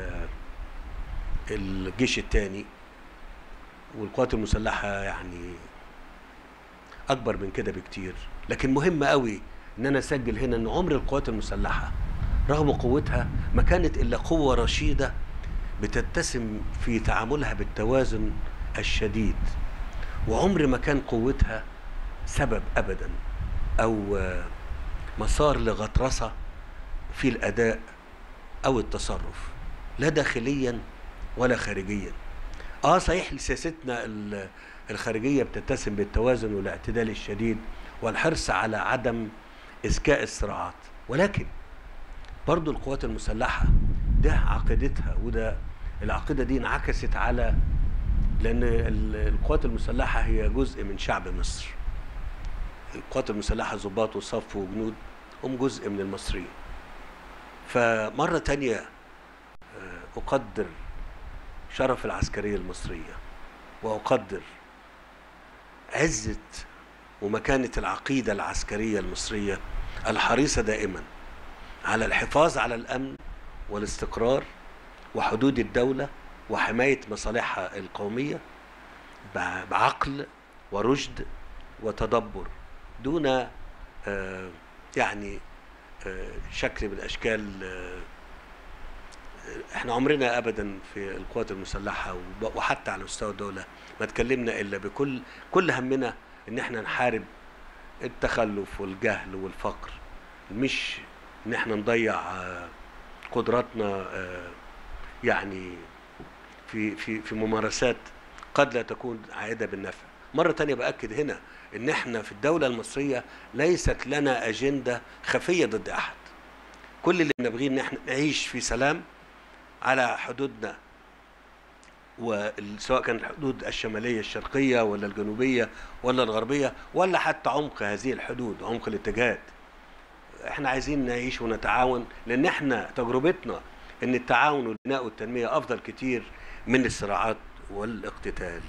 الجيش الثاني والقوات المسلحة، يعني أكبر من كده بكتير، لكن مهم قوي إن أنا أسجل هنا إن عمر القوات المسلحة رغم قوتها ما كانت إلا قوة رشيدة بتتسم في تعاملها بالتوازن الشديد، وعمر ما كان قوتها سبب أبدا أو مسار لغطرسة في الأداء أو التصرف، لا داخليا ولا خارجيا. صحيح سياستنا الخارجية بتتسم بالتوازن والاعتدال الشديد والحرص على عدم إذكاء الصراعات، ولكن برضو القوات المسلحة ده عقيدتها، وده العقيدة دي انعكست على، لأن القوات المسلحة هي جزء من شعب مصر. القوات المسلحة ضباط وصف وجنود هم جزء من المصريين. فمرة تانية أقدر شرف العسكرية المصرية، وأقدر عزة ومكانة العقيدة العسكرية المصرية الحريصة دائما على الحفاظ على الأمن والاستقرار وحدود الدولة وحماية مصالحها القومية بعقل ورشد وتدبر، دون يعني شكل من الأشكال. احنا عمرنا أبدا في القوات المسلحة وحتى على مستوى الدولة ما تكلمنا إلا كل همنا إن احنا نحارب التخلف والجهل والفقر، مش إن احنا نضيع قدراتنا يعني في ممارسات قد لا تكون عائدة بالنفع. مرة تانية بأكد هنا إن احنا في الدولة المصرية ليست لنا أجندة خفية ضد أحد. كل اللي بنبغيه إن احنا نعيش في سلام على حدودنا، وسواء كانت الحدود الشمالية الشرقية ولا الجنوبية ولا الغربية ولا حتى عمق هذه الحدود، عمق الاتجاهات. احنا عايزين نعيش ونتعاون، لان احنا تجربتنا ان التعاون والبناء والتنميه افضل كتير من الصراعات والاقتتال.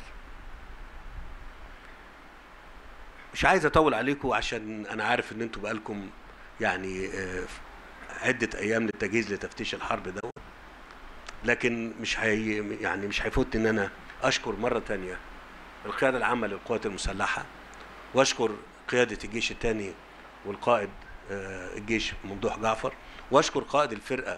مش عايز اطول عليكم عشان انا عارف ان انتوا بقالكم يعني عده ايام للتجهيز لتفتيش الحرب ده، لكن مش هيفوتني ان انا اشكر مره ثانيه القياده العامه للقوات المسلحه، واشكر قياده الجيش الثاني والقائد الجيش ممدوح جعفر، واشكر قائد الفرقه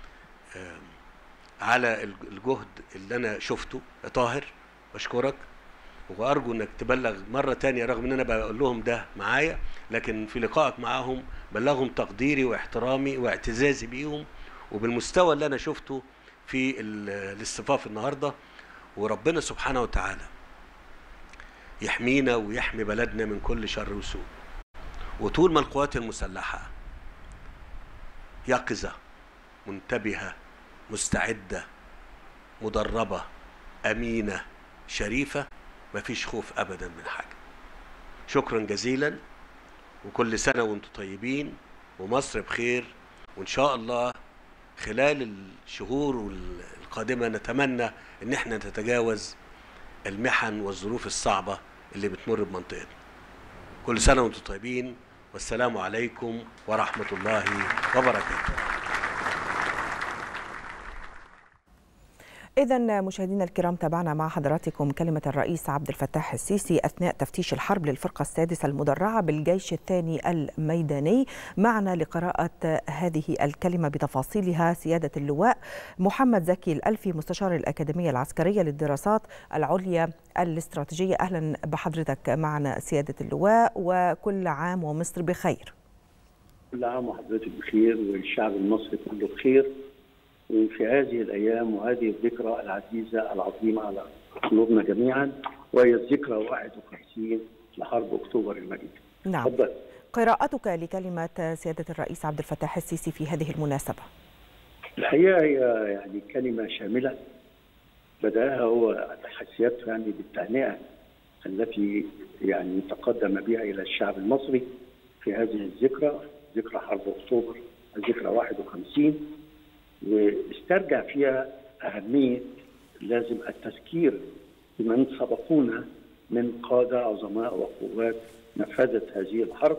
على الجهد اللي انا شفته. طاهر بشكرك، وارجو انك تبلغ مره تانية رغم ان انا بقول لهم ده معايا، لكن في لقائك معاهم بلغهم تقديري واحترامي واعتزازي بيهم وبالمستوى اللي انا شفته في الاصطفاف النهارده. وربنا سبحانه وتعالى يحمينا ويحمي بلدنا من كل شر وسوء. وطول ما القوات المسلحه يقظه منتبهه مستعده مدربه امينه شريفه، مفيش خوف ابدا من حاجه. شكرا جزيلا، وكل سنه وانتم طيبين ومصر بخير، وان شاء الله خلال الشهور القادمه نتمنى ان احنا نتجاوز المحن والظروف الصعبه اللي بتمر بمنطقتنا. كل سنه وانتم طيبين، والسلام عليكم ورحمه الله وبركاته. إذا مشاهدينا الكرام، تابعنا مع حضراتكم كلمة الرئيس عبد الفتاح السيسي أثناء تفتيش الحرب للفرقة السادسة المدرعة بالجيش الثاني الميداني. معنا لقراءة هذه الكلمة بتفاصيلها سيادة اللواء محمد زكي الألفي، مستشار الأكاديمية العسكرية للدراسات العليا الاستراتيجية. أهلا بحضرتك معنا سيادة اللواء، وكل عام ومصر بخير. كل عام وحضرتك بخير والشعب المصري كله بخير، وفي هذه الأيام وهذه الذكرى العزيزة العظيمة على قلوبنا جميعا، وهي الذكرى 51 لحرب أكتوبر المجيدة. نعم. تفضل. قراءتك لكلمة سيادة الرئيس عبد الفتاح السيسي في هذه المناسبة. الحقيقة هي يعني كلمة شاملة بدأها هو سيادته يعني بالتهنئة التي يعني تقدم بها إلى الشعب المصري في هذه الذكرى، ذكرى حرب أكتوبر الذكرى 51، واسترجع فيها أهمية لازم التذكير بمن سبقونا من قادة عظماء وقوات نفذت هذه الحرب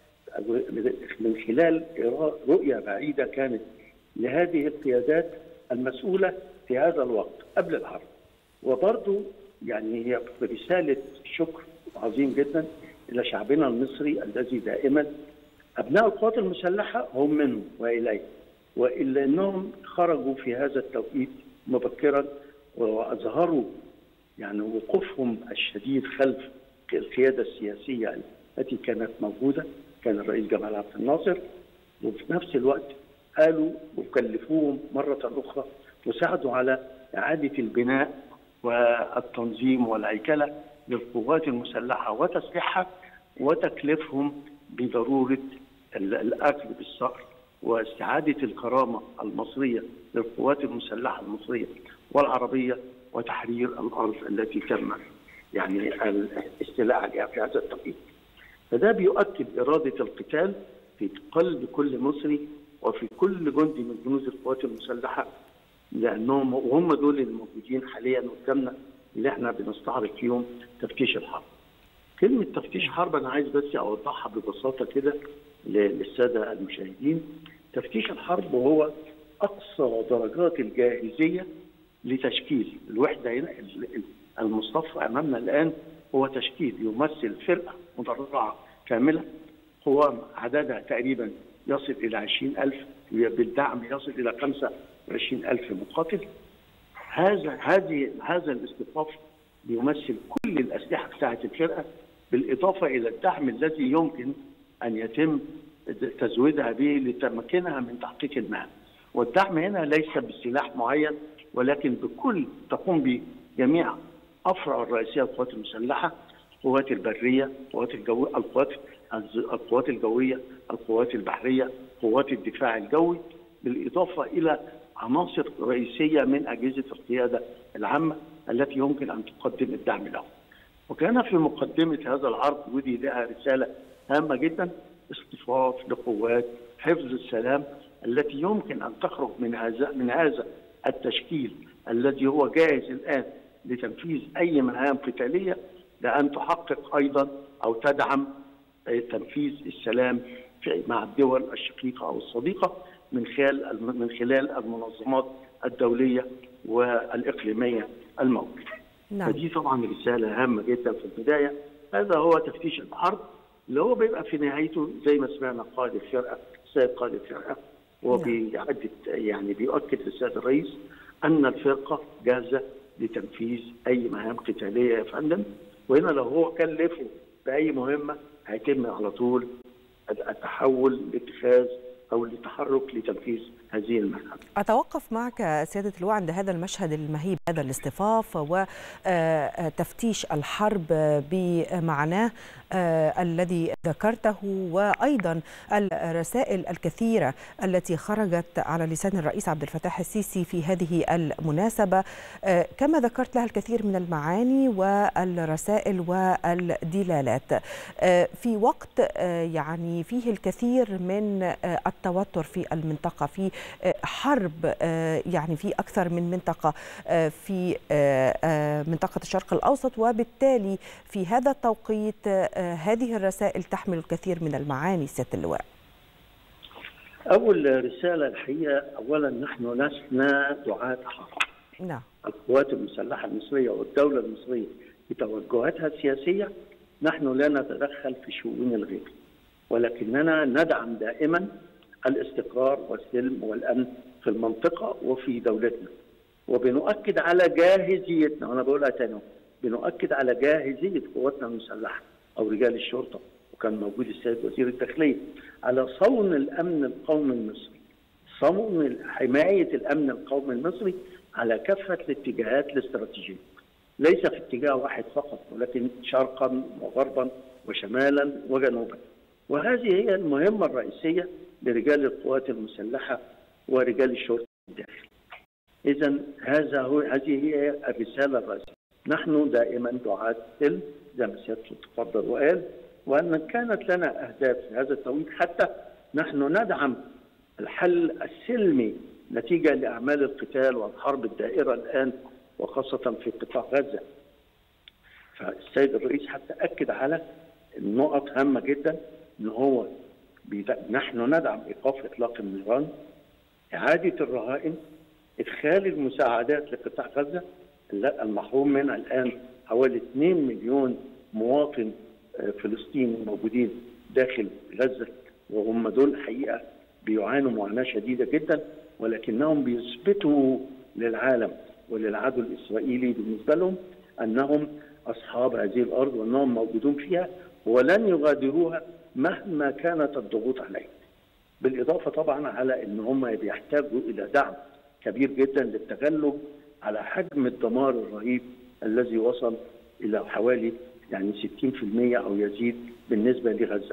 من خلال رؤية بعيدة كانت لهذه القيادات المسؤولة في هذا الوقت قبل الحرب. وبرضو يعني هي رسالة شكر عظيم جدا إلى شعبنا المصري الذي دائما أبناء القوات المسلحة هم منه وإليه، وإلا أنهم خرجوا في هذا التوقيت مبكرا وأظهروا يعني وقوفهم الشديد خلف القيادة السياسية التي كانت موجودة، كان الرئيس جمال عبد الناصر، وفي نفس الوقت قالوا وكلفوهم مرة أخرى وساعدوا على إعادة البناء والتنظيم والهيكلة للقوات المسلحة وتسليحها، وتكليفهم بضرورة الأخذ بالصقر واستعادة الكرامة المصرية للقوات المسلحة المصرية والعربية وتحرير الأرض التي تم يعني الاستيلاء عليها في هذا التوقيت. فده بيؤكد إرادة القتال في قلب كل مصري وفي كل جندي من جنود القوات المسلحة، لأنهم وهم دول الموجودين حاليا قدامنا اللي احنا بنستعرض فيهم تفتيش الحرب. كلمة تفتيش حرب أنا عايز بس أوضحها ببساطة كده للسادة المشاهدين. تفتيش الحرب هو أقصى درجات الجاهزية لتشكيل الوحدة. هنا المصطفى أمامنا الآن هو تشكيل يمثل فرقة مدرعة كاملة، قوام عددها تقريبا يصل إلى 20,000، بالدعم يصل إلى 25,000 مقاتل. هذا الاصطفاف بيمثل كل الأسلحة بتاعة الفرقة، بالإضافة إلى الدعم الذي يمكن أن يتم تزويدها به لتمكنها من تحقيق المهام. والدعم هنا ليس بسلاح معين، ولكن بكل تقوم بجميع أفرع الرئيسية للقوات المسلحة، القوات البرية، القوات الجوية، القوات البحرية، قوات الدفاع الجوي، بالإضافة إلى عناصر رئيسية من أجهزة القيادة العامة التي يمكن أن تقدم الدعم له. وكان في مقدمة هذا العرض ودي لها رسالة هامة جدا، اصطفاف لقوات حفظ السلام التي يمكن أن تخرج من هذا التشكيل الذي هو جاهز الآن لتنفيذ أي مهام قتالية، لأن تحقق أيضا أو تدعم تنفيذ السلام مع الدول الشقيقة أو الصديقة من خلال المنظمات الدولية والإقليمية الموجودة. نعم. فدي طبعا رسالة هامة جدا في البداية. هذا هو تفتيش الحرب اللي هو بيبقى في نهايته زي ما سمعنا قائد الفرقة السيد قائد الفرقة وبيعدد يعني بيؤكد للسيد الرئيس أن الفرقة جاهزة لتنفيذ أي مهام قتالية يا فندم، وهنا لو هو كلفه بأي مهمة هيتم على طول التحول لاتخاذ أو للتحرك لتنفيذ هذه المهام. أتوقف معك سيادة اللواء عند هذا المشهد المهيب، هذا الاصطفاف وتفتيش الحرب بمعناه الذي ذكرته، وأيضا الرسائل الكثيرة التي خرجت على لسان الرئيس عبد الفتاح السيسي في هذه المناسبة، كما ذكرت لها الكثير من المعاني والرسائل والدلالات في وقت يعني فيه الكثير من التوتر في المنطقة، في حرب يعني في أكثر من منطقة في منطقة الشرق الأوسط، وبالتالي في هذا التوقيت هذه الرسائل تحمل الكثير من المعاني سيادة اللواء. أول رسالة الحقيقة، أولا نحن لسنا دعاة حرب. نعم. القوات المسلحة المصرية والدولة المصرية بتوجهاتها السياسية نحن لا نتدخل في شؤون الغير، ولكننا ندعم دائما الاستقرار والسلم والأمن في المنطقة وفي دولتنا، وبنؤكد على جاهزيتنا، وأنا بقولها تاني، بنؤكد على جاهزية قواتنا المسلحة أو رجال الشرطة، وكان موجود السيد وزير الداخلية، على صون الأمن القومي المصري، صون حماية الأمن القومي المصري على كافة الاتجاهات الاستراتيجية، ليس في اتجاه واحد فقط، ولكن شرقا وغربا وشمالا وجنوبا. وهذه هي المهمة الرئيسية لرجال القوات المسلحة ورجال الشرطة الداخلي. إذا هذه هي الرسالة الرئيسية. نحن دائما دعاة سلم زي ما سيادته تفضل وقال، وأن كانت لنا أهداف في هذا التوقيت، حتى نحن ندعم الحل السلمي نتيجة لأعمال القتال والحرب الدائرة الآن وخاصة في قطاع غزة. فالسيد الرئيس حتى أكد على النقط هامة جدا، إن هو نحن ندعم إيقاف إطلاق النيران، إعادة الرهائن، إدخال المساعدات لقطاع غزة المحروم منها الآن حوالي 2 مليون مواطن فلسطيني موجودين داخل غزة، وهم دول حقيقة بيعانوا معاناة شديدة جدا، ولكنهم بيثبتوا للعالم وللعدو الإسرائيلي بالنسبة لهم أنهم أصحاب هذه الأرض وأنهم موجودون فيها ولن يغادروها مهما كانت الضغوط عليهم. بالإضافة طبعا على أن هم بيحتاجوا إلى دعم كبير جدا للتغلب على حجم الدمار الرهيب الذي وصل إلى حوالي يعني 60% أو يزيد بالنسبة لغزة،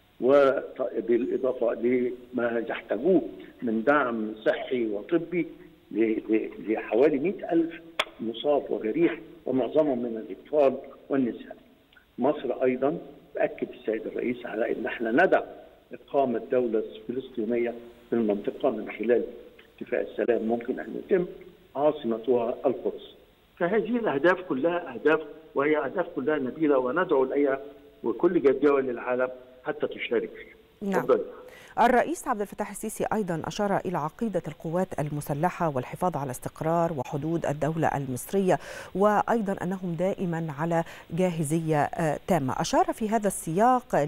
وبالإضافة لما يحتاجوه من دعم صحي وطبي لحوالي 100,000 مصاب وجريح، ومعظمهم من الأطفال والنساء. مصر أيضا أكد السيد الرئيس على أن احنا ندعم إقامة دولة فلسطينية في المنطقة من خلال اتفاق السلام ممكن أن يتم عاصمتها القدس. فهذه الأهداف كلها أهداف، وهي أهداف كلها نبيلة، وندعو إليها وكل دول العالم حتى تشارك فيها. نعم. الرئيس عبد الفتاح السيسي أيضا أشار إلى عقيدة القوات المسلحة والحفاظ على استقرار وحدود الدولة المصرية، وأيضا أنهم دائما على جاهزية تامة. أشار في هذا السياق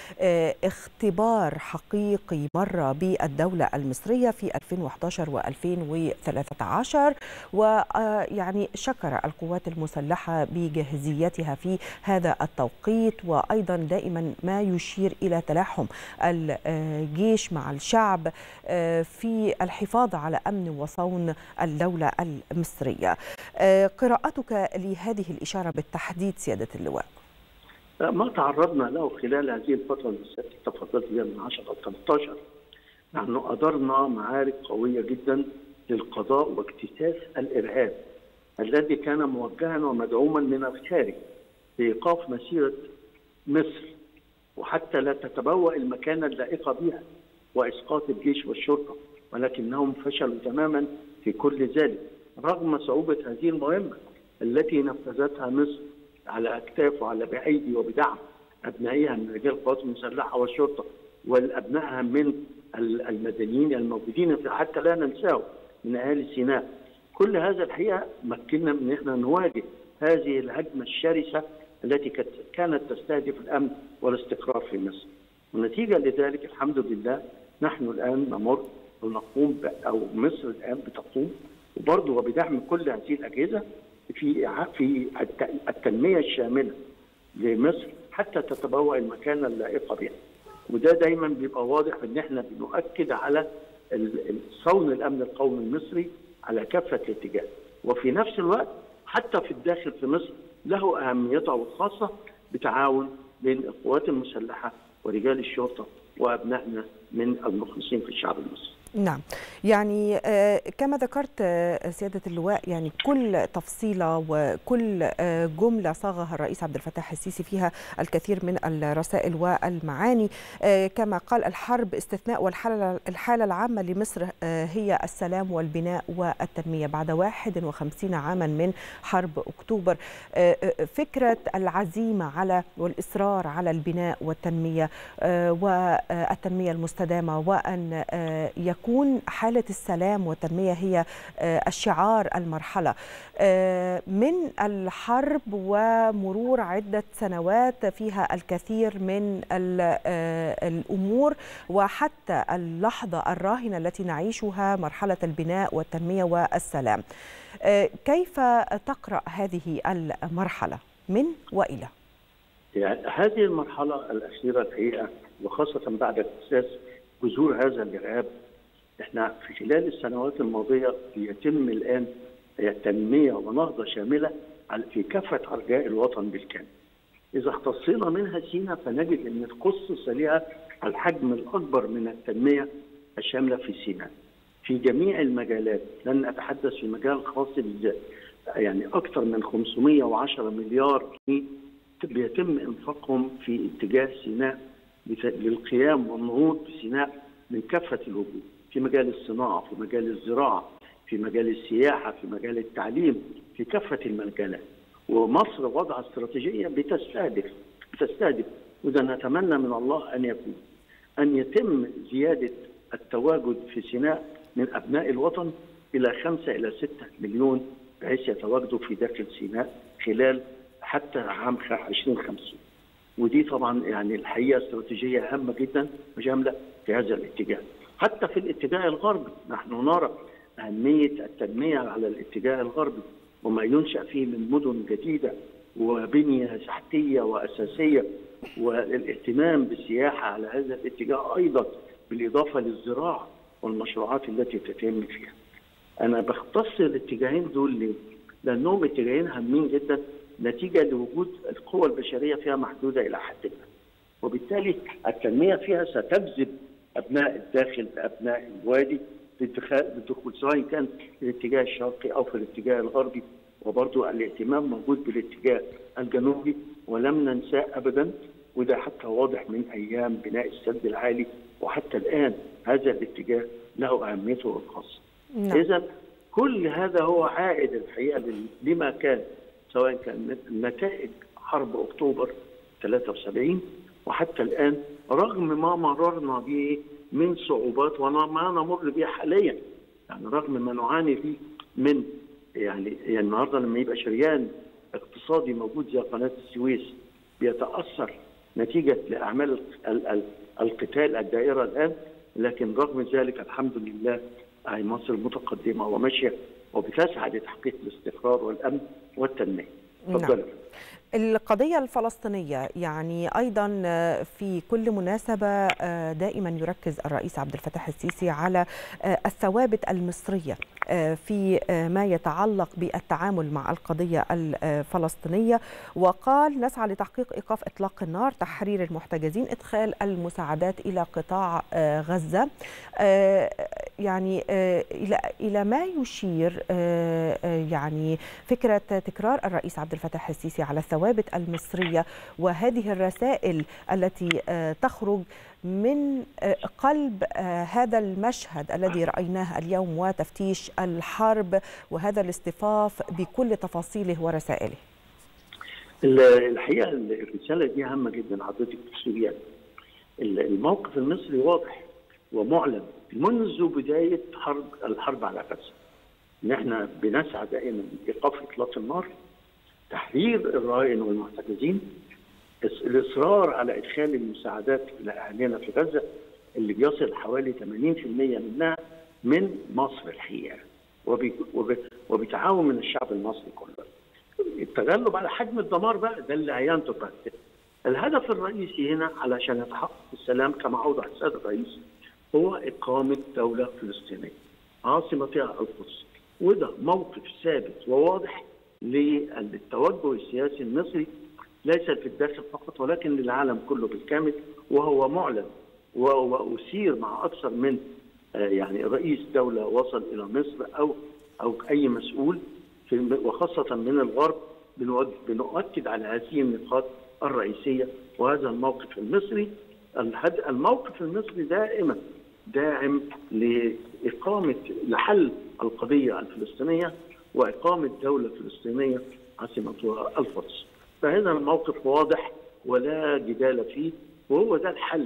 لاختبار حقيقي مر بالدولة المصرية في 2011 و2013، ويعني شكر القوات المسلحة بجاهزيتها في هذا التوقيت، وأيضا دائما ما يشير إلى تلاحم الجيش مع الشعب في الحفاظ على أمن وصون الدولة المصرية. قراءتك لهذه الإشارة بالتحديد سيادة اللواء؟ ما تعرضنا له خلال هذه الفترة اللي تفضلت بها من 10 أو 13، نحن أدرنا معارك قوية جدا للقضاء واكتساس الإرهاب الذي كان موجها ومدعوما من الخارج لإيقاف مسيرة مصر وحتى لا تتبوأ المكانة اللائقة بها وإسقاط الجيش والشرطة، ولكنهم فشلوا تماما في كل ذلك رغم صعوبة هذه المهمة التي نفذتها مصر على أكتاف وعلى بأيدي وبدعم أبنائها من رجال القوات المسلحة والشرطة والأبنائها من المدنيين الموجودين حتى لا ننساه من أهالي سيناء. كل هذا الحقيقة مكننا من إحنا نواجه هذه الهجمة الشرسة التي كانت تستهدف الأمن والاستقرار في مصر. ونتيجة لذلك الحمد لله نحن الآن نمر ونقوم أو مصر الآن بتقوم وبرضه وبدعم كل هذه الأجهزة في التنمية الشاملة لمصر حتى تتبوأ المكانة اللائقة بها. وده دايما بيبقى واضح ان احنا بنؤكد على صون الامن القومي المصري على كافة الاتجاه، وفي نفس الوقت حتى في الداخل في مصر له اهميته الخاصة بتعاون بين القوات المسلحة ورجال الشرطة وابنائنا من المخلصين في الشعب المصري. نعم، يعني كما ذكرت سيادة اللواء، يعني كل تفصيلة وكل جملة صاغها الرئيس عبد الفتاح السيسي فيها الكثير من الرسائل والمعاني. كما قال: الحرب استثناء والحالة العامة لمصر هي السلام والبناء والتنمية بعد 51 عاما من حرب أكتوبر. فكرة العزيمة على والإصرار على البناء والتنمية والتنمية المستدامة، وأن يكون حالة السلام والتنمية هي الشعار المرحلة من الحرب ومرور عدة سنوات فيها الكثير من الأمور، وحتى اللحظة الراهنة التي نعيشها مرحلة البناء والتنمية والسلام. كيف تقرأ هذه المرحلة من وإلى؟ يعني هذه المرحلة الأخيرة الحقيقة وخاصة بعد اكتساس جذور هذا الإرهاب، احنا في خلال السنوات الماضيه يتم الان تنميه ونهضه شامله في كافه ارجاء الوطن بالكامل. اذا اختصينا منها سيناء فنجد ان تخصص لها الحجم الاكبر من التنميه الشامله في سيناء في جميع المجالات. لن اتحدث في المجال الخاص بالذات، يعني اكثر من 510 مليار جنيه بيتم انفاقهم في اتجاه سيناء للقيام والنهوض بسيناء من كافه الوجوه، في مجال الصناعة، في مجال الزراعة، في مجال السياحة، في مجال التعليم، في كافة المجالات. ومصر وضع استراتيجية بتستهدف وده نتمنى من الله أن يتم زيادة التواجد في سيناء من أبناء الوطن إلى 5 إلى 6 مليون بحيث يتواجدوا في داخل سيناء خلال حتى عام 2050. ودي طبعا يعني الحقيقة استراتيجية هامة جدا وشاملة في هذا الاتجاه. حتى في الاتجاه الغربي نحن نرى أهمية التنمية على الاتجاه الغربي وما ينشأ فيه من مدن جديدة وبنية تحتية وأساسية، والاهتمام بالسياحة على هذا الاتجاه أيضا بالإضافة للزراعة والمشروعات التي تتم فيها. أنا بختص الاتجاهين دول ليه؟ لأنهم اتجاهين هامين جدا نتيجة لوجود القوى البشرية فيها محدودة إلى حد ما، وبالتالي التنمية فيها ستجذب أبناء الداخل بأبناء الوادي للدخول سواء كان في الاتجاه الشرقي أو في الاتجاه الغربي، وبرضه الاهتمام موجود بالاتجاه الجنوبي ولم ننساه أبدا، وده حتى واضح من أيام بناء السد العالي وحتى الآن هذا الاتجاه له أهميته الخاصة. إذا كل هذا هو عائد الحقيقة لما كان سواء كان نتائج حرب أكتوبر 73 وحتى الآن رغم ما مررنا به من صعوبات وما نمر به حاليا، يعني رغم ما نعاني فيه من يعني النهارده لما يبقى شريان اقتصادي موجود زي قناة السويس بيتأثر نتيجة لأعمال القتال الدائرة الآن، لكن رغم ذلك الحمد لله مصر متقدمة وماشية وبتسعى لتحقيق الاستقرار والأمن والتنمية. نعم. القضية الفلسطينية يعني أيضا في كل مناسبة دائما يركز الرئيس عبد الفتاح السيسي على الثوابت المصرية في ما يتعلق بالتعامل مع القضية الفلسطينية، وقال: نسعى لتحقيق إيقاف إطلاق النار، تحرير المحتجزين، إدخال المساعدات إلى قطاع غزة. يعني إلى ما يشير يعني فكرة تكرار الرئيس عبد الفتاح السيسي على الثوابت المصرية وهذه الرسائل التي تخرج من قلب هذا المشهد الذي رأيناه اليوم، وتفتيش الحرب وهذا الاصطفاف بكل تفاصيله ورسائله. الحقيقة الرسالة دي هامة جدا حضرتك تشيريها. الموقف المصري واضح ومعلن منذ بداية الحرب على غزة، ان احنا بنسعى دائما لايقاف اطلاق النار، تحرير الرهائن والمحتجزين، الاصرار على ادخال المساعدات الى اهالينا في غزه اللي بيصل حوالي 80% منها من مصر الحقيقه، وبتعاون من الشعب المصري كله. التغلب على حجم الدمار بقى ده اللي هينتج بعد كده. الهدف الرئيسي هنا علشان يتحقق السلام كما اوضح السيد الرئيس هو اقامه دوله فلسطينيه عاصمتها القدس، وده موقف ثابت وواضح للتوجه السياسي المصري ليس في الداخل فقط ولكن للعالم كله بالكامل، وهو معلن وأثير مع أكثر من يعني رئيس دولة وصل إلى مصر أو أي مسؤول وخاصة من الغرب. بنؤكد على هذه النقاط الرئيسية وهذا الموقف المصري. الموقف المصري دائما داعم لحل القضية الفلسطينية وإقامة دولة فلسطينية عاصمتها القدس. فهذا الموقف واضح ولا جدال فيه، وهو ده الحل.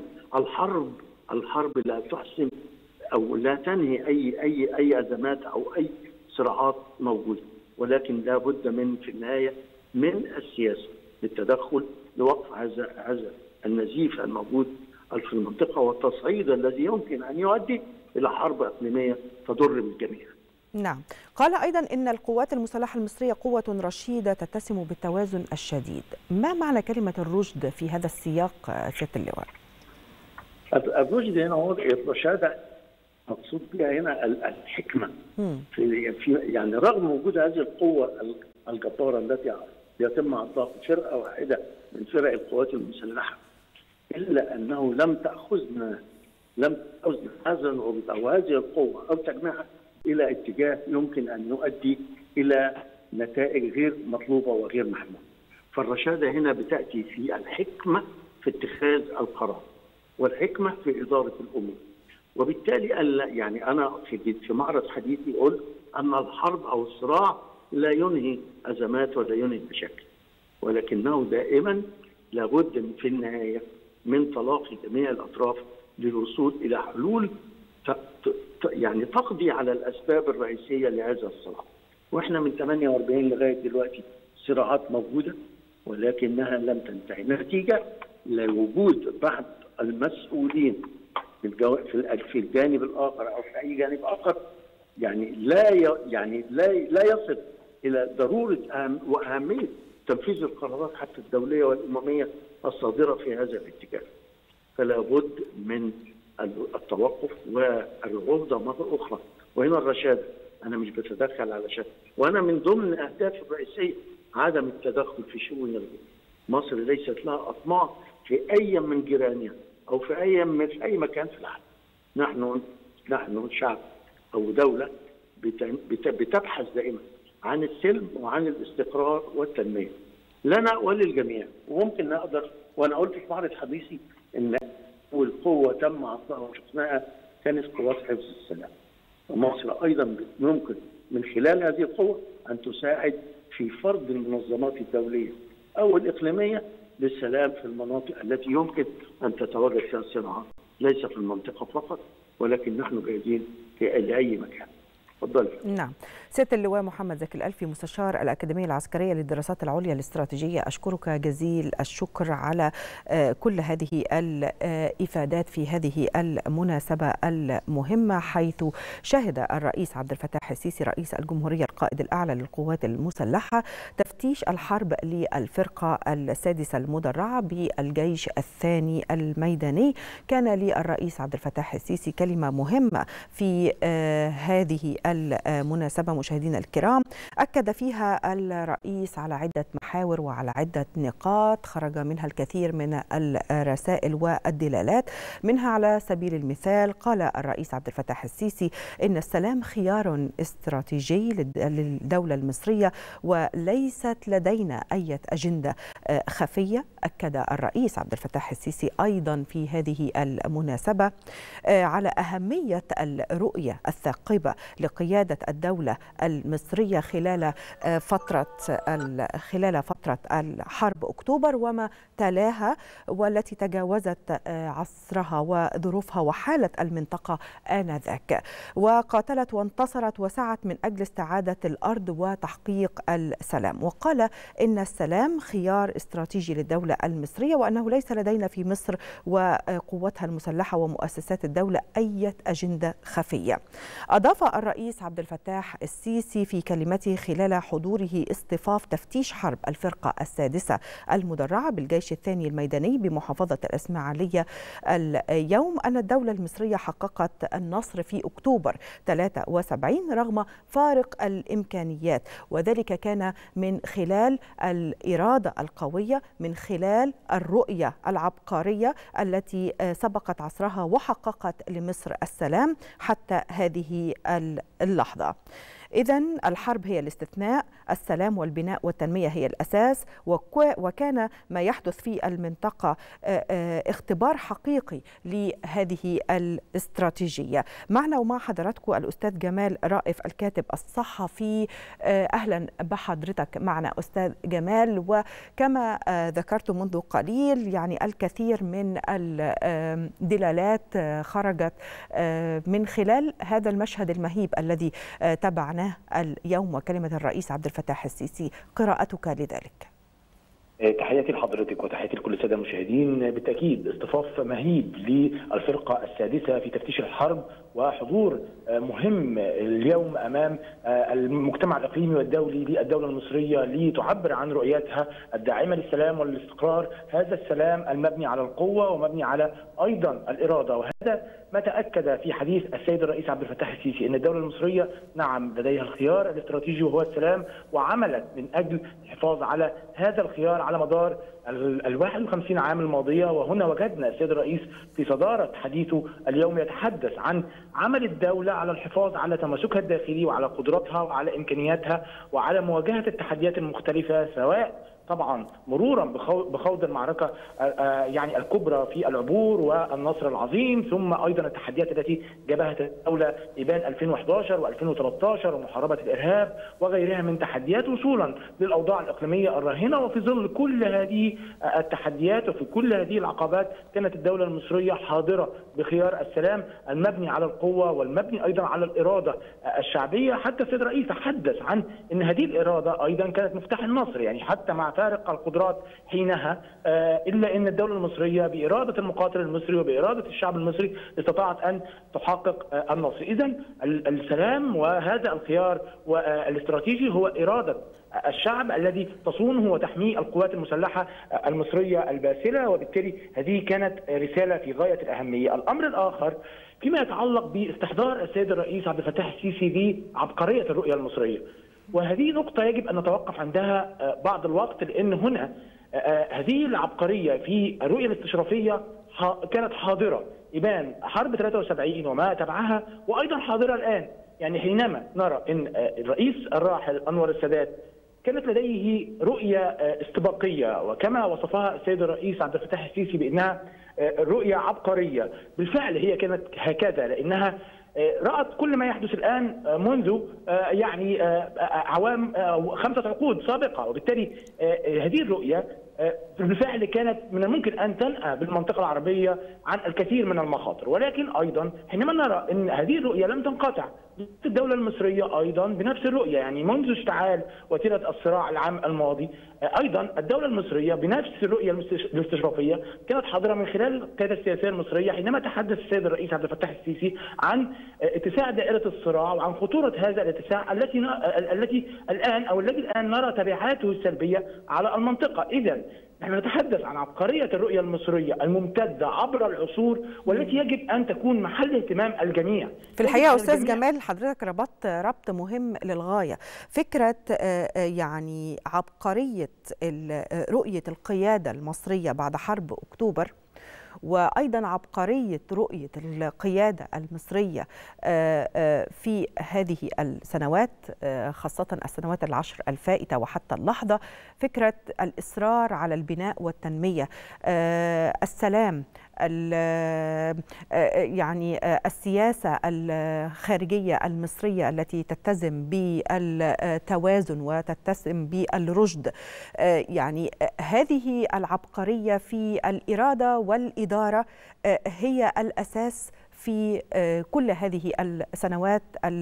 الحرب لا تحسم او لا تنهي اي ازمات او اي صراعات موجوده، ولكن لا بد في النهايه من السياسه للتدخل لوقف هذا النزيف الموجود في المنطقه والتصعيد الذي يمكن ان يؤدي الى حرب اقليميه تضر بالجميع. نعم. قال أيضا إن القوات المسلحة المصرية قوة رشيدة تتسم بالتوازن الشديد. ما معنى كلمة الرشد في هذا السياق سيادة اللواء؟ الرشد هنا هو الرشادة، مقصود بها هنا الحكمة. في يعني رغم وجود هذه القوة الجبارة التي يتم إطلاق فرقة واحدة من فرق القوات المسلحة، إلا أنه لم تأخذنا هذا العروض أو هذه القوة أو تجمعها إلى اتجاه يمكن أن يؤدي إلى نتائج غير مطلوبة وغير محمودة. فالرشادة هنا بتأتي في الحكمة في اتخاذ القرار والحكمة في إدارة الأمور. وبالتالي يعني أنا في معرض حديثي قلت أن الحرب أو الصراع لا ينهي أزمات ولا ينهي مشاكل، ولكنه دائما لابد في النهاية من تلاقي جميع الأطراف للوصول إلى حلول يعني تقضي على الأسباب الرئيسية لهذا الصراع. وإحنا من 48 لغاية دلوقتي صراعات موجودة ولكنها لم تنتهي نتيجة لوجود بعض المسؤولين في الجانب الآخر أو في أي جانب آخر يعني لا يصل إلى ضرورة وأهمية تنفيذ القرارات حتى الدولية والأممية الصادرة في هذا الاتجاه. فلا بد من التوقف والعودة مرة أخرى. وهنا الرشادة، أنا مش بتدخل على شكل، وأنا من ضمن أهدافي الرئيسية عدم التدخل في شؤون الغير. مصر ليست لها أطماع في أي من جيرانها أو في أي مكان في العالم. نحن شعب أو دولة بتبحث دائما عن السلم وعن الاستقرار والتنمية لنا وللجميع. وممكن نقدر، وأنا قلت في معرض حديثي إن أول قوة تم عطائها وشفناها كانت قوات حفظ السلام، ومصر أيضا يمكن من خلال هذه القوة أن تساعد في فرض المنظمات الدولية أو الإقليمية للسلام في المناطق التي يمكن أن تتواجد فيها الصراعات، ليس في المنطقة فقط ولكن نحن جاهزين لأي مكان. تفضل. نعم. سيادة اللواء محمد زكي الألفي، مستشار الأكاديمية العسكرية للدراسات العليا الاستراتيجية، أشكرك جزيل الشكر على كل هذه الإفادات في هذه المناسبة المهمة، حيث شهد الرئيس عبد الفتاح السيسي رئيس الجمهورية القائد الأعلى للقوات المسلحة تفتيش الحرب للفرقة السادسة المدرعة بالجيش الثاني الميداني. كان للرئيس عبد الفتاح السيسي كلمة مهمة في هذه المناسبة مشاهدينا الكرام أكد فيها الرئيس على عدة محاور وعلى عدة نقاط خرج منها الكثير من الرسائل والدلالات. منها على سبيل المثال قال الرئيس عبد الفتاح السيسي إن السلام خيار استراتيجي للدولة المصرية وليست لدينا أي أجندة خفية. أكد الرئيس عبد الفتاح السيسي أيضا في هذه المناسبة على أهمية الرؤية الثاقبة لقيادة الدولة المصرية خلال فترة الحرب أكتوبر وما تلاها والتي تجاوزت عصرها وظروفها وحالة المنطقة آنذاك، وقاتلت وانتصرت وسعت من أجل استعادة الأرض وتحقيق السلام. وقال إن السلام خيار استراتيجي للدولة المصرية وأنه ليس لدينا في مصر وقوتها المسلحة ومؤسسات الدولة أي أجندة خفية. أضاف الرئيس عبد الفتاح السيسي في كلمته خلال حضوره اصطفاف تفتيش حرب الفرقة السادسة المدرعة بالجيش الثاني الميداني بمحافظة الإسماعيلية اليوم أن الدولة المصرية حققت النصر في أكتوبر 73 رغم فارق الإمكانيات، وذلك كان من خلال الإرادة القوية، من خلال الرؤية العبقرية التي سبقت عصرها وحققت لمصر السلام حتى هذه اللحظة. إذن الحرب هي الاستثناء، السلام والبناء والتنمية هي الأساس، وكان ما يحدث في المنطقة اختبار حقيقي لهذه الاستراتيجية. معنا ومع حضراتكم الأستاذ جمال رائف الكاتب الصحفي. أهلا بحضرتك معنا أستاذ جمال. وكما ذكرت منذ قليل يعني الكثير من الدلالات خرجت من خلال هذا المشهد المهيب الذي تابعناه اليوم وكلمة الرئيس عبد الفتاح السيسي، قراءتك لذلك؟ تحياتي لحضرتك وتحياتي لكل الساده المشاهدين. بالتاكيد اصطفاف مهيب للفرقه السادسه في تفتيش الحرب وحضور مهم اليوم امام المجتمع الاقليمي والدولي للدوله المصريه لتعبر عن رؤيتها الداعمه للسلام والاستقرار، هذا السلام المبني على القوه ومبني على ايضا الاراده. وهذا ما تاكد في حديث السيد الرئيس عبد الفتاح السيسي ان الدوله المصريه نعم لديها الخيار الاستراتيجي وهو السلام، وعملت من اجل الحفاظ على هذا الخيار على مدار ال 51 عام الماضيه. وهنا وجدنا السيد الرئيس في صداره حديثه اليوم يتحدث عن عمل الدوله على الحفاظ على تماسكها الداخلي وعلى قدراتها وعلى امكانياتها وعلى مواجهه التحديات المختلفه، سواء طبعا مرورا بخوض المعركه يعني الكبرى في العبور والنصر العظيم، ثم ايضا التحديات التي جابها الدوله ابان 2011 و2013 ومحاربه الارهاب وغيرها من تحديات، وصولا للاوضاع الاقليميه الراهنه. وفي ظل كل هذه التحديات وفي كل هذه العقبات كانت الدوله المصريه حاضره بخيار السلام المبني على القوه والمبني ايضا على الاراده الشعبيه. حتى السيد الرئيس تحدث عن ان هذه الاراده ايضا كانت مفتاح النصر، يعني حتى مع فارق القدرات حينها الا ان الدوله المصريه باراده المقاتل المصري وباراده الشعب المصري استطاعت ان تحقق النصر. اذا السلام وهذا الخيار والاستراتيجي هو اراده الشعب الذي تصونه وتحميه القوات المسلحه المصريه الباسله، وبالتالي هذه كانت رساله في غايه الاهميه. الامر الاخر فيما يتعلق باستحضار السيد الرئيس عبد الفتاح السيسي بعبقريه الرؤيه المصريه، وهذه نقطة يجب أن نتوقف عندها بعض الوقت، لأن هنا هذه العبقرية في الرؤية الاستشرافية كانت حاضرة إبان حرب 73 وما تبعها، وأيضا حاضرة الآن. يعني حينما نرى أن الرئيس الراحل أنور السادات كانت لديه رؤية استباقية، وكما وصفها السيد الرئيس عبد الفتاح السيسي بأنها رؤية عبقرية، بالفعل هي كانت هكذا، لأنها رأت كل ما يحدث الآن منذ يعني عوام 5 عقود سابقة. وبالتالي هذه الرؤية بالفعل كانت من الممكن أن تنأى بالمنطقة العربية عن الكثير من المخاطر. ولكن أيضا حينما نرى أن هذه الرؤية لم تنقطع، الدولة المصرية أيضا بنفس الرؤية، يعني منذ اشتعال وتيرة الصراع العام الماضي أيضا الدولة المصرية بنفس الرؤية الاستشرافية كانت حاضرة من خلال القيادة السياسية المصرية، حينما تحدث السيد الرئيس عبد الفتاح السيسي عن اتساع دائرة الصراع وعن خطورة هذا الاتساع الذي الآن نرى تبعاته السلبية على المنطقة. إذا نحن نتحدث عن عبقرية الرؤية المصرية الممتدة عبر العصور والتي يجب أن تكون محل اهتمام الجميع. في الحقيقة أستاذ جمال حضرتك ربطت ربط مهم للغاية، فكرة يعني عبقرية رؤية القيادة المصرية بعد حرب أكتوبر، وأيضا عبقرية رؤية القيادة المصرية في هذه السنوات، خاصة السنوات العشر الفائتة وحتى اللحظة. فكرة الإصرار على البناء والتنمية، السلام، يعني السياسة الخارجية المصرية التي تتزم بالتوازن وتتسم بالرشد. يعني هذه العبقرية في الإرادة والإدارة هي الأساس في كل هذه السنوات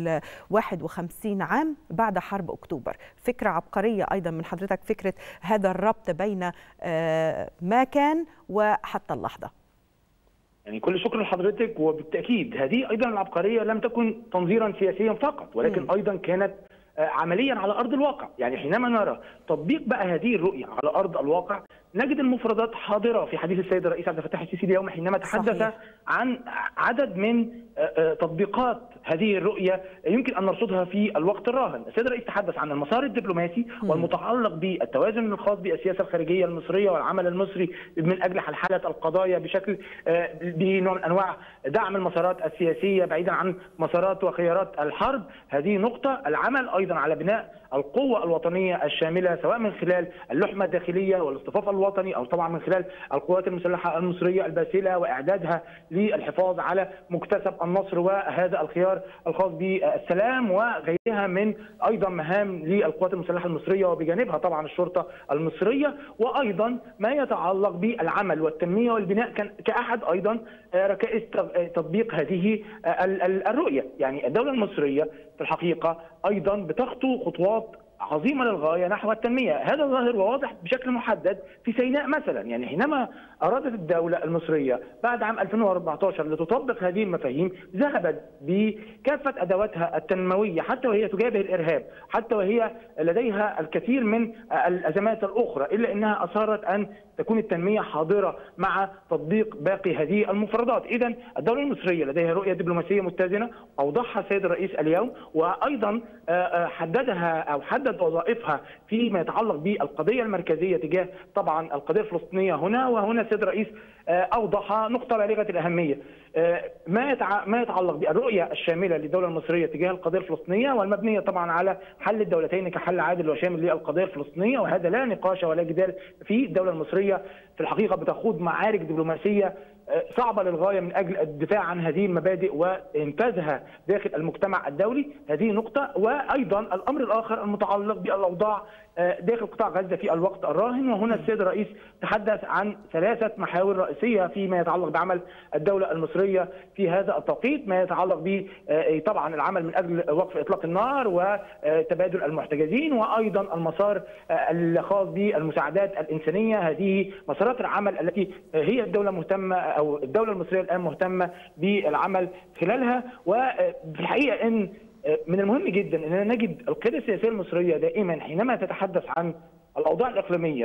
51 عام بعد حرب أكتوبر. فكرة عبقرية أيضا من حضرتك، فكرة هذا الربط بين ما كان وحتى اللحظة. يعني كل شكر لحضرتك، وبالتأكيد هذه أيضا العبقرية لم تكن تنظيرا سياسيا فقط، ولكن أيضا كانت عمليا على أرض الواقع. يعني حينما نرى تطبيق بقى هذه الرؤية على أرض الواقع نجد المفردات حاضرة في حديث السيد الرئيس عبد الفتاح السيسي اليوم حينما تحدث عن عدد من تطبيقات هذه الرؤية يمكن أن نرصدها في الوقت الراهن. السيد الرئيس تحدث عن المسار الدبلوماسي والمتعلق بالتوازن الخاص بالسياسة الخارجية المصرية والعمل المصري من أجل حلحلة القضايا بشكل بنوع من أنواع دعم المسارات السياسية بعيدا عن مسارات وخيارات الحرب. هذه نقطة. العمل أيضا على بناء القوة الوطنية الشاملة، سواء من خلال اللحمة الداخلية والاصطفاف الوطني أو طبعا من خلال القوات المسلحة المصرية الباسلة وإعدادها للحفاظ على مكتسب النصر وهذا الخيار الخاص بالسلام وغيرها من أيضا مهام للقوات المسلحة المصرية وبجانبها طبعا الشرطة المصرية، وأيضا ما يتعلق بالعمل والتنمية والبناء كأحد أيضا ركائز تطبيق هذه الرؤية. يعني الدولة المصرية في الحقيقة أيضا بتخطو خطوات عظيمة للغاية نحو التنمية. هذا ظاهر وواضح بشكل محدد في سيناء مثلا. يعني حينما أرادت الدولة المصرية بعد عام 2014 لتطبق هذه المفاهيم ذهبت بكافة أدواتها التنموية حتى وهي تجابه الإرهاب، حتى وهي لديها الكثير من الأزمات الأخرى، إلا أنها أصرت أن تكون التنمية حاضرة مع تطبيق باقي هذه المفردات. إذن الدولة المصرية لديها رؤية دبلوماسية متزنة أوضحها السيد الرئيس اليوم، وأيضا حددها أو حدد وظائفها فيما يتعلق بالقضية المركزية تجاه طبعا القضية الفلسطينية هنا. وهنا السيد الرئيس أوضح نقطة بالغة الأهمية ما يتعلق بالرؤية الشاملة للدولة المصرية تجاه القضية الفلسطينية والمبنية طبعا على حل الدولتين كحل عادل وشامل للقضية الفلسطينية، وهذا لا نقاش ولا جدال فيه. الدولة المصرية في الحقيقة بتخوض معارك دبلوماسية صعبة للغاية من أجل الدفاع عن هذه المبادئ وإنفاذها داخل المجتمع الدولي. هذه نقطة. وأيضا الأمر الآخر المتعلق بالأوضاع داخل قطاع غزة في الوقت الراهن، وهنا السيد الرئيس تحدث عن 3 محاور رئيسية فيما يتعلق بعمل الدولة المصرية في هذا التوقيت. ما يتعلق ب طبعا العمل من أجل وقف إطلاق النار وتبادل المحتجزين، وأيضا المسار الخاص بالمساعدات الإنسانية. هذه مسارات العمل التي هي الدولة مهتمة أو الدولة المصرية الآن مهتمة بالعمل خلالها. وفي الحقيقة أن من المهم جدا أننا نجد القيادة السياسية المصرية دائما حينما تتحدث عن الأوضاع الإقليمية،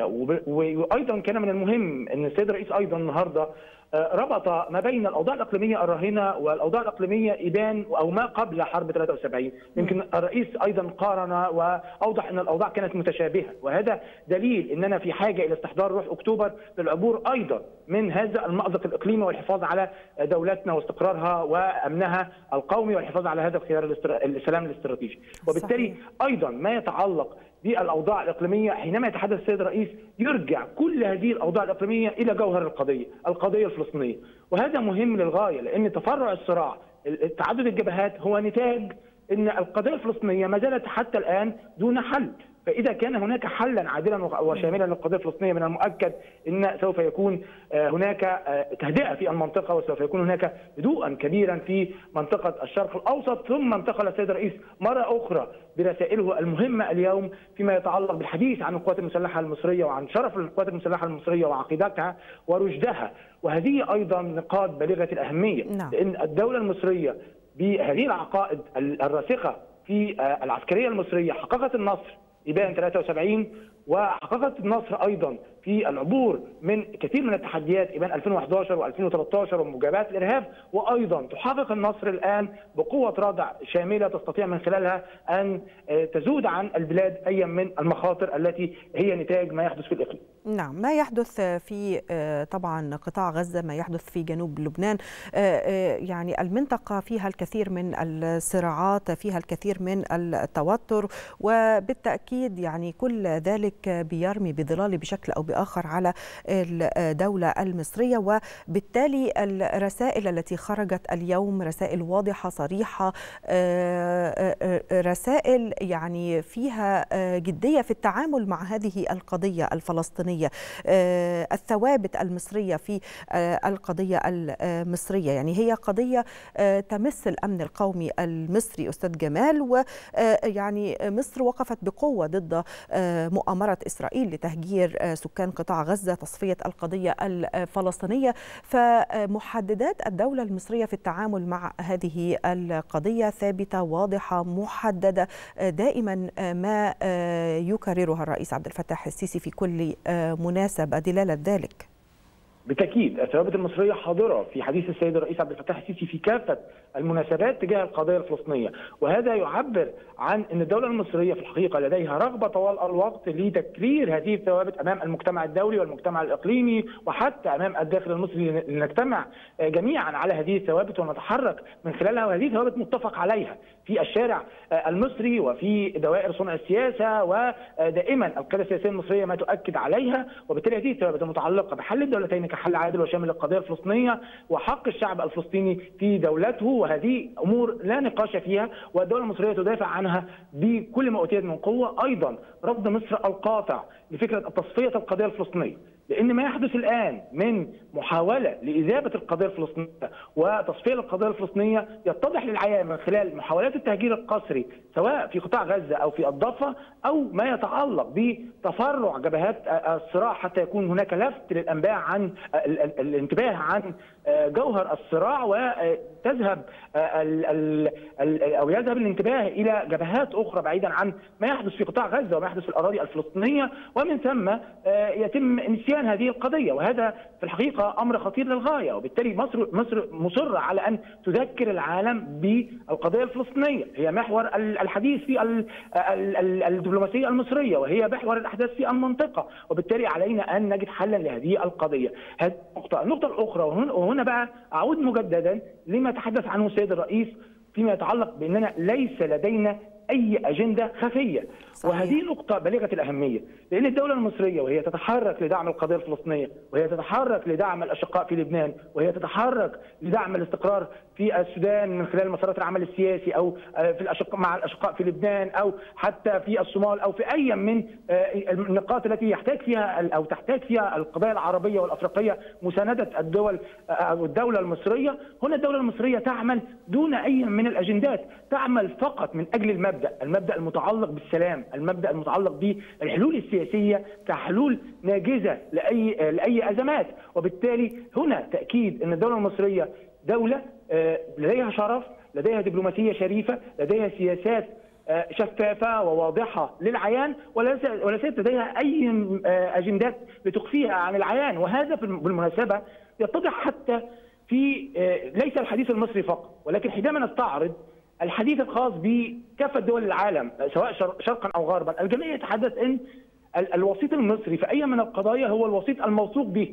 وأيضا كان من المهم أن السيد الرئيس أيضا النهارده ربط ما بين الأوضاع الإقليمية الراهنة والأوضاع الإقليمية إبان أو ما قبل حرب 73. يمكن الرئيس أيضا قارن وأوضح أن الأوضاع كانت متشابهة، وهذا دليل أننا في حاجة إلى استحضار روح أكتوبر للعبور أيضا من هذا المأزق الإقليمي والحفاظ على دولتنا واستقرارها وأمنها القومي والحفاظ على هذا الخيار السلام الاستراتيجي. وبالتالي أيضا ما يتعلق بالأوضاع الإقليمية حينما يتحدث السيد الرئيس يرجع كل هذه الأوضاع الإقليمية إلى جوهر القضية الفلسطينية. وهذا مهم للغاية، لأن تفرع الصراع تعدد الجبهات هو نتاج أن القضية الفلسطينية ما زالت حتى الآن دون حل. فإذا كان هناك حلا عادلا وشاملا للقضية الفلسطينية من المؤكد أن سوف يكون هناك تهدئة في المنطقة، وسوف يكون هناك هدوءا كبيرا في منطقة الشرق الأوسط. ثم انتقل السيد الرئيس مرة أخرى برسائله المهمة اليوم فيما يتعلق بالحديث عن القوات المسلحة المصرية وعن شرف القوات المسلحة المصرية وعقيدتها ورشدها، وهذه أيضا نقاط بالغة الأهمية. لأن الدولة المصرية بهذه العقائد الراسخة في العسكرية المصرية حققت النصر إبان 73، وحققت النصر أيضا في العبور من كثير من التحديات ابان 2011 و2013 ومجابهات الارهاب، وايضا تحقق النصر الان بقوه ردع شامله تستطيع من خلالها ان تزود عن البلاد اي من المخاطر التي هي نتاج ما يحدث في الاقليم. نعم، ما يحدث في طبعا قطاع غزة، ما يحدث في جنوب لبنان، يعني المنطقة فيها الكثير من الصراعات، فيها الكثير من التوتر، وبالتأكيد يعني كل ذلك بيرمي بظلال بشكل أو بآخر على الدولة المصرية، وبالتالي الرسائل التي خرجت اليوم رسائل واضحة صريحة، رسائل يعني فيها جدية في التعامل مع هذه القضية الفلسطينية، الثوابت المصرية في القضية المصرية. يعني هي قضية تمس الأمن القومي المصري أستاذ جمال، ويعني مصر وقفت بقوة ضد مؤامرة إسرائيل لتهجير سكان قطاع غزة، تصفية القضية الفلسطينية. فمحددات الدولة المصرية في التعامل مع هذه القضية ثابتة واضحة محددة، دائما ما يكررها الرئيس عبد الفتاح السيسي في كل مناسبة دلالة ذلك. بالتأكيد الثوابت المصرية حاضرة في حديث السيد الرئيس عبد الفتاح السيسي في كافة المناسبات تجاه القضية الفلسطينية، وهذا يعبر عن أن الدولة المصرية في الحقيقة لديها رغبة طوال الوقت لتكرير هذه الثوابت أمام المجتمع الدولي والمجتمع الإقليمي وحتى أمام الداخل المصري، لنجتمع جميعا على هذه الثوابت ونتحرك من خلالها، وهذه ثوابت متفق عليها في الشارع المصري وفي دوائر صنع السياسة، ودائما القيادة السياسية المصرية ما تؤكد عليها. وبالتالي هذه الثوابت المتعلقة بحل الدولتين كحل عادل وشامل للقضية الفلسطينية وحق الشعب الفلسطيني في دولته، وهذه أمور لا نقاش فيها والدولة المصرية تدافع عنها بكل ما أوتيت من قوة. أيضا رفض مصر القاطع لفكرة تصفية القضية الفلسطينية، لأن ما يحدث الآن من محاولة لإذابة القضية الفلسطينية وتصفية القضية الفلسطينية يتضح للعيان من خلال محاولات التهجير القسري سواء في قطاع غزة أو في الضفة، أو ما يتعلق بتفرع جبهات الصراع حتى يكون هناك لفت للأنباء عن الانتباه عن جوهر الصراع، وتذهب أو يذهب الانتباه إلى جبهات أخرى بعيدا عن ما يحدث في قطاع غزة وما يحدث في الأراضي الفلسطينية، ومن ثم يتم نسيان هذه القضية، وهذا في الحقيقة أمر خطير للغاية. وبالتالي مصر مصرة على أن تذكر العالم بالقضية الفلسطينية، هي محور الحديث في الدبلوماسية المصرية، وهي محور الأحداث في المنطقة، وبالتالي علينا أن نجد حلا لهذه القضية. هذه النقطة الأخرى، وهنا بقى أعود مجددا لما تحدث عنه السيد الرئيس فيما يتعلق بأننا ليس لدينا أي أجندة خفية. صحيح. وهذه نقطة بالغة الأهمية، لأن الدولة المصرية وهي تتحرك لدعم القضية الفلسطينية، وهي تتحرك لدعم الأشقاء في لبنان، وهي تتحرك لدعم الاستقرار في السودان من خلال مسارات العمل السياسي، أو في مع الأشقاء في لبنان، أو حتى في الصومال، أو في أي من النقاط التي يحتاج فيها أو تحتاج فيها القضايا العربية والأفريقية مساندة الدول أو الدولة المصرية. هنا الدولة المصرية تعمل دون أي من الأجندات، تعمل فقط من أجل المبدأ المتعلق بالسلام، المبدأ المتعلق بالحلول السياسية كحلول ناجزة لأي أزمات. وبالتالي هنا تأكيد أن الدولة المصرية دولة لديها شرف، لديها دبلوماسية شريفة، لديها سياسات شفافة وواضحة للعيان، وليست لديها أي أجندات لتخفيها عن العيان. وهذا بالمناسبة يتضح حتى في ليس الحديث المصري فقط، ولكن حينما نستعرض الحديث الخاص بكافة دول العالم سواء شرقا أو غربا، الجميع يتحدث أن الوسيط المصري في أي من القضايا هو الوسيط الموثوق به،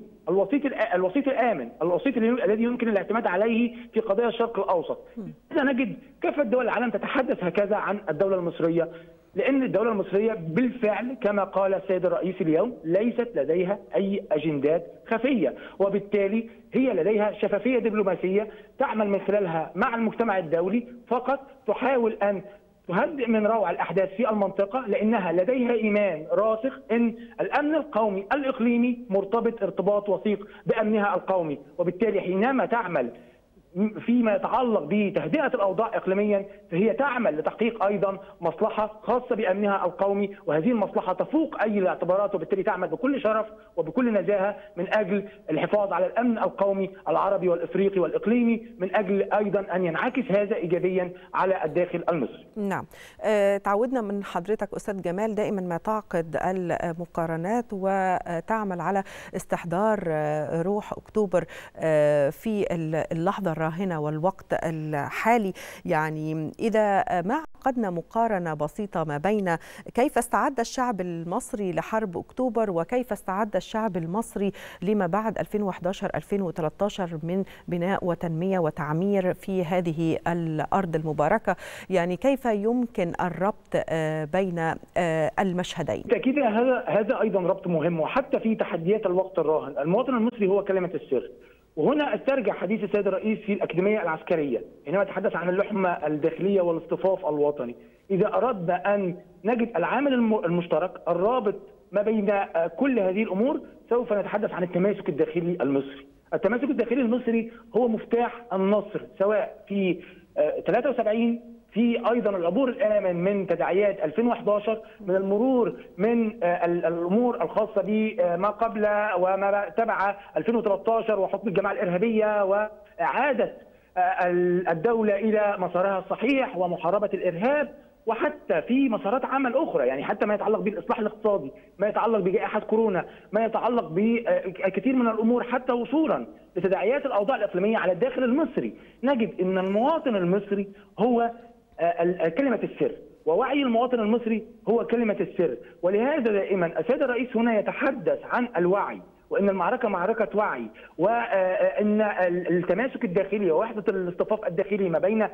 الوسيط الآمن، الوسيط الذي يمكن الاعتماد عليه في قضايا الشرق الأوسط. إذا نجد كافة دول العالم تتحدث هكذا عن الدولة المصرية، لأن الدولة المصرية بالفعل كما قال السيد الرئيس اليوم ليست لديها أي أجندات خفية، وبالتالي هي لديها شفافية دبلوماسية تعمل من خلالها مع المجتمع الدولي، فقط تحاول أن تهدئ من روع الأحداث في المنطقة، لأنها لديها إيمان راسخ أن الأمن القومي الإقليمي مرتبط ارتباط وثيق بأمنها القومي. وبالتالي حينما تعمل فيما يتعلق بتهدئة الأوضاع إقليميا، فهي تعمل لتحقيق أيضا مصلحة خاصة بأمنها القومي، وهذه المصلحة تفوق أي الاعتبارات، وبالتالي تعمل بكل شرف وبكل نزاهة من أجل الحفاظ على الأمن القومي العربي والإفريقي والإقليمي، من أجل أيضا أن ينعكس هذا إيجابيا على الداخل المصري. نعم، تعودنا من حضرتك أستاذ جمال دائما ما تعقد المقارنات وتعمل على استحضار روح أكتوبر في اللحظة الراهنة والوقت الحالي. يعني إذا ما عقدنا مقارنة بسيطة ما بين كيف استعد الشعب المصري لحرب أكتوبر وكيف استعد الشعب المصري لما بعد 2011-2013 من بناء وتنمية وتعمير في هذه الأرض المباركة، يعني كيف يمكن الربط بين المشهدين؟ بالتأكيد هذا أيضا ربط مهم، وحتى في تحديات الوقت الراهن المواطن المصري هو كلمة السر. وهنا استرجع حديث السيد الرئيس في الأكاديمية العسكرية حينما تحدث عن اللحمة الداخلية والاصطفاف الوطني. إذا أردنا أن نجد العامل المشترك الرابط ما بين كل هذه الأمور، سوف نتحدث عن التماسك الداخلي المصري. التماسك الداخلي المصري هو مفتاح النصر، سواء في 73 في ايضا العبور الامن من تداعيات 2011، من المرور من الامور الخاصه بما قبل وما تبع 2013 وحكم الجماعه الارهابيه واعاده الدوله الى مسارها الصحيح ومحاربه الارهاب، وحتى في مسارات عمل اخرى، يعني حتى ما يتعلق بالاصلاح الاقتصادي، ما يتعلق بجائحه كورونا، ما يتعلق بكثير من الامور، حتى وصولا لتداعيات الاوضاع الاقليميه على الداخل المصري. نجد ان المواطن المصري هو كلمة السر، ووعي المواطن المصري هو كلمة السر. ولهذا دائما السيد الرئيس هنا يتحدث عن الوعي، وان المعركة معركة وعي، وان التماسك الداخلي ووحدة الاصطفاف الداخلي ما بين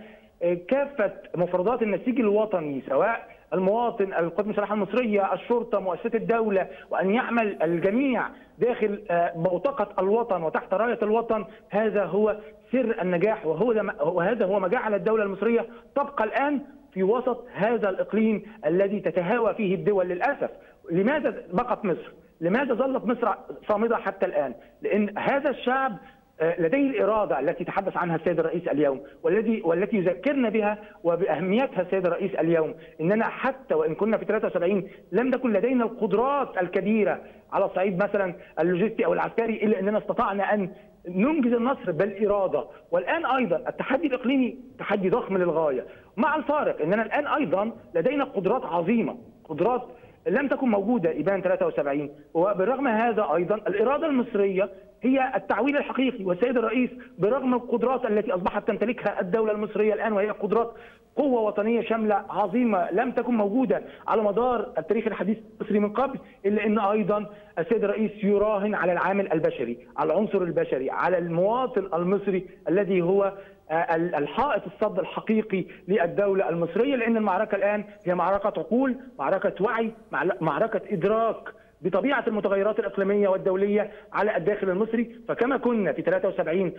كافة مفردات النسيج الوطني، سواء المواطن، القوات المسلحة المصرية، الشرطة، مؤسسات الدولة، وأن يعمل الجميع داخل بوتقة الوطن وتحت راية الوطن. هذا هو سر النجاح، وهذا هو ما جعل الدولة المصرية تبقى الآن في وسط هذا الإقليم الذي تتهاوى فيه الدول للأسف. لماذا بقت مصر؟ لماذا ظلت مصر صامدة حتى الآن؟ لأن هذا الشعب لديه الإرادة التي تحدث عنها السيد الرئيس اليوم، والتي يذكرنا بها وبأهميتها السيد الرئيس اليوم، إننا حتى وإن كنا في 73 لم تكن لدينا القدرات الكبيرة على الصعيد مثلا اللوجستي أو العسكري، إلا أننا استطعنا أن ننجز النصر بالإرادة. والآن أيضا التحدي الإقليمي تحدي ضخم للغاية، مع الفارق أننا الآن أيضا لدينا قدرات عظيمة، قدرات لم تكن موجودة إبان 73. وبالرغم هذا أيضا الإرادة المصرية هي التعويل الحقيقي، والسيد الرئيس برغم القدرات التي أصبحت تمتلكها الدولة المصرية الآن، وهي قدرات قوة وطنية شاملة عظيمة لم تكن موجودة على مدار التاريخ الحديث المصري من قبل، إلا أن أيضا السيد الرئيس يراهن على العامل البشري، على العنصر البشري، على المواطن المصري الذي هو الحائط الصد الحقيقي للدولة المصرية. لأن المعركة الآن هي معركة عقول، معركة وعي، معركة إدراك بطبيعة المتغيرات الإقليمية والدولية على الداخل المصري. فكما كنا في 73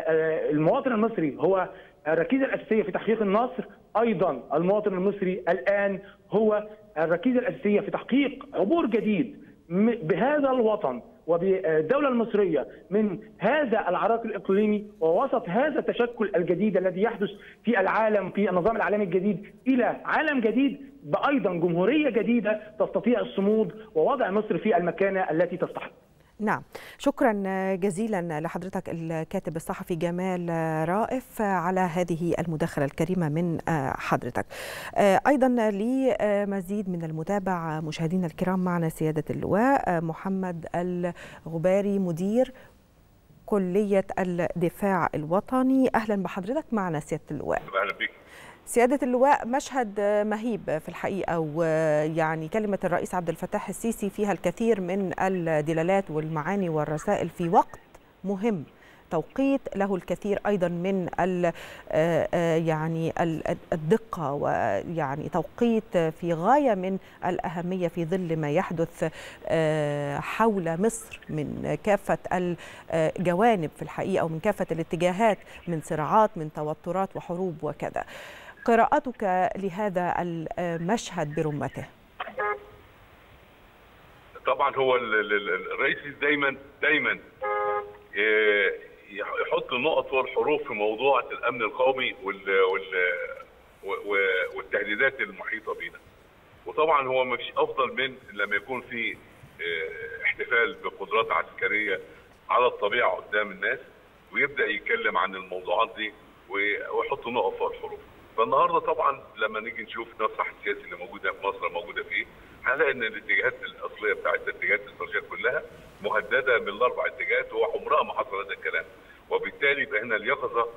المواطن المصري هو الركيزة الأساسية في تحقيق النصر، أيضا المواطن المصري الآن هو الركيزة الأساسية في تحقيق عبور جديد بهذا الوطن وبالدولة المصرية من هذا العراك الإقليمي، ووسط هذا التشكل الجديد الذي يحدث في العالم، في النظام العالمي الجديد، إلى عالم جديد بأيضا جمهورية جديدة تستطيع الصمود ووضع مصر في المكانة التي تستحق. نعم، شكرا جزيلا لحضرتك الكاتب الصحفي جمال رائف على هذه المداخلة الكريمة من حضرتك. أيضا لمزيد من المتابعة مشاهدينا الكرام، معنا سيادة اللواء محمد الغباري مدير كلية الدفاع الوطني. أهلا بحضرتك معنا سيادة اللواء. أهلا بك سيادة اللواء. مشهد مهيب في الحقيقة، ويعني كلمة الرئيس عبد الفتاح السيسي فيها الكثير من الدلالات والمعاني والرسائل في وقت مهم، توقيت له الكثير أيضا من يعني الدقة، ويعني توقيت في غاية من الأهمية في ظل ما يحدث حول مصر من كافة الجوانب في الحقيقة، ومن كافة الاتجاهات، من صراعات، من توترات وحروب وكذا. قراءتك لهذا المشهد برمته؟ طبعا هو الرئيس دايما ويحط النقط والحروف في موضوع الامن القومي والتهديدات المحيطه بينا. وطبعا هو مش افضل من لما يكون في احتفال بقدرات عسكريه على الطبيعه قدام الناس ويبدا يتكلم عن الموضوعات دي ويحط نقط والحروف. فالنهارده طبعا لما نيجي نشوف المسرح السياسي اللي موجوده في مصر موجوده فيه، هنلاقي ان الاتجاهات الاصليه بتاعت الاتجاهات الاستراتيجيه كلها مهدده من الاربع اتجاهات، وعمرها ما حصل هذا الكلام. وبالتالي يبقى هنا اليقظه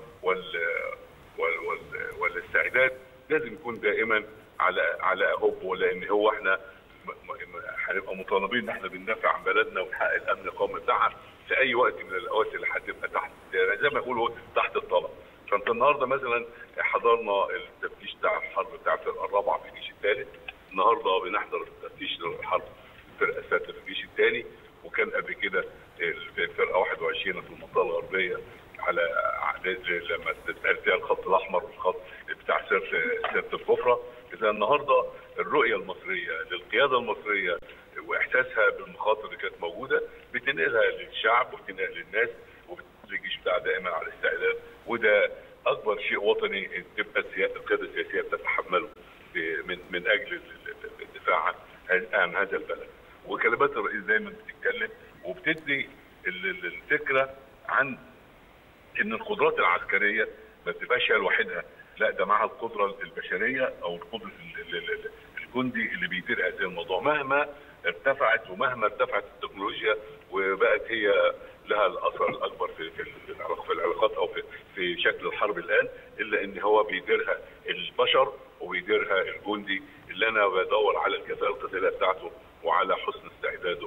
والاستعداد لازم يكون دائما على هب، لان هو احنا هنبقى مطالبين ان احنا بندافع عن بلدنا ونحقق الامن القومي بتاعها في اي وقت من الاوقات اللي هتبقى تحت زي ما يقولوا تحت الطلب. فانت النهارده مثلا حضرنا التفتيش بتاع الحرب بتاع الفرقه الرابعه في الجيش الثالث، النهارده بنحضر التفتيش الحرب الفرقه السادسه في الجيش الثاني، وكان قبل كده الفرقه 21 في المنطقه الغربيه على لما اتقال فيها الخط الاحمر والخط بتاع سيره الكفره. اذا النهارده الرؤيه المصريه للقياده المصريه واحساسها بالمخاطر اللي كانت موجوده بتنقلها للشعب وبتنقلها للناس، والجيش بتاعها دائما على استعداد، وده اكبر شيء وطني تبقى القياده السياسيه بتتحمله من اجل الدفاع عن هذا البلد. وكلمات الرئيس دايما بتتكلم وبتدي الفكره عن ان القدرات العسكريه ما بتبقاش هي لوحدها، لا ده معها القدره البشريه او القدره الجندي اللي بيدير هذا الموضوع. مهما ارتفعت ومهما ارتفعت التكنولوجيا وبقت هي لها الاثر الاكبر في العلاقات او في شكل الحرب الان، الا ان هو بيديرها البشر وبيديرها الجندي اللي انا بدور على الكفاءه القتاليه بتاعته وعلى حسن استعداده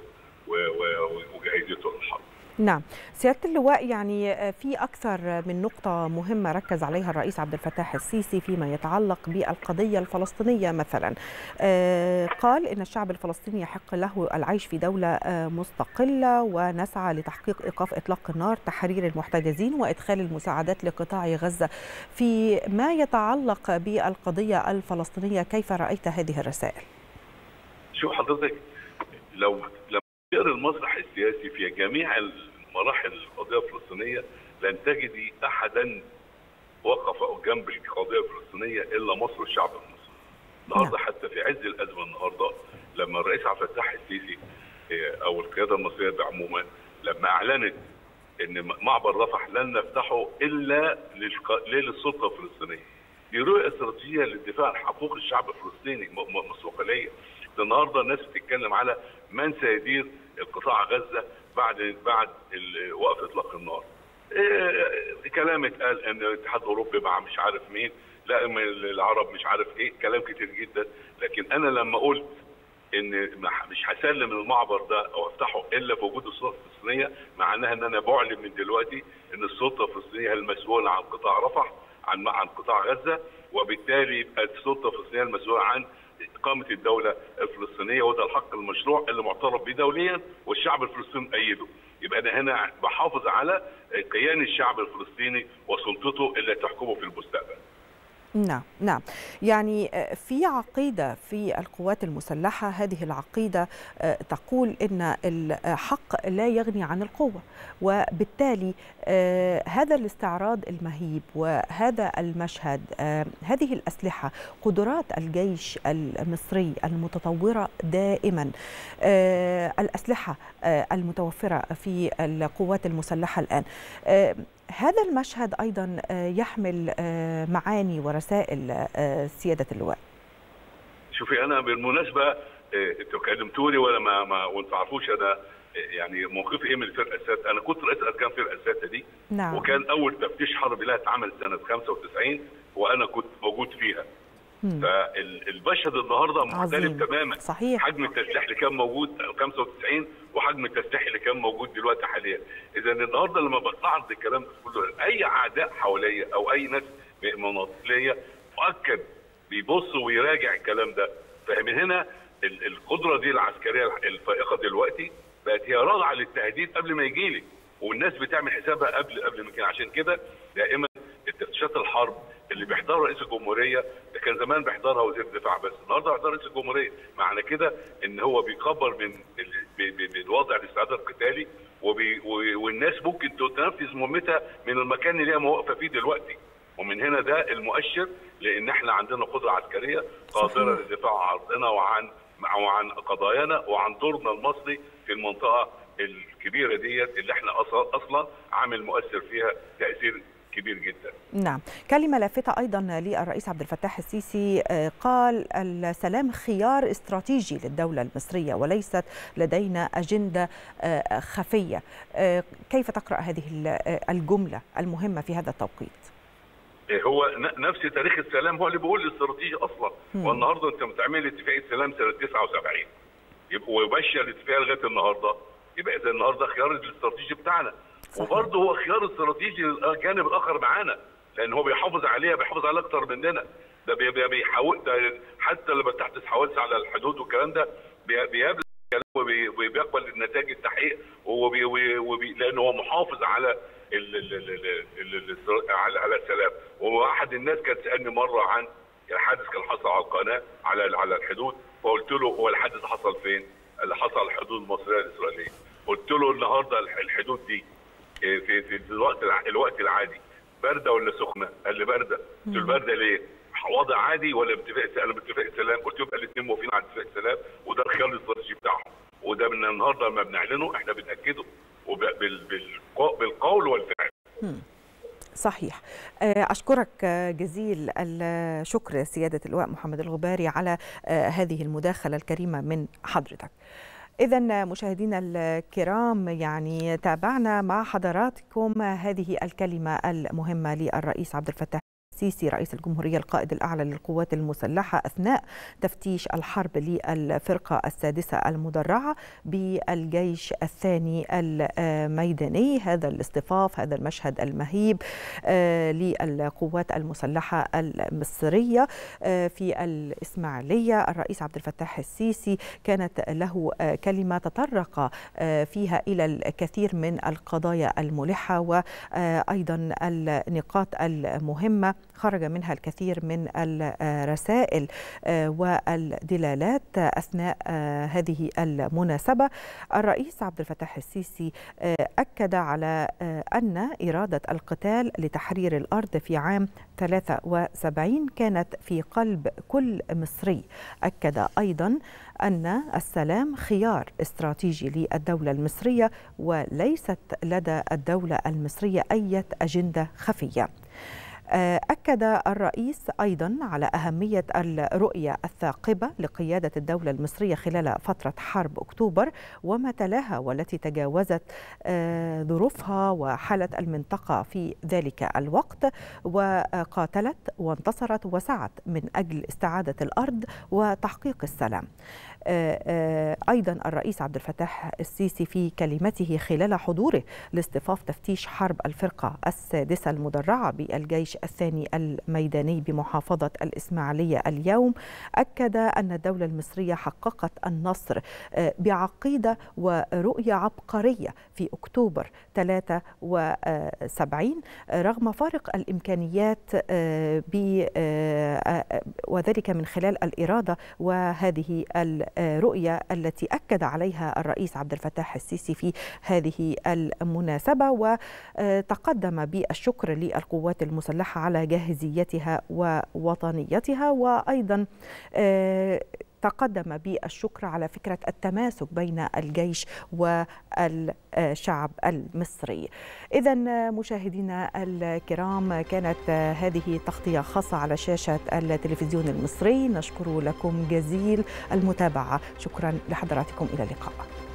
وجاهزيته للحرب. نعم سيادة اللواء، يعني في أكثر من نقطة مهمة ركز عليها الرئيس عبد الفتاح السيسي فيما يتعلق بالقضية الفلسطينية. مثلا قال إن الشعب الفلسطيني يحق له العيش في دولة مستقلة، ونسعى لتحقيق إيقاف إطلاق النار، تحرير المحتجزين، وإدخال المساعدات لقطاع غزة. في ما يتعلق بالقضية الفلسطينية كيف رأيت هذه الرسائل؟ شوف حضرتك، لما تقرا المسرح السياسي في جميع مراحل القضيه الفلسطينيه لن تجدي احدا وقف جنب القضيه الفلسطينيه الا مصر والشعب المصري. النهارده حتى في عز الازمه النهارده لما الرئيس عبد الفتاح السيسي او القياده المصريه عموما لما اعلنت ان معبر رفح لن نفتحه الا للسلطه الفلسطينيه، دي رؤيه استراتيجيه للدفاع عن حقوق الشعب الفلسطيني مستقليه. النهارده الناس بتتكلم على من سيدير القطاع غزه بعد وقف اطلاق النار. كلام اتقال ان الاتحاد الاوروبي مع مش عارف مين، لا العرب مش عارف ايه، كلام كتير جدا. لكن انا لما قلت ان مش هسلم المعبر ده او افتحه الا في وجود السلطه الفلسطينيه، معناها ان انا بعلن من دلوقتي ان السلطه الفلسطينيه هي المسؤوله عن قطاع رفح عن قطاع غزه، وبالتالي يبقى السلطه الفلسطينيه المسؤوله عن إقامة الدولة الفلسطينية، وده الحق المشروع اللي معترف به دوليا والشعب الفلسطيني أيده. يبقى أنا هنا بحافظ على كيان الشعب الفلسطيني وسلطته اللي تحكمه في المستقبل. نعم يعني في عقيدة في القوات المسلحة، هذه العقيدة تقول إن الحق لا يغني عن القوة، وبالتالي هذا الاستعراض المهيب وهذا المشهد، هذه الأسلحة، قدرات الجيش المصري المتطورة دائما، الأسلحة المتوفرة في القوات المسلحة الآن، هذا المشهد أيضا يحمل معاني ورسائل سيادة اللواء. شوفي أنا بالمناسبة أنتوا كلمتوني ولا ما وأنتوا تعرفوش أنا يعني موقفي إيه من الفرقة السادسة. أنا كنت رئيس أركان الفرقة السادسة دي. نعم. وكان أول تفتيش حربي لها اتعمل سنة 95 وأنا كنت موجود فيها. فالمشهد النهارده مختلف تماما. صحيح. حجم التسليح اللي كان موجود 95 وحجم التسليح اللي كان موجود دلوقتي حاليا. اذا النهارده لما بستعرض الكلام ده كله اي اعداء حواليا او اي ناس مناطقيه مؤكد بيبص ويراجع الكلام ده. فمن هنا القدره دي العسكريه الفائقه دلوقتي بقت هي راجعه للتهديد قبل ما يجي لي، والناس بتعمل حسابها قبل ما كان. عشان كده دائما التفتيشات الحرب اللي بيحضرها رئيس الجمهوريه ده كان زمان بيحضرها وزير الدفاع بس، النهارده بيحضرها رئيس الجمهوريه. معنى كده ان هو بيكبر من وضع الاستعداد القتالي والناس ممكن تنفذ مهمتها من المكان اللي هي واقفه فيه دلوقتي. ومن هنا ده المؤشر لان احنا عندنا قدره عسكريه قادره للدفاع عن ارضنا وعن قضايانا وعن دورنا المصري في المنطقه الكبيره ديت اللي احنا اصلا عامل مؤثر فيها تاثير كبير جدا. نعم، كلمة لافتة أيضا للرئيس عبد الفتاح السيسي، قال السلام خيار استراتيجي للدولة المصرية وليست لدينا أجندة خفية. كيف تقرأ هذه الجملة المهمة في هذا التوقيت؟ هو نفس تاريخ السلام هو اللي بيقول الاستراتيجي أصلا. والنهارده أنت بتعمل اتفاقية سلام سنة 79 وماشية الاتفاقية لغاية النهارده، يبقى إذا النهارده خيار الاستراتيجي بتاعنا. وبرضه هو خيار استراتيجي للجانب الاخر معانا لان هو بيحافظ عليها اكتر مننا. ده بيحاول، ده حتى لما تحدث حوادث على الحدود والكلام ده بيقبل وبيقبل النتائج التحقيق لان هو محافظ على على السلام. واحد الناس كانت تسالني مره عن حادث كان حصل على القناه على الحدود، فقلت له هو الحادث حصل فين؟ اللي حصل على الحدود المصريه الاسرائيليه. قلت له النهارده الحدود دي في الوقت العادي بارده ولا سخنه؟ قال لي بارده. قلت له بارده ليه؟ وضع عادي ولا باتفاق سلام؟ قلت له يبقى الاثنين موافقين على اتفاق سلام وده الخيار الاستراتيجي بتاعهم، وده من النهارده لما بنعلنه احنا بناكده بالقول والفعل. صحيح. أشكرك جزيل الشكر سيادة اللواء محمد الغباري على هذه المداخلة الكريمة من حضرتك. إذن مشاهدينا الكرام، يعني تابعنا مع حضراتكم هذه الكلمة المهمة للرئيس عبد الفتاح السيسي رئيس الجمهورية القائد الأعلى للقوات المسلحة أثناء تفتيش الحرب للفرقة السادسة المدرعة بالجيش الثاني الميداني. هذا الاصطفاف، هذا المشهد المهيب للقوات المسلحة المصرية في الإسماعيلية. الرئيس عبد الفتاح السيسي كانت له كلمة تطرق فيها إلى الكثير من القضايا الملحة وأيضا النقاط المهمة خرج منها الكثير من الرسائل والدلالات أثناء هذه المناسبة. الرئيس عبد الفتاح السيسي أكد على أن إرادة القتال لتحرير الأرض في عام 73 كانت في قلب كل مصري. أكد أيضا أن السلام خيار استراتيجي للدولة المصرية وليست لدى الدولة المصرية أي أجندة خفية. أكد الرئيس أيضا على أهمية الرؤية الثاقبة لقيادة الدولة المصرية خلال فترة حرب أكتوبر وما تلاها والتي تجاوزت ظروفها وحالة المنطقة في ذلك الوقت، وقاتلت وانتصرت وسعت من أجل استعادة الأرض وتحقيق السلام. أيضا الرئيس عبد الفتاح السيسي في كلمته خلال حضوره لاصطفاف تفتيش حرب الفرقة السادسة المدرعة بالجيش الثاني الميداني بمحافظة الإسماعيلية اليوم، أكد أن الدولة المصرية حققت النصر بعقيدة ورؤية عبقرية في أكتوبر 73 رغم فارق الإمكانيات وذلك من خلال الإرادة وهذه الرؤية التي أكد عليها الرئيس عبد الفتاح السيسي في هذه المناسبة، وتقدم بالشكر للقوات المسلحة على جاهزيتها ووطنيتها، وأيضا تقدم بالشكر على فكرة التماسك بين الجيش والشعب المصري. إذن مشاهدينا الكرام، كانت هذه تغطية خاصة على شاشة التلفزيون المصري. نشكر لكم جزيل المتابعة. شكرا لحضراتكم، إلى اللقاء.